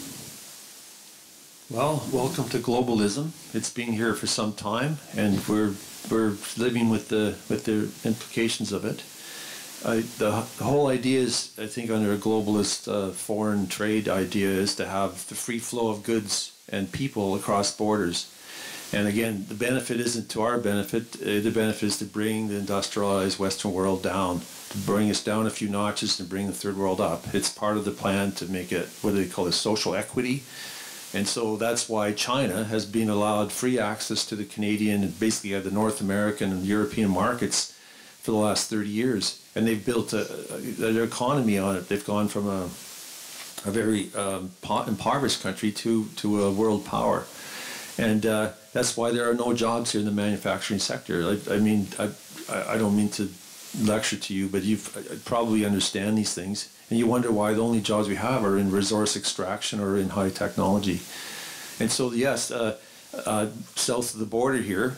Speaker 5: Well, welcome to globalism. It's been here for some time, and we're living with the implications of it. The whole idea is, I think, under a globalist foreign trade idea, is to have the free flow of goods and people across borders. And again, the benefit isn't to our benefit. The benefit is to bring the industrialized Western world down, to bring us down a few notches and bring the third world up. It's part of the plan to make it, what do they call it, social equity. And so that's why China has been allowed free access to the Canadian and basically the North American and European markets for the last 30 years. And they've built their economy on it. They've gone from a very impoverished country to a world power. And that's why there are no jobs here in the manufacturing sector. I mean, I don't mean to lecture to you, but you probably understand these things. And you wonder why the only jobs we have are in resource extraction or in high technology. And so, yes, south of the border here,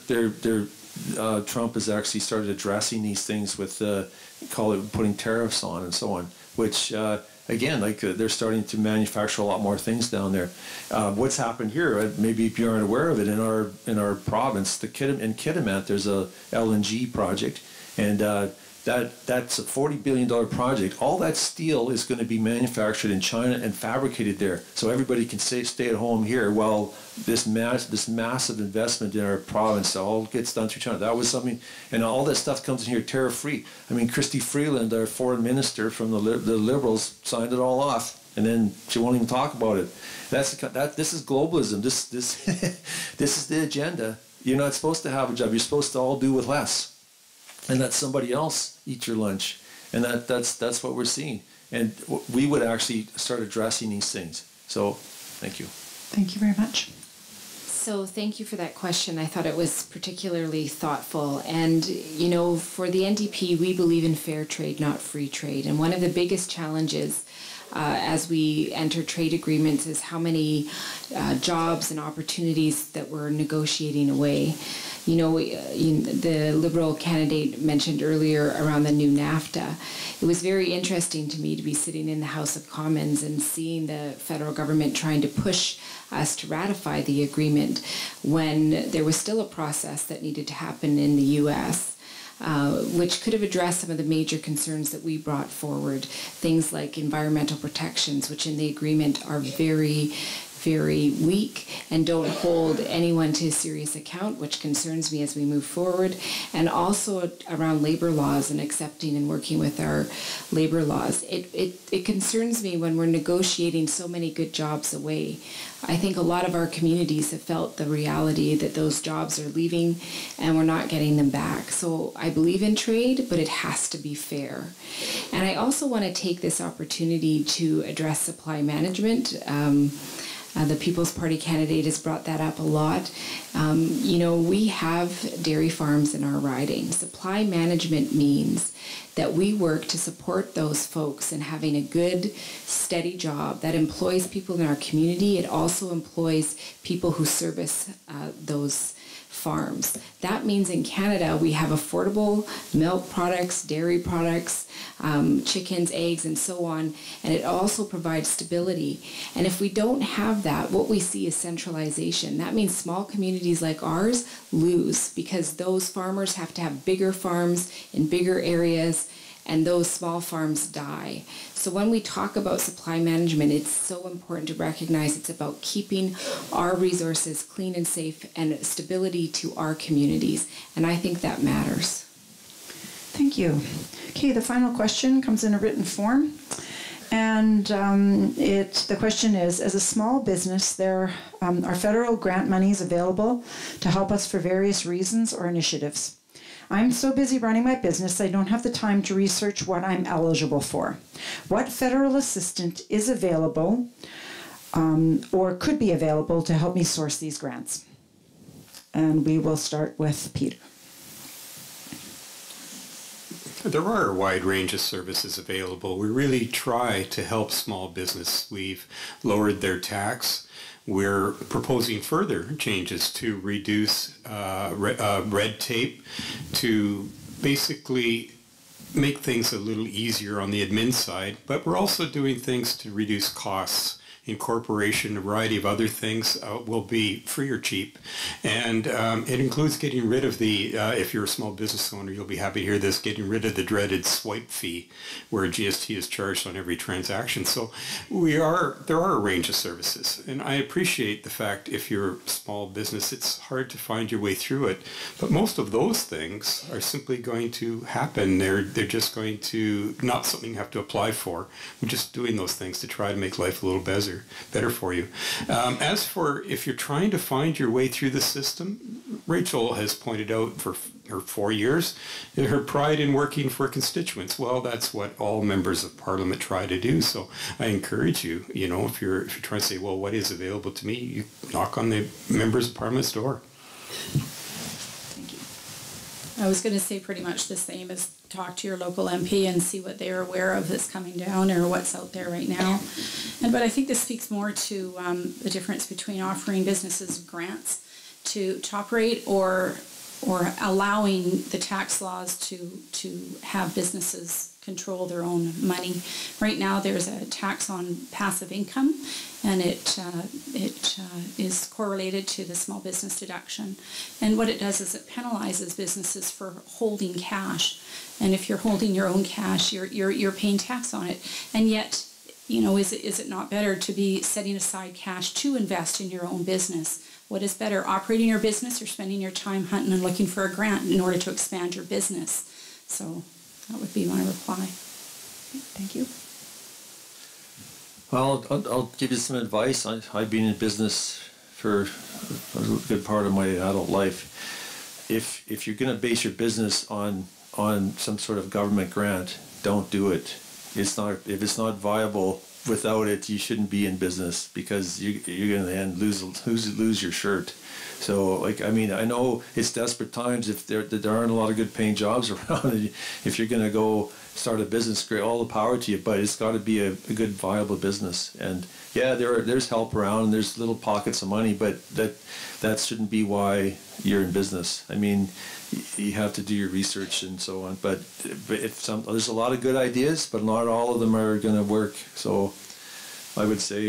Speaker 5: Trump has actually started addressing these things with, putting tariffs on and so on, which, again, they're starting to manufacture a lot more things down there. What's happened here, maybe if you aren't aware of it, in our province, in Kitimat, there's a LNG project, and that's a $40 billion project. All that steel is going to be manufactured in China and fabricated there, so everybody can stay at home here while this massive investment in our province all gets done through China. That was something, and all that stuff comes in here tariff-free. I mean, Christy Freeland, our foreign minister from the Liberals, signed it all off, and then she won't even talk about it. This is globalism. This this is the agenda. You're not supposed to have a job. You're supposed to all do with less, and let somebody else eat your lunch. And that's what we're seeing. And we would actually start addressing these things. So, thank you.
Speaker 2: Thank you very much.
Speaker 6: So thank you for that question. I thought it was particularly thoughtful. And, you know, for the NDP, we believe in fair trade, not free trade. And one of the biggest challenges as we enter trade agreements is how many jobs and opportunities that we're negotiating away. You know, the Liberal candidate mentioned earlier around the new NAFTA. It was very interesting to me to be sitting in the House of Commons and seeing the federal government trying to push us to ratify the agreement when there was still a process that needed to happen in the U.S., which could have addressed some of the major concerns that we brought forward. Things like environmental protections, which in the agreement are very, very weak and don't hold anyone to a serious account, which concerns me as we move forward. And also around labor laws and accepting and working with our labor laws. It concerns me when we're negotiating so many good jobs away. I think a lot of our communities have felt the reality that those jobs are leaving and we're not getting them back. So I believe in trade, but it has to be fair. And I also want to take this opportunity to address supply management. The People's Party candidate has brought that up a lot. You know, we have dairy farms in our riding. Supply management means that we work to support those folks in having a good, steady job that employs people in our community. It also employs people who service those farms. That means in Canada we have affordable milk products, dairy products, chickens, eggs, and so on, and it also provides stability. And if we don't have that, what we see is centralization. That means small communities like ours lose because those farmers have to have bigger farms in bigger areas, and those small farms die. So when we talk about supply management, it's so important to recognize it's about keeping our resources clean and safe and stability to our communities. And I think that matters.
Speaker 2: Thank you. Okay, the final question comes in a written form. And the question is, as a small business, there are federal grant monies available to help us for various reasons or initiatives. I'm so busy running my business, I don't have the time to research what I'm eligible for. What federal assistance is available or could be available to help me source these grants? And we will start with Peter.
Speaker 3: There are a wide range of services available. We really try to help small business. We've lowered their tax. We're proposing further changes to reduce red tape, to basically make things a little easier on the admin side, but we're also doing things to reduce costs. Incorporation, a variety of other things will be free or cheap. And it includes getting rid of the, if you're a small business owner, you'll be happy to hear this, getting rid of the dreaded swipe fee where GST is charged on every transaction. So there are a range of services. And I appreciate the fact if you're a small business, it's hard to find your way through it. But most of those things are simply going to happen. They're just going to, not something you have to apply for. We're just doing those things to try to make life a little better for you. As for if you're trying to find your way through the system, Rachel has pointed out for her 4 years her pride in working for constituents. Well, that's what all members of Parliament try to do. So I encourage you, you know, if you're trying to say, well, what is available to me, you knock on the members of Parliament's door.
Speaker 4: I was going to say pretty much the same as talk to your local MP and see what they're aware of that's coming down or what's out there right now. But I think this speaks more to the difference between offering businesses grants to operate or allowing the tax laws to have businesses control their own money. Right now there's a tax on passive income, and it is correlated to the small business deduction. And what it does is it penalizes businesses for holding cash. And if you're holding your own cash, you're paying tax on it. And yet, you know, is it not better to be setting aside cash to invest in your own business? What is better, operating your business or spending your time hunting and looking for a grant in order to expand your business? So that would be my reply.
Speaker 2: Thank you.
Speaker 5: Well, I'll give you some advice. I've been in business for a good part of my adult life. If you're going to base your business on some sort of government grant, don't do it. If it's not viable without it, you shouldn't be in business because you're going to end lose your shirt. So, like, I mean, I know it's desperate times if there aren't a lot of good paying jobs around. If you're going to go start a business, great, all the power to you, but it's got to be a good, viable business. And yeah, there's help around, and there's little pockets of money, but that shouldn't be why you're in business. I mean, you have to do your research and so on. But if there's a lot of good ideas, but not all of them are going to work. So I would say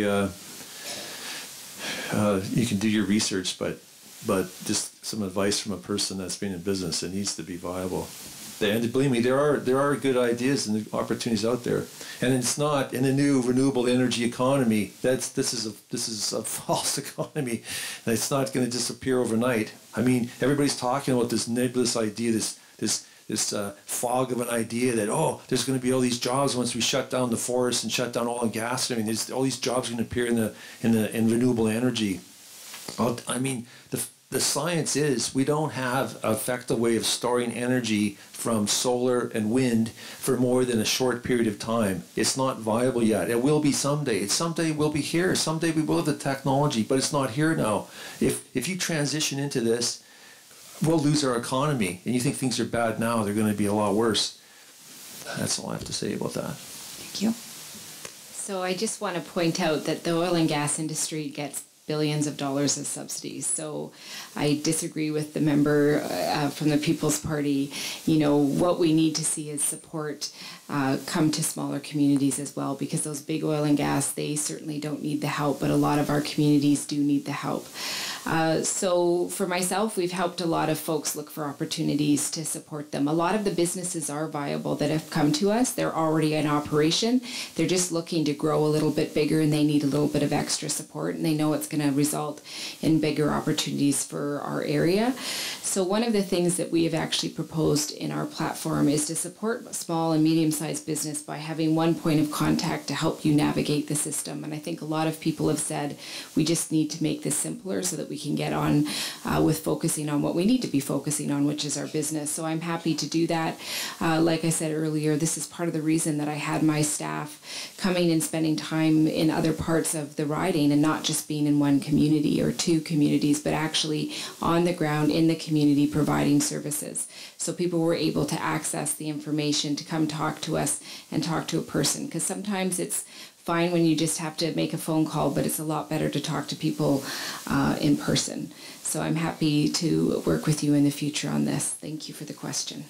Speaker 5: you can do your research, but just some advice from a person that's been in business, it needs to be viable. And believe me, there are good ideas and opportunities out there, and it's not in the new renewable energy economy. This is a false economy. It's not going to disappear overnight. I mean, everybody's talking about this nebulous idea, this fog of an idea that there's going to be all these jobs once we shut down the forest and shut down oil and gas. I mean, there's all these jobs going to appear in renewable energy. I mean, the science is we don't have an effective way of storing energy from solar and wind for more than a short period of time. It's not viable yet. It will be someday. Someday we'll be here. Someday we will have the technology, but it's not here now. If you transition into this, we'll lose our economy. And you think things are bad now, they're going to be a lot worse. That's all I have to say about that.
Speaker 2: Thank you.
Speaker 6: So I just want to point out that the oil and gas industry gets billions of dollars of subsidies. So I disagree with the member from the People's Party. You know, what we need to see is support come to smaller communities as well, because those big oil and gas, they certainly don't need the help, but a lot of our communities do need the help. So for myself, we've helped a lot of folks look for opportunities to support them. A lot of the businesses are viable that have come to us. They're already in operation. They're just looking to grow a little bit bigger, and they need a little bit of extra support, and they know it's going to result in bigger opportunities for our area. So one of the things that we have actually proposed in our platform is to support small and medium-sized business by having one point of contact to help you navigate the system. And I think a lot of people have said we just need to make this simpler so that we can get on with focusing on what we need to be focusing on, which is our business. So I'm happy to do that. Like I said earlier, this is part of the reason that I had my staff coming and spending time in other parts of the riding and not just being in one community or two communities, but actually on the ground in the community providing services. So people were able to access the information, to come talk to us and talk to a person, because sometimes it's fine when you just have to make a phone call, but it's a lot better to talk to people in person. So I'm happy to work with you in the future on this. Thank you for the question.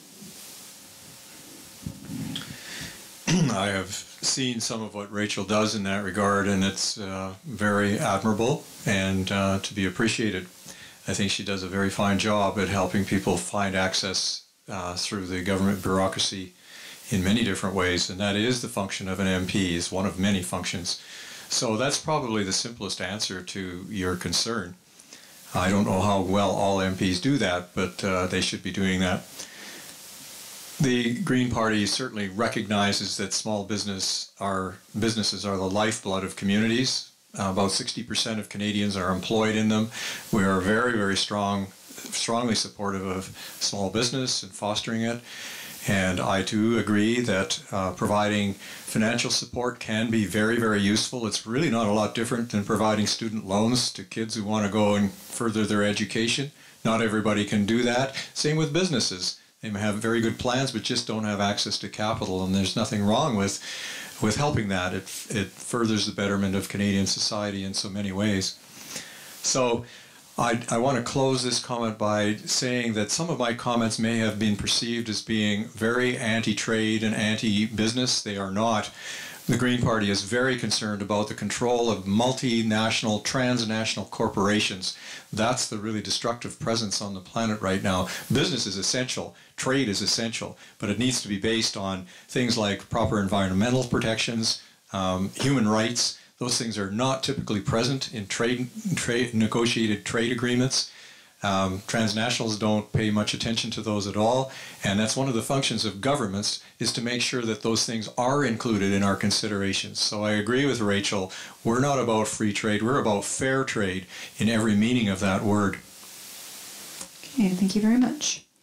Speaker 7: I have seen some of what Rachel does in that regard, and it's very admirable and to be appreciated. I think she does a very fine job at helping people find access through the government bureaucracy in many different ways, and that is the function of an MP, is one of many functions. So that's probably the simplest answer to your concern. I don't know how well all MPs do that, but they should be doing that. The Green Party certainly recognizes that small businesses are the lifeblood of communities. About 60% of Canadians are employed in them. We are very, very strongly supportive of small business and fostering it. And I too agree that providing financial support can be very, very useful. It's really not a lot different than providing student loans to kids who want to go and further their education. Not everybody can do that. Same with businesses. They may have very good plans, but just don't have access to capital, and there's nothing wrong with helping that. It furthers the betterment of Canadian society in so many ways. So I want to close this comment by saying that some of my comments may have been perceived as being very anti-trade and anti-business. They are not. The Green Party is very concerned about the control of multinational, transnational corporations. That's the really destructive presence on the planet right now. Business is essential. Trade is essential. But it needs to be based on things like proper environmental protections, human rights. Those things are not typically present in negotiated trade agreements. Transnationals don't pay much attention to those at all, and that's one of the functions of governments, is to make sure that those things are included in our considerations. So I agree with Rachel. We're not about free trade. We're about fair trade in every meaning of that word.
Speaker 2: Okay, thank you very much.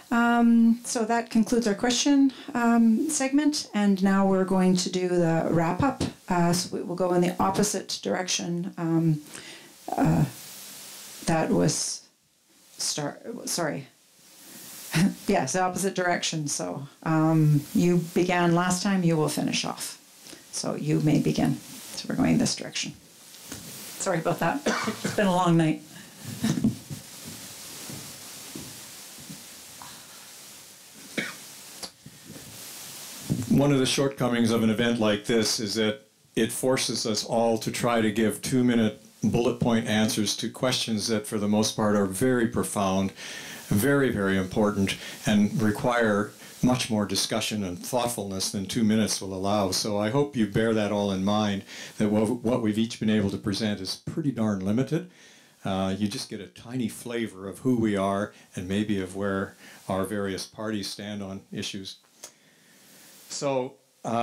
Speaker 2: So that concludes our question segment, and now we're going to do the wrap up. So we will go in the opposite direction. That was sorry. Yes, the opposite direction. So you began last time. You will finish off. So you may begin. So we're going this direction. Sorry about that. It's been a long night.
Speaker 7: One of the shortcomings of an event like this is that it forces us all to try to give 2-minute bullet point answers to questions that for the most part are very profound, very, very important, and require much more discussion and thoughtfulness than 2 minutes will allow. So I hope you bear that all in mind, that what we've each been able to present is pretty darn limited. You just get a tiny flavor of who we are and maybe of where our various parties stand on issues. So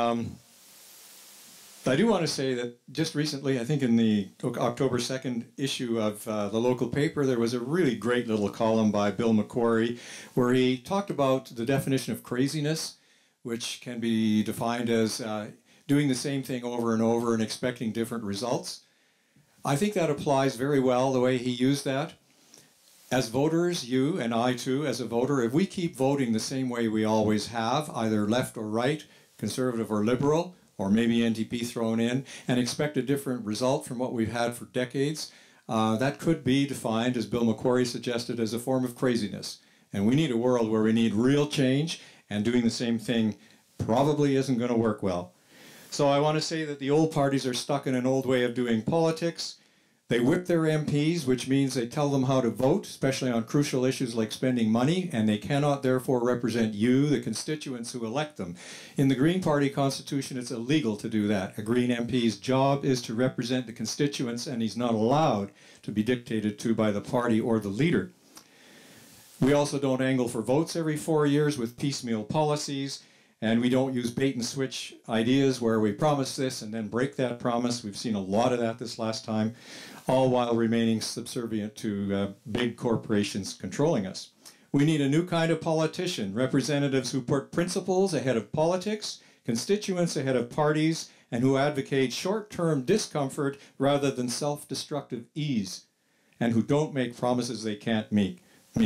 Speaker 7: I do want to say that just recently, I think in the October 2nd issue of the local paper, there was a really great little column by Bill McQuarrie where he talked about the definition of craziness, which can be defined as doing the same thing over and over and expecting different results. I think that applies very well the way he used that. As voters, you and I too, as a voter, if we keep voting the same way we always have, either left or right, conservative or liberal, or maybe NDP thrown in, and expect a different result from what we've had for decades, that could be defined, as Bill McQuarrie suggested, as a form of craziness. And we need a world where we need real change, and doing the same thing probably isn't going to work well. So I want to say that the old parties are stuck in an old way of doing politics. They whip their MPs, which means they tell them how to vote, especially on crucial issues like spending money, and they cannot therefore represent you, the constituents who elect them. In the Green Party constitution, it's illegal to do that. A Green MP's job is to represent the constituents, and he's not allowed to be dictated to by the party or the leader. We also don't angle for votes every 4 years with piecemeal policies, and we don't use bait and switch ideas where we promise this and then break that promise. We've seen a lot of that this last time, all while remaining subservient to big corporations controlling us. We need a new kind of politician, representatives who put principles ahead of politics, constituents ahead of parties, and who advocate short-term discomfort rather than self-destructive ease, and who don't make promises they can't meet.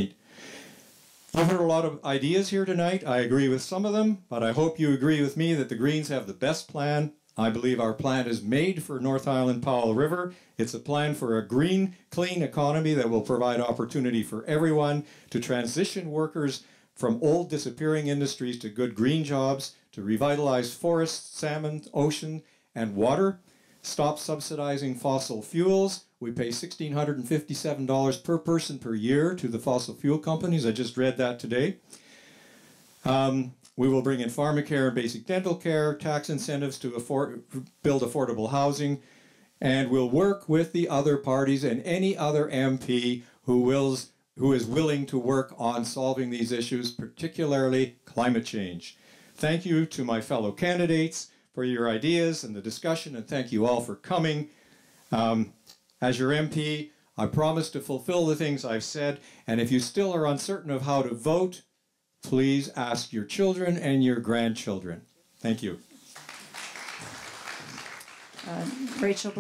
Speaker 7: I've heard a lot of ideas here tonight. I agree with some of them, but I hope you agree with me that the Greens have the best plan. I believe our plan is made for North Island Powell River. It's a plan for a green, clean economy that will provide opportunity for everyone to transition workers from old disappearing industries to good green jobs, to revitalize forests, salmon, ocean, and water, stop subsidizing fossil fuels. We pay $1,657 per person per year to the fossil fuel companies. I just read that today. We will bring in pharmacare and basic dental care, tax incentives to build affordable housing, and we'll work with the other parties and any other MP who is willing to work on solving these issues, particularly climate change. Thank you to my fellow candidates for your ideas and the discussion, and thank you all for coming. As your MP, I promise to fulfill the things I've said, and if you still are uncertain of how to vote, please ask your children and your grandchildren. Thank you.
Speaker 2: Rachel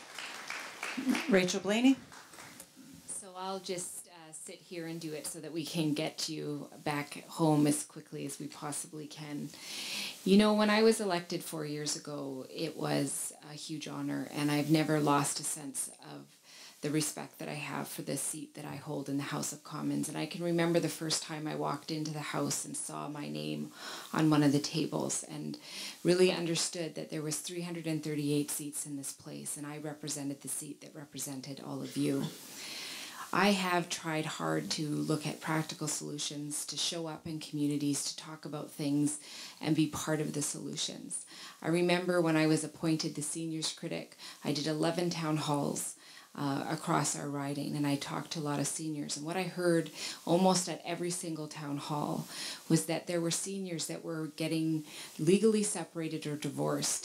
Speaker 2: Blaney.
Speaker 6: So I'll just sit here and do it so that we can get you back home as quickly as we possibly can. You know, when I was elected 4 years ago, it was a huge honor, and I've never lost a sense of the respect that I have for the seat that I hold in the House of Commons. And I can remember the first time I walked into the House and saw my name on one of the tables and really understood that there was 338 seats in this place, and I represented the seat that represented all of you. I have tried hard to look at practical solutions, to show up in communities, to talk about things and be part of the solutions. I remember when I was appointed the seniors critic, I did 11 town halls across our riding, and I talked to a lot of seniors. And what I heard almost at every single town hall was that there were seniors that were getting legally separated or divorced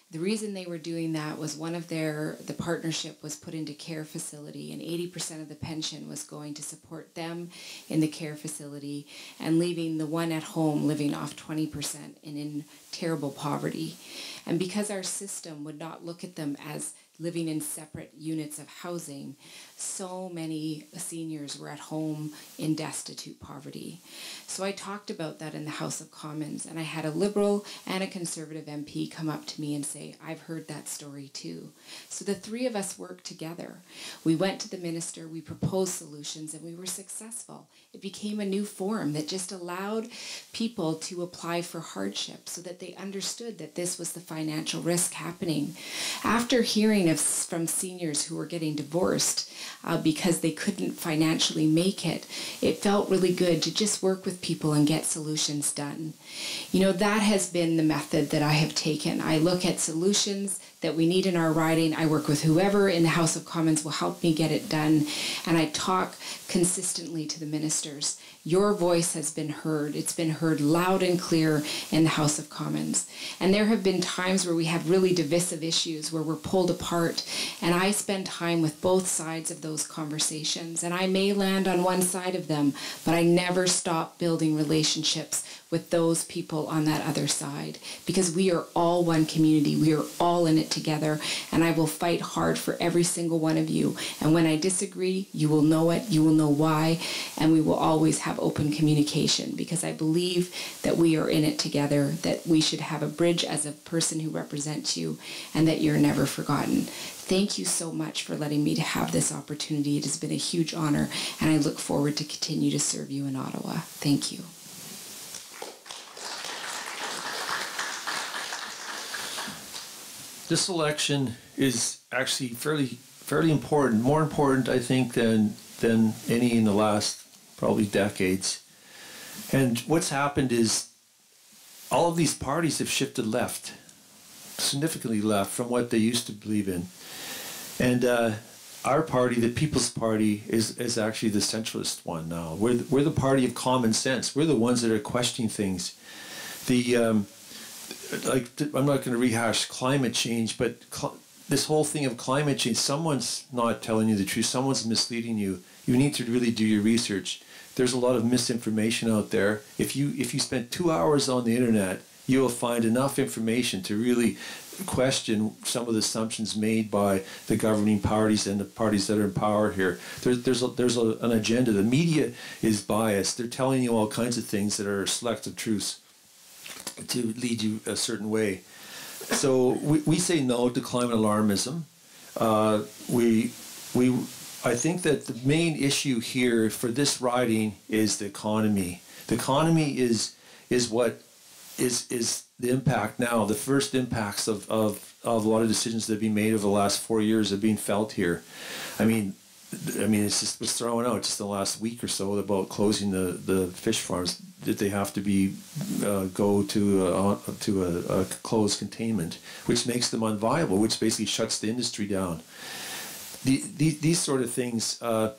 Speaker 6: The reason they were doing that was the partnership was put into care facility, and 80% of the pension was going to support them in the care facility and leaving the one at home living off 20% and in terrible poverty. And because our system would not look at them as living in separate units of housing, so many seniors were at home in destitute poverty. So I talked about that in the House of Commons, and I had a Liberal and a Conservative MP come up to me and say, I've heard that story too. So the three of us worked together. We went to the minister, we proposed solutions, and we were successful. It became a new forum that just allowed people to apply for hardship so that they understood that this was the financial risk happening. After hearing from seniors who were getting divorced because they couldn't financially make it, it felt really good to just work with people and get solutions done. You know, that has been the method that I have taken. I look at solutions that we need in our riding. I work with whoever in the House of Commons will help me get it done, and I talk consistently to the ministers. Your voice has been heard. It's been heard loud and clear in the House of Commons. And there have been times where we have really divisive issues where we're pulled apart, and I spend time with both sides of those conversations. And I may land on one side of them, but I never stop building relationships with those people on that other side, because we are all one community. We are all in it together, and I will fight hard for every single one of you. And when I disagree, you will know it, you will know why, and we will always have open communication, because I believe that we are in it together, that we should have a bridge as a person who represents you, and that you're never forgotten. Thank you so much for letting me to have this opportunity. It has been a huge honor, and I look forward to continue to serve you in Ottawa. Thank you.
Speaker 5: This election is actually fairly important, more important, I think, than any in the last probably decades. And what's happened is all of these parties have shifted left, significantly left from what they used to believe in. And our party, the People's Party, is actually the centralist one now. We're the party of common sense. We're the ones that are questioning things. I'm not going to rehash climate change, but this whole thing of climate change, someone's not telling you the truth, someone's misleading you. You need to really do your research. There's a lot of misinformation out there. If you spend 2 hours on the internet, you will find enough information to really question some of the assumptions made by the governing parties and the parties that are in power here. There's an agenda. The media is biased. They're telling you all kinds of things that are selective truths to lead you a certain way. So we say no to climate alarmism. I think that the main issue here for this riding is the economy. The economy is what is the impact now. The first impacts of a lot of decisions that have been made over the last 4 years have been felt here. I mean, it's just was thrown out just the last week or so about closing the fish farms. That they have to be go to a closed containment, which makes them unviable, which basically shuts the industry down. These sort of things are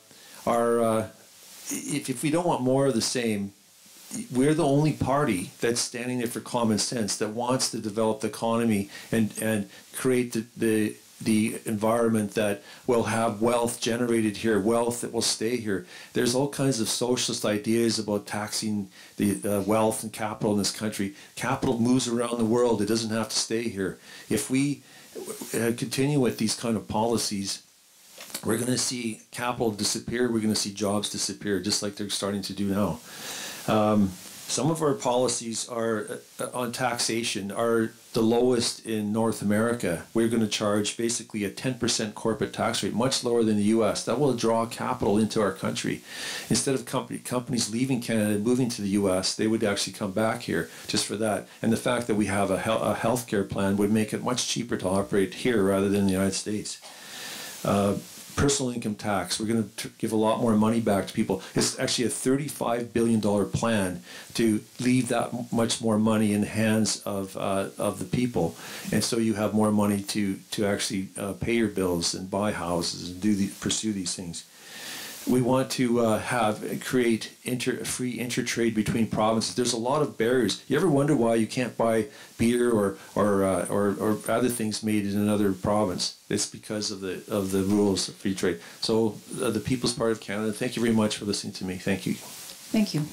Speaker 5: if we don't want more of the same, we're the only party that's standing there for common sense, that wants to develop the economy and create the environment that will have wealth generated here, wealth that will stay here. There's all kinds of socialist ideas about taxing the wealth and capital in this country. Capital moves around the world. It doesn't have to stay here. If we continue with these kind of policies, we're going to see capital disappear. We're going to see jobs disappear, just like they're starting to do now. Some of our policies are on taxation are the lowest in North America. We're going to charge basically a 10% corporate tax rate, much lower than the U.S. That will draw capital into our country. Instead of companies leaving Canada and moving to the U.S., they would actually come back here just for that. And the fact that we have a healthcare plan would make it much cheaper to operate here rather than in the United States. Personal income tax, we're going to give a lot more money back to people. It's actually a $35 billion plan to leave that much more money in the hands of the people. And so you have more money to actually pay your bills and buy houses and pursue these things. We want to create free intertrade between provinces. There's a lot of barriers. You ever wonder why you can't buy beer or other things made in another province? It's because of the rules of free trade. So the People's Party of Canada, thank you very much for listening to me. Thank you.
Speaker 2: Thank you.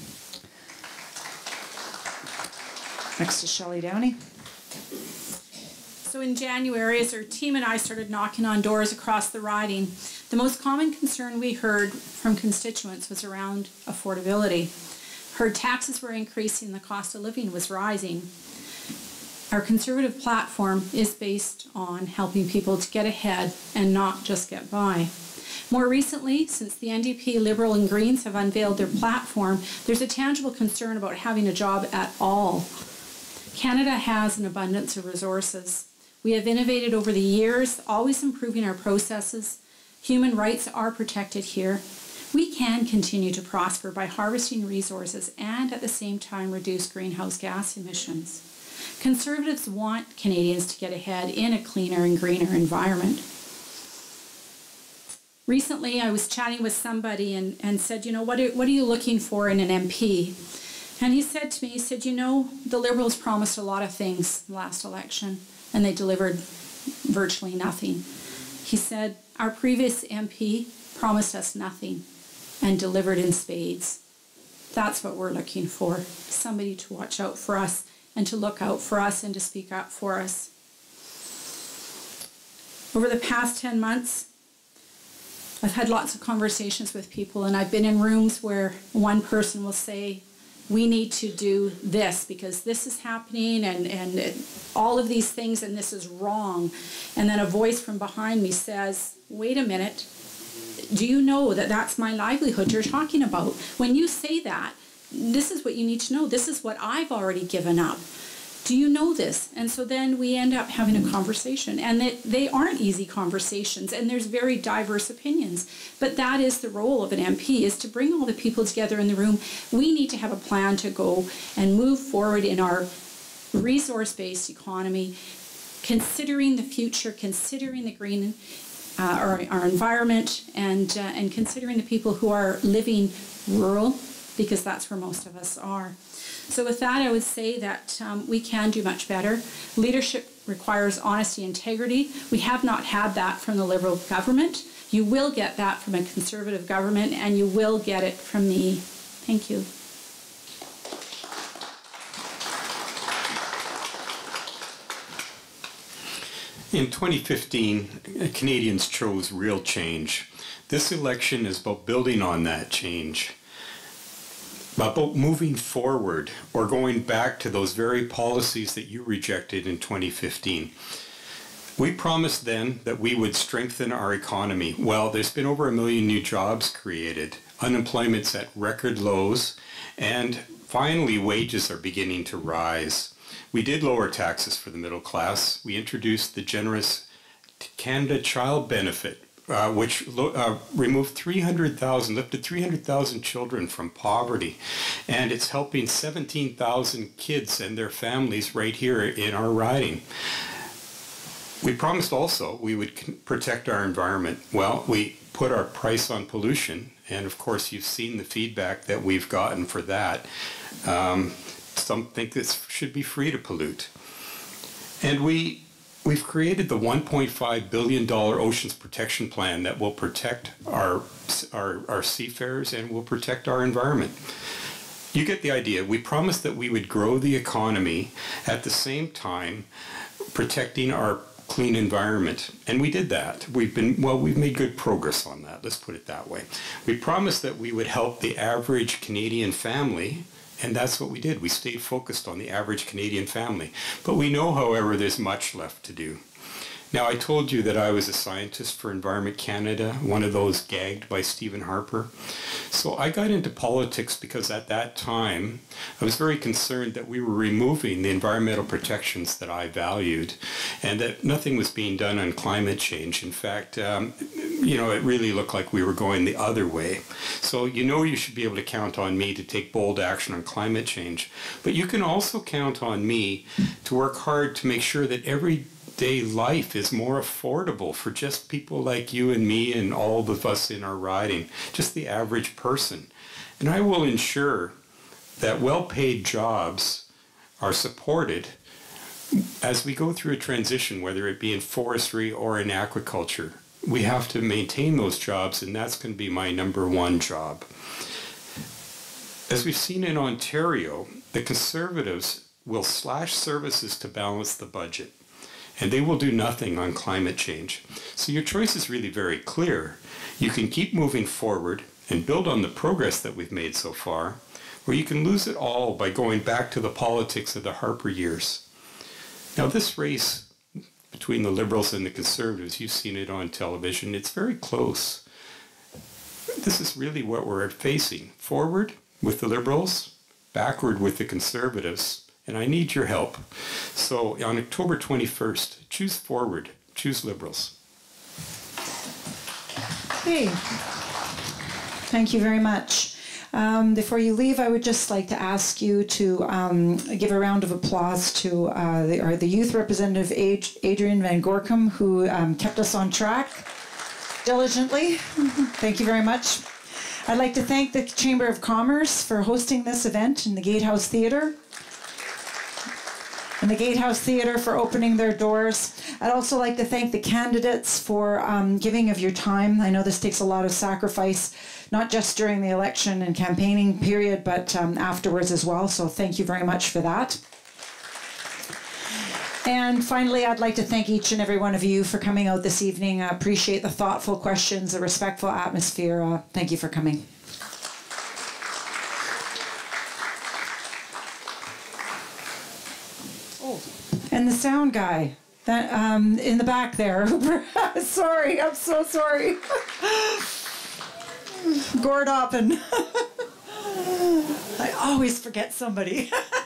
Speaker 2: Next is Shelley Downey.
Speaker 4: So in January, as our team and I started knocking on doors across the riding, the most common concern we heard from constituents was around affordability. Heard taxes were increasing, the cost of living was rising. Our Conservative platform is based on helping people to get ahead and not just get by. More recently, since the NDP, Liberal and Greens have unveiled their platform, there's a tangible concern about having a job at all. Canada has an abundance of resources. We have innovated over the years, always improving our processes. Human rights are protected here. We can continue to prosper by harvesting resources and at the same time reduce greenhouse gas emissions. Conservatives want Canadians to get ahead in a cleaner and greener environment. Recently, I was chatting with somebody and said, you know, what are you looking for in an MP? And he said to me, he said, you know, the Liberals promised a lot of things last election, and they delivered virtually nothing. He said, our previous MP promised us nothing and delivered in spades. That's what we're looking for, somebody to watch out for us and to look out for us and to speak up for us. Over the past 10 months, I've had lots of conversations with people, and I've been in rooms where one person will say, we need to do this because this is happening and all of these things and this is wrong. And then a voice from behind me says, wait a minute, do you know that that's my livelihood you're talking about? When you say that, this is what you need to know. This is what I've already given up. Do you know this? And so then we end up having a conversation, and they aren't easy conversations, and there's very diverse opinions. But that is the role of an MP, is to bring all the people together in the room. We need to have a plan to go and move forward in our resource-based economy, considering the future, considering the green, our environment, and considering the people who are living rural, because that's where most of us are. So with that, I would say that we can do much better. Leadership requires honesty, integrity. We have not had that from the Liberal government. You will get that from a Conservative government, and you will get it from me. Thank you.
Speaker 3: In 2015, Canadians chose real change. This election is about building on that change, about moving forward or going back to those very policies that you rejected in 2015. We promised then that we would strengthen our economy. Well, there's been over 1 million new jobs created. Unemployment's at record lows, and finally wages are beginning to rise. We did lower taxes for the middle class. We introduced the generous Canada Child Benefit, which removed 300,000, lifted 300,000 children from poverty. And it's helping 17,000 kids and their families right here in our riding. We promised also we would protect our environment. Well, we put our price on pollution, and of course you've seen the feedback that we've gotten for that. Some think this should be free to pollute. And we've created the $1.5 billion Oceans Protection Plan that will protect our seafarers and will protect our environment. You get the idea. We promised that we would grow the economy at the same time protecting our clean environment, and we did that. We've made good progress on that, let's put it that way. We promised that we would help the average Canadian family, and that's what we did. We stayed focused on the average Canadian family. But we know, however, there's much left to do. Now, I told you that I was a scientist for Environment Canada, one of those gagged by Stephen Harper. So I got into politics because at that time, I was very concerned that we were removing the environmental protections that I valued and that nothing was being done on climate change. In fact, it really looked like we were going the other way. So you should be able to count on me to take bold action on climate change. But you can also count on me to work hard to make sure that every everyday life is more affordable for just people like you and me and all of us in our riding, just the average person. And I will ensure that well-paid jobs are supported as we go through a transition, whether it be in forestry or in aquaculture. We have to maintain those jobs, and that's going to be my number one job. As we've seen in Ontario, the Conservatives will slash services to balance the budget, and they will do nothing on climate change. So your choice is really very clear. You can keep moving forward and build on the progress that we've made so far, or you can lose it all by going back to the politics of the Harper years. Now, this race between the Liberals and the Conservatives, you've seen it on television, it's very close. This is really what we're facing. Forward with the Liberals, backward with the Conservatives, and I need your help. So on October 21st, choose Forward, choose Liberals.
Speaker 2: Hey, thank you very much. Before you leave, I would just like to ask you to give a round of applause to the youth representative, Adrian Van Gorkum, who kept us on track diligently. Thank you very much. I'd like to thank the Chamber of Commerce for hosting this event in the Gatehouse Theatre, and the Gatehouse Theatre for opening their doors. I'd also like to thank the candidates for giving of your time. I know this takes a lot of sacrifice, not just during the election and campaigning period, but afterwards as well. So thank you very much for that. And finally, I'd like to thank each and every one of you for coming out this evening. I appreciate the thoughtful questions, the respectful atmosphere. Thank you for coming. And the sound guy that in the back there. Sorry, I'm so sorry. Gord Oppen. I always forget somebody.